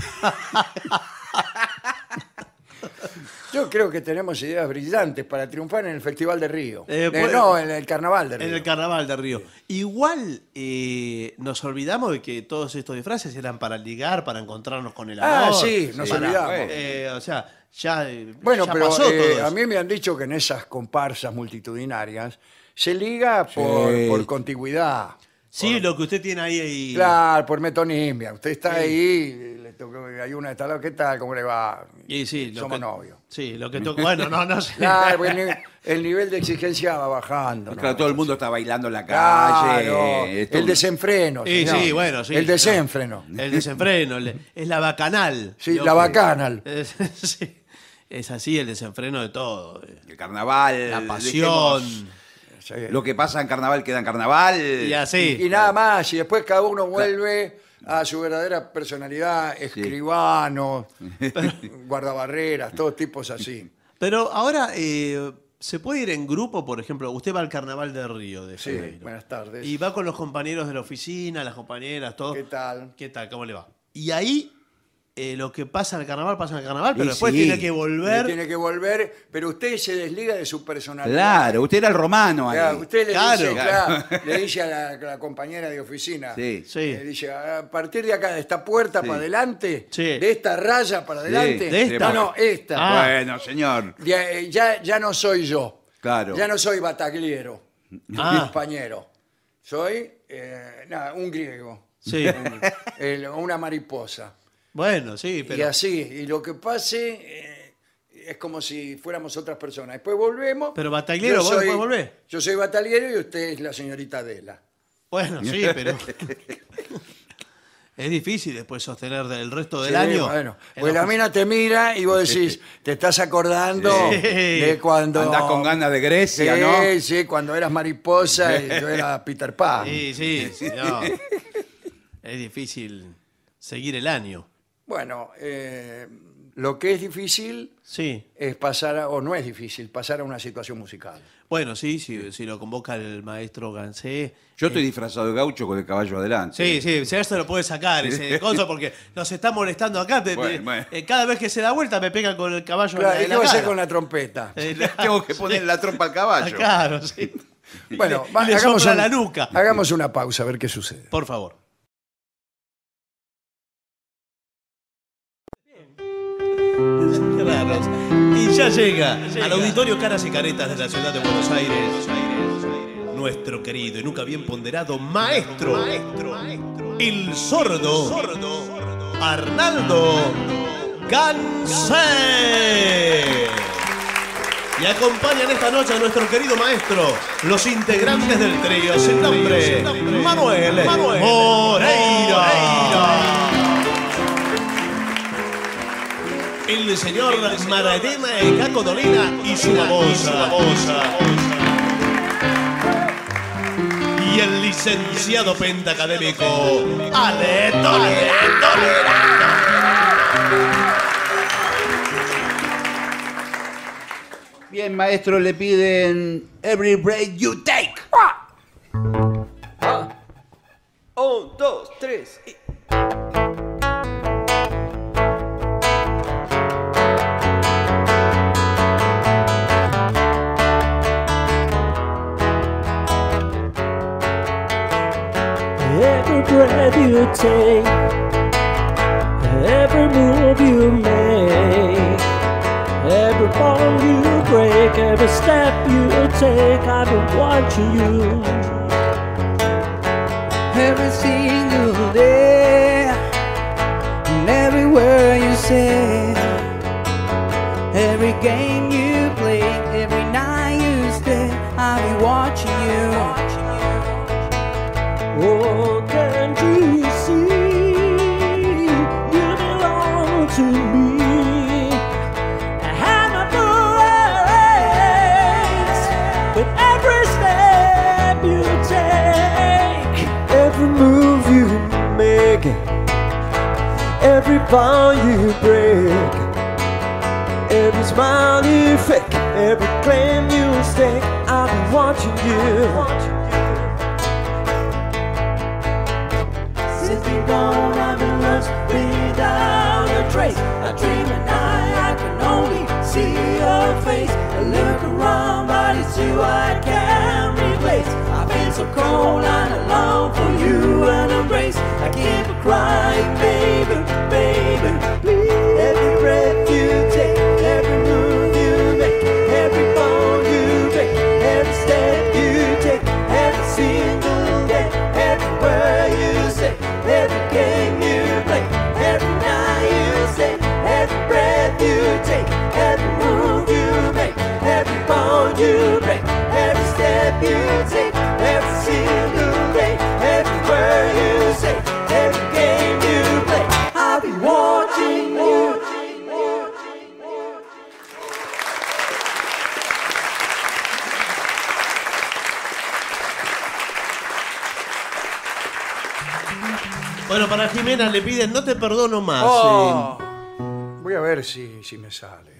Yo creo que tenemos ideas brillantes para triunfar en el Festival de Río. Eh, Eh, pues- no, en el Carnaval de Río. En el Carnaval de Río. Igual eh, nos olvidamos de que todos estos disfraces eran para ligar, para encontrarnos con el amor. Ah, sí, nos para- olvidamos. eh, o sea, ya, eh, Bueno, ya pero pasó eh, todo eso. a mí me han dicho que en esas comparsas multitudinarias se liga por, Sí. por contigüidad. Sí, lo que usted tiene ahí. ahí- Claro, por metonimia. Usted está ahí, le toca- hay una de esta lado, ¿qué tal? ¿Cómo le va? Y sí, lo Somos que- novios. Sí, lo que toca. Bueno, no, no sé. Claro, porque el, nivel, el nivel de exigencia va bajando. ¿no? Claro, todo el mundo está bailando en la calle. Claro, esto- el desenfreno. Sí, señor. sí, bueno, sí. El desenfreno. El desenfreno, el- es la bacanal. Sí, Lo la que- bacanal. Es, sí, es así el desenfreno de todo. eh. El carnaval. La pasión. dejemos- Sí. Lo que pasa en carnaval queda en carnaval. Y así. Y nada más, y después cada uno vuelve a su verdadera personalidad, escribano, guardabarreras, todos tipos así. Pero ahora, eh, ¿se puede ir en grupo, por ejemplo? Usted va al Carnaval de Río de Sí, Janeiro. buenas tardes. Y va con los compañeros de la oficina, las compañeras, todo. ¿Qué tal? ¿Qué tal? ¿Cómo le va? Y ahí, eh, lo que pasa en el carnaval, pasa en el carnaval, pero Y después sí. tiene que volver. Tiene que volver, pero usted se desliga de su personalidad. Claro, usted era el romano ahí. Claro, usted le Claro. dice, claro, le dice a la, a la compañera de oficina, Sí. Sí. le dice, a partir de acá, de esta puerta Sí. para adelante, Sí. de esta raya para adelante, ¿De esta? no, no, esta. Ah. Bueno, señor. Ya, eh, ya, ya no soy yo, Claro. ya no soy batagliero, Ah. compañero, soy eh, nada, un griego, Sí. el- una mariposa. Bueno, sí, Y pero. así, y lo que pase eh, es como si fuéramos otras personas. Después volvemos. Pero Batagliero, yo ¿vos soy- después volvés? Yo soy Batagliero y usted es la señorita Adela. Bueno, sí, pero. Es difícil después sostener el resto del Sí, año. Bueno, en pues la oficina. mina te mira y vos decís, te estás acordando Sí. de cuando... Andás con ganas de Grecia, sí, ¿no? Sí, cuando eras mariposa y yo era Peter Pan. Sí, sí, sí, no. Es difícil seguir el año. Bueno, eh, lo que es difícil Sí. es pasar, a- o no es difícil, pasar a una situación musical. Bueno, sí, si, si lo convoca el maestro Gansé. Yo estoy disfrazado de gaucho con el caballo adelante. Sí, sí, si se lo puede sacar ese coso porque nos está molestando acá. Te- Bueno, te- bueno. eh, cada vez que se da vuelta me pegan con el caballo en Claro, la, ¿y en qué la va a hacer cara. con la trompeta? Eh, Tengo que poner la trompa al caballo. Claro, sí. Bueno, Y va- le hagamos, sopla un- la nuca. hagamos una pausa a ver qué sucede. Por favor. Qué raros. Y ya llega al Auditorio Caras y Caretas de la ciudad de Buenos Aires, nuestro querido y nunca bien ponderado maestro, el sordo, Arnaldo Gansé. Y acompañan esta noche a nuestro querido maestro, los integrantes del trío sin nombre, Manuel, Moreira. El señor Maradema Caco Dolina y su babosa. y el licenciado pentacadémico Ale Tolerano. Bien, maestro, le piden Every Breath You Take. Ah. Un, dos, tres y... Every breath you take, every move you make, every bond you break, every step you take, I've been watching you. Every single day, and every word you say, every game you play, every night you stay, I'll be watching you. Oh, can't you see, you belong to me. I have my praise with every step you take, every move you make, every bond you break, every smile you fake, every claim you stake, I'll be watching you. Since been gone, I've been lost without a trace. I dream at night, I can only see your face. I look around, but it's you I can't replace. I feel so cold and I long for you and embrace. I keep a crying, baby, baby, please. Every breath you take, every move you make, every bond you break, every step you take, every single day, every word you say, every game you play, every night you say, every breath you take, every move you make, every bond you break, every step you take, every single day, every word you say, every game you play, I'll be watching you. Bueno, para Jimena le piden No te perdono más. Oh, eh. voy a ver si, si me sale.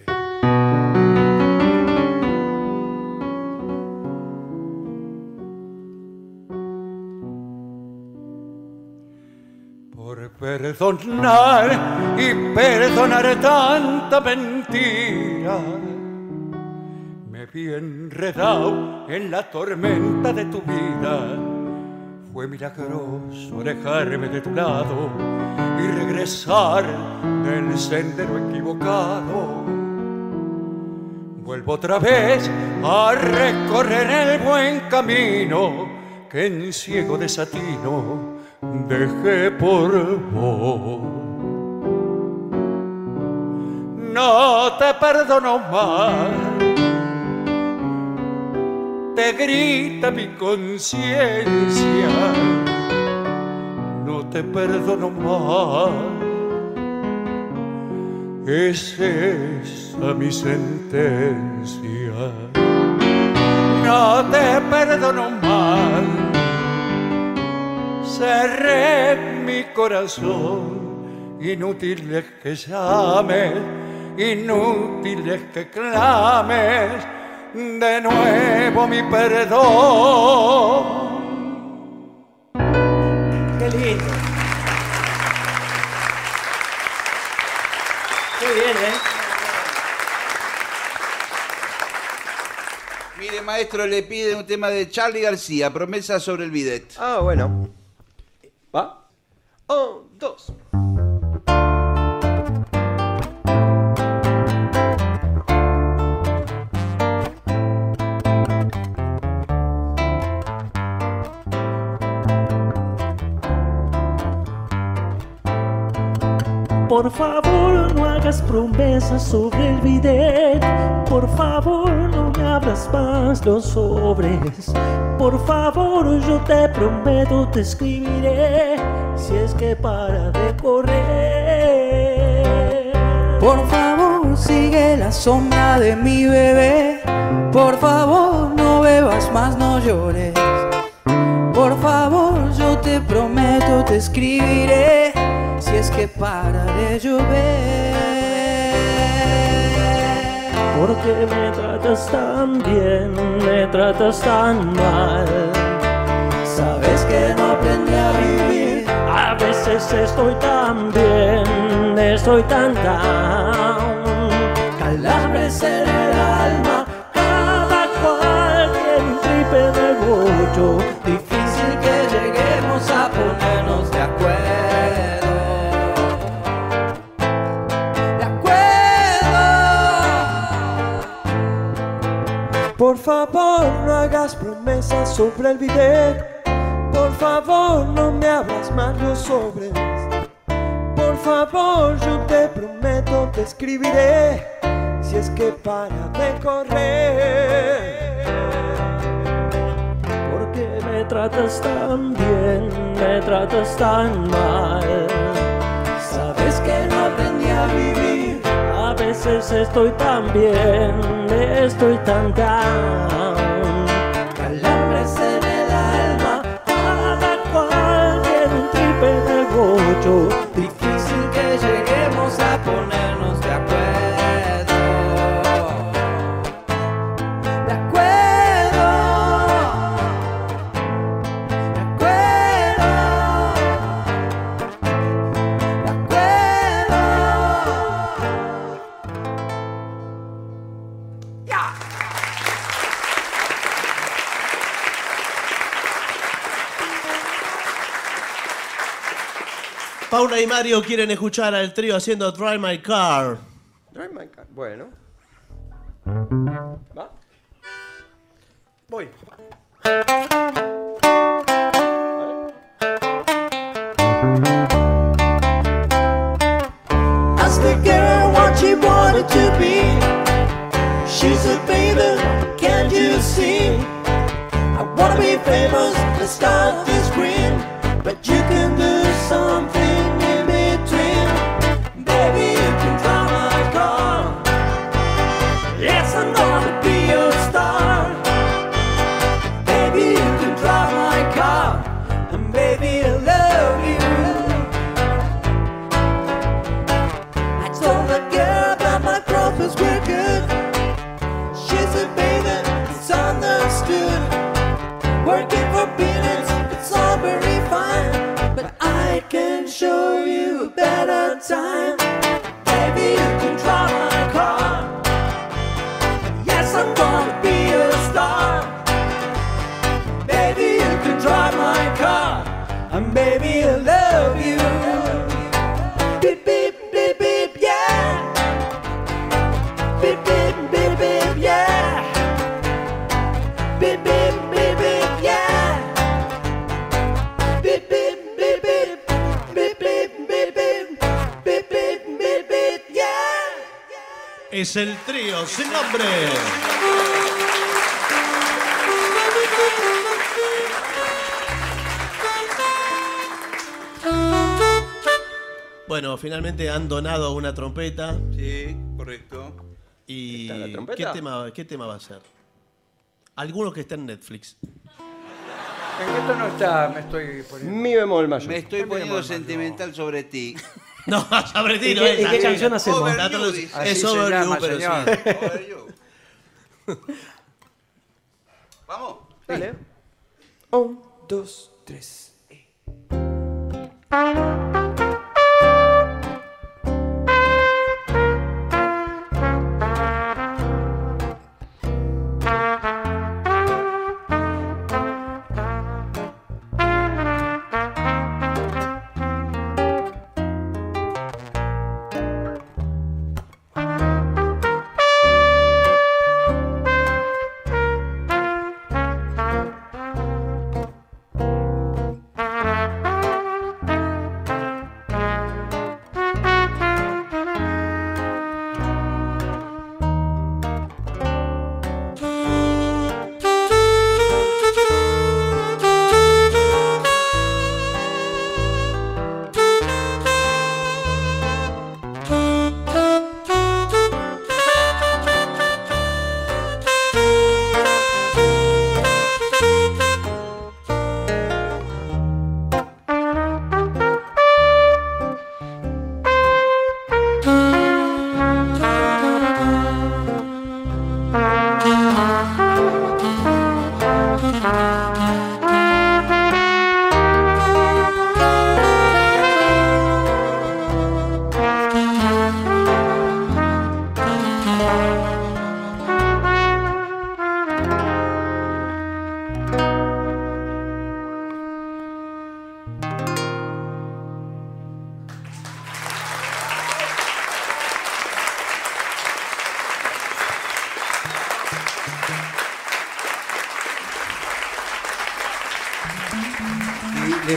Por perdonar y perdonar tanta mentira, me vi enredado en la tormenta de tu vida. Fue milagroso alejarme de tu lado y regresar del sendero equivocado. Vuelvo otra vez a recorrer el buen camino que en ciego desatino dejé por vos. No te perdono más, te grita mi conciencia, no te perdono más, es esa mi sentencia. No te perdono más, cerré mi corazón, inútil es que llames, inútil es que clames de nuevo mi perdón. Qué lindo. Qué bien, ¿eh? Mire, maestro, le pide un tema de Charly García, Promesa sobre el bidet. Ah, bueno. ¿Va? Un, dos. Por favor, no hagas promesas sobre el bidet. Por favor, no me abras más los sobres. Por favor, yo te prometo, te escribiré si es que para de correr. Por favor, sigue la sombra de mi bebé. Por favor, no bebas más, no llores. Por favor, yo te prometo, te escribiré si es que para de llover. Porque me tratas tan bien, me tratas tan mal. Sabes que no aprendí a vivir. A veces estoy tan bien, estoy tan down. Calambres en el alma, Cada cual tiene un trip en el bollo. difícil que lleguemos a ponernos de acuerdo. De acuerdo. Por favor, no hagas promesas sobre el bidet. Por favor, no me abras más los sobres. Por favor, yo te prometo, te escribiré si es que para de correr. Porque me tratas tan bien, me tratas tan mal. Sabes que no aprendí a vivir. A veces estoy tan bien, estoy tan down. Calambres en el alma, Cada cual tiene un trip en el bollo. difícil que lleguemos a ponernos de acuerdo. De acuerdo. De acuerdo. De acuerdo. Ya. Paula y Mario quieren escuchar al trío haciendo Drive My Car. Drive my car. Bueno. ¿Va? Voy. Ask the girl what she wanted to be. She said, baby, can't you see? I wanna be famous, let's start this dream. But you can do something in between. Baby, you can drive my car. Yes, I'm gonna be your star. Baby, you can drive my car. And baby, I love you. I told the girl that my profits were good. She said, baby, it's understood. Working for peanuts, it's all very fine. But I can show you a better time. Baby, you can drive my car. Yes, I'm gonna be a star. Baby, you can drive my car. And baby, I love you. Beep, beep, beep, beep, yeah. Beep, beep, beep, beep, yeah. Beep, beep, beep, beep, yeah. Beep, beep, beep, beep. Beep, beep, beep, beep. Beep, beep, beep, beep, yeah. Es el trío sin nombre. Bueno, finalmente han donado una trompeta. Sí, correcto. Y ¿Está la trompeta? ¿qué tema, qué tema va a ser? Alguno que está en Netflix. ¿En qué tono está? Me estoy poniendo. Mi bemol mayor. Me estoy Muy bien, poniendo Mario. sentimental sobre ti. No, sobre ti ¿Y no qué, es. y qué canción hacemos? Over La you, traduc- dice. Así Es se Over llama, You, pero señor. sí. Over you. Vamos. Dale. Un, dos, tres.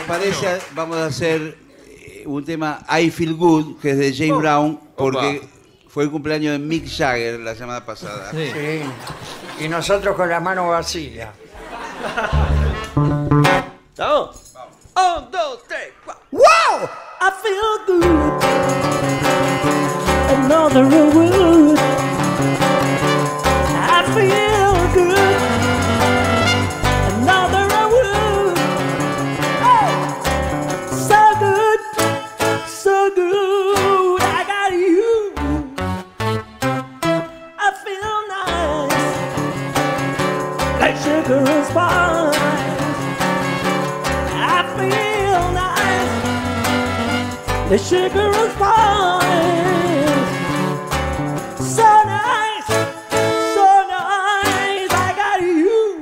parece, vamos a hacer eh, un tema I Feel Good, que es de James Brown, porque fue el cumpleaños de Mick Jagger la semana pasada. Sí. Sí. Y nosotros con las manos vacías. ¿Estamos? Un, dos, tres, cuatro. Wow! I feel good. Another wood. I feel good. Another wood. Oh! So good. So good. I got you. I feel nice. Like sugar and spice. I feel nice. The sugar and spice. So nice, so nice. I got you.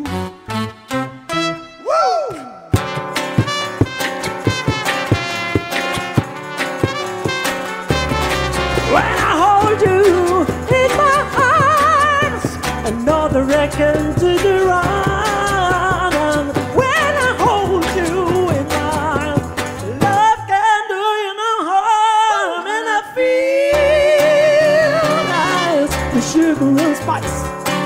Woo! When I hold you in my arms, another reckon to the run. Sugar and spice.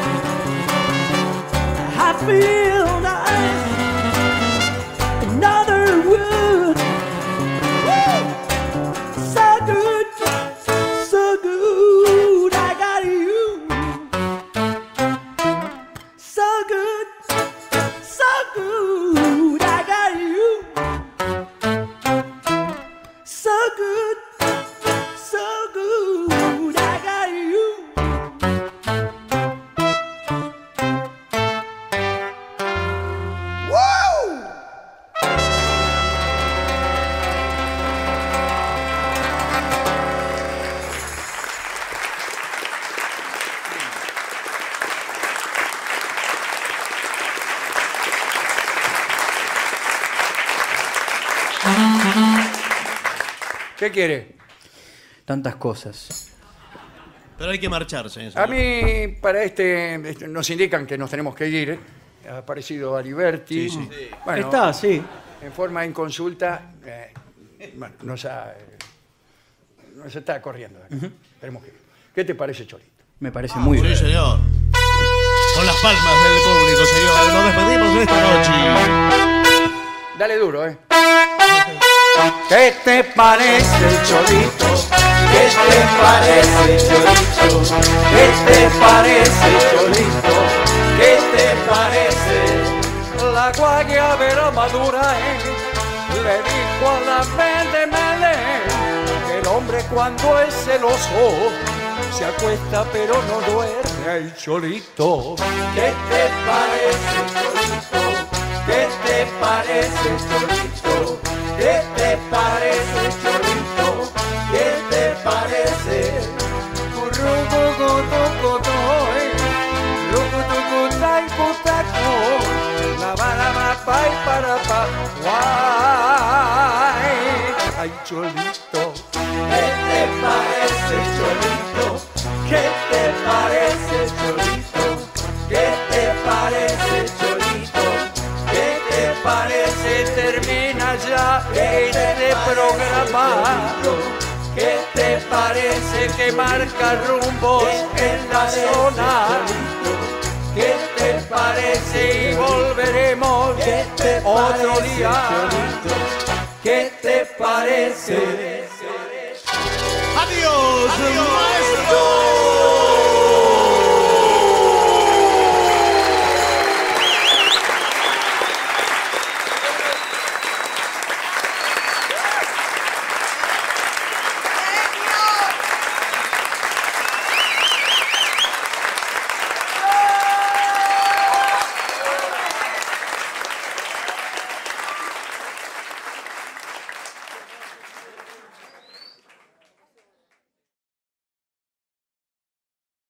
I feel nice. Another wood. Woo! So good, so good. I got you. So good, so good. I got you. So good, so good. I got you. ¿Qué quiere? Tantas cosas. Pero hay que marcharse. A mí, para este, este, nos indican que nos tenemos que ir. Ha aparecido Aliberti. Sí, sí. Bueno, Está, sí. en forma de inconsulta, eh, bueno, nos, ha, eh, nos está corriendo. de acá. Tenemos que ir. ¿Qué te parece, Cholito? Me parece muy Sí, bien. señor. Con las palmas del público, señor. Nos despedimos de esta noche. Dale duro, ¿eh? ¿Qué te parece, Cholito? ¿Qué te parece, Cholito? ¿Qué te parece, Cholito? ¿Qué te parece? La guayabera madura, ¿eh? Le dijo a la verde melé que el hombre cuando es celoso se acuesta pero no duerme. Ay, Cholito. ¿Qué te parece, Cholito? ¿Qué te parece, Cholito? ¿Qué te parece, Cholito? ¿Qué te parece? Currucucutucutoy, rucutucutaicutaco, la balama pay para pa, guay. Ay, Cholito. ¿Qué te parece, Cholito? ¿Qué te parece, Cholito? ¿Qué te parece, Cholito? ¿Qué te parece? Termina ya este programa. ¿Qué te Parece que marca rumbos en la zona. ¿Qué ¿Qué te parece? Y volveremos ¿Qué te otro parece, día. Cholito? ¿Qué te parece? Adiós. Adiós.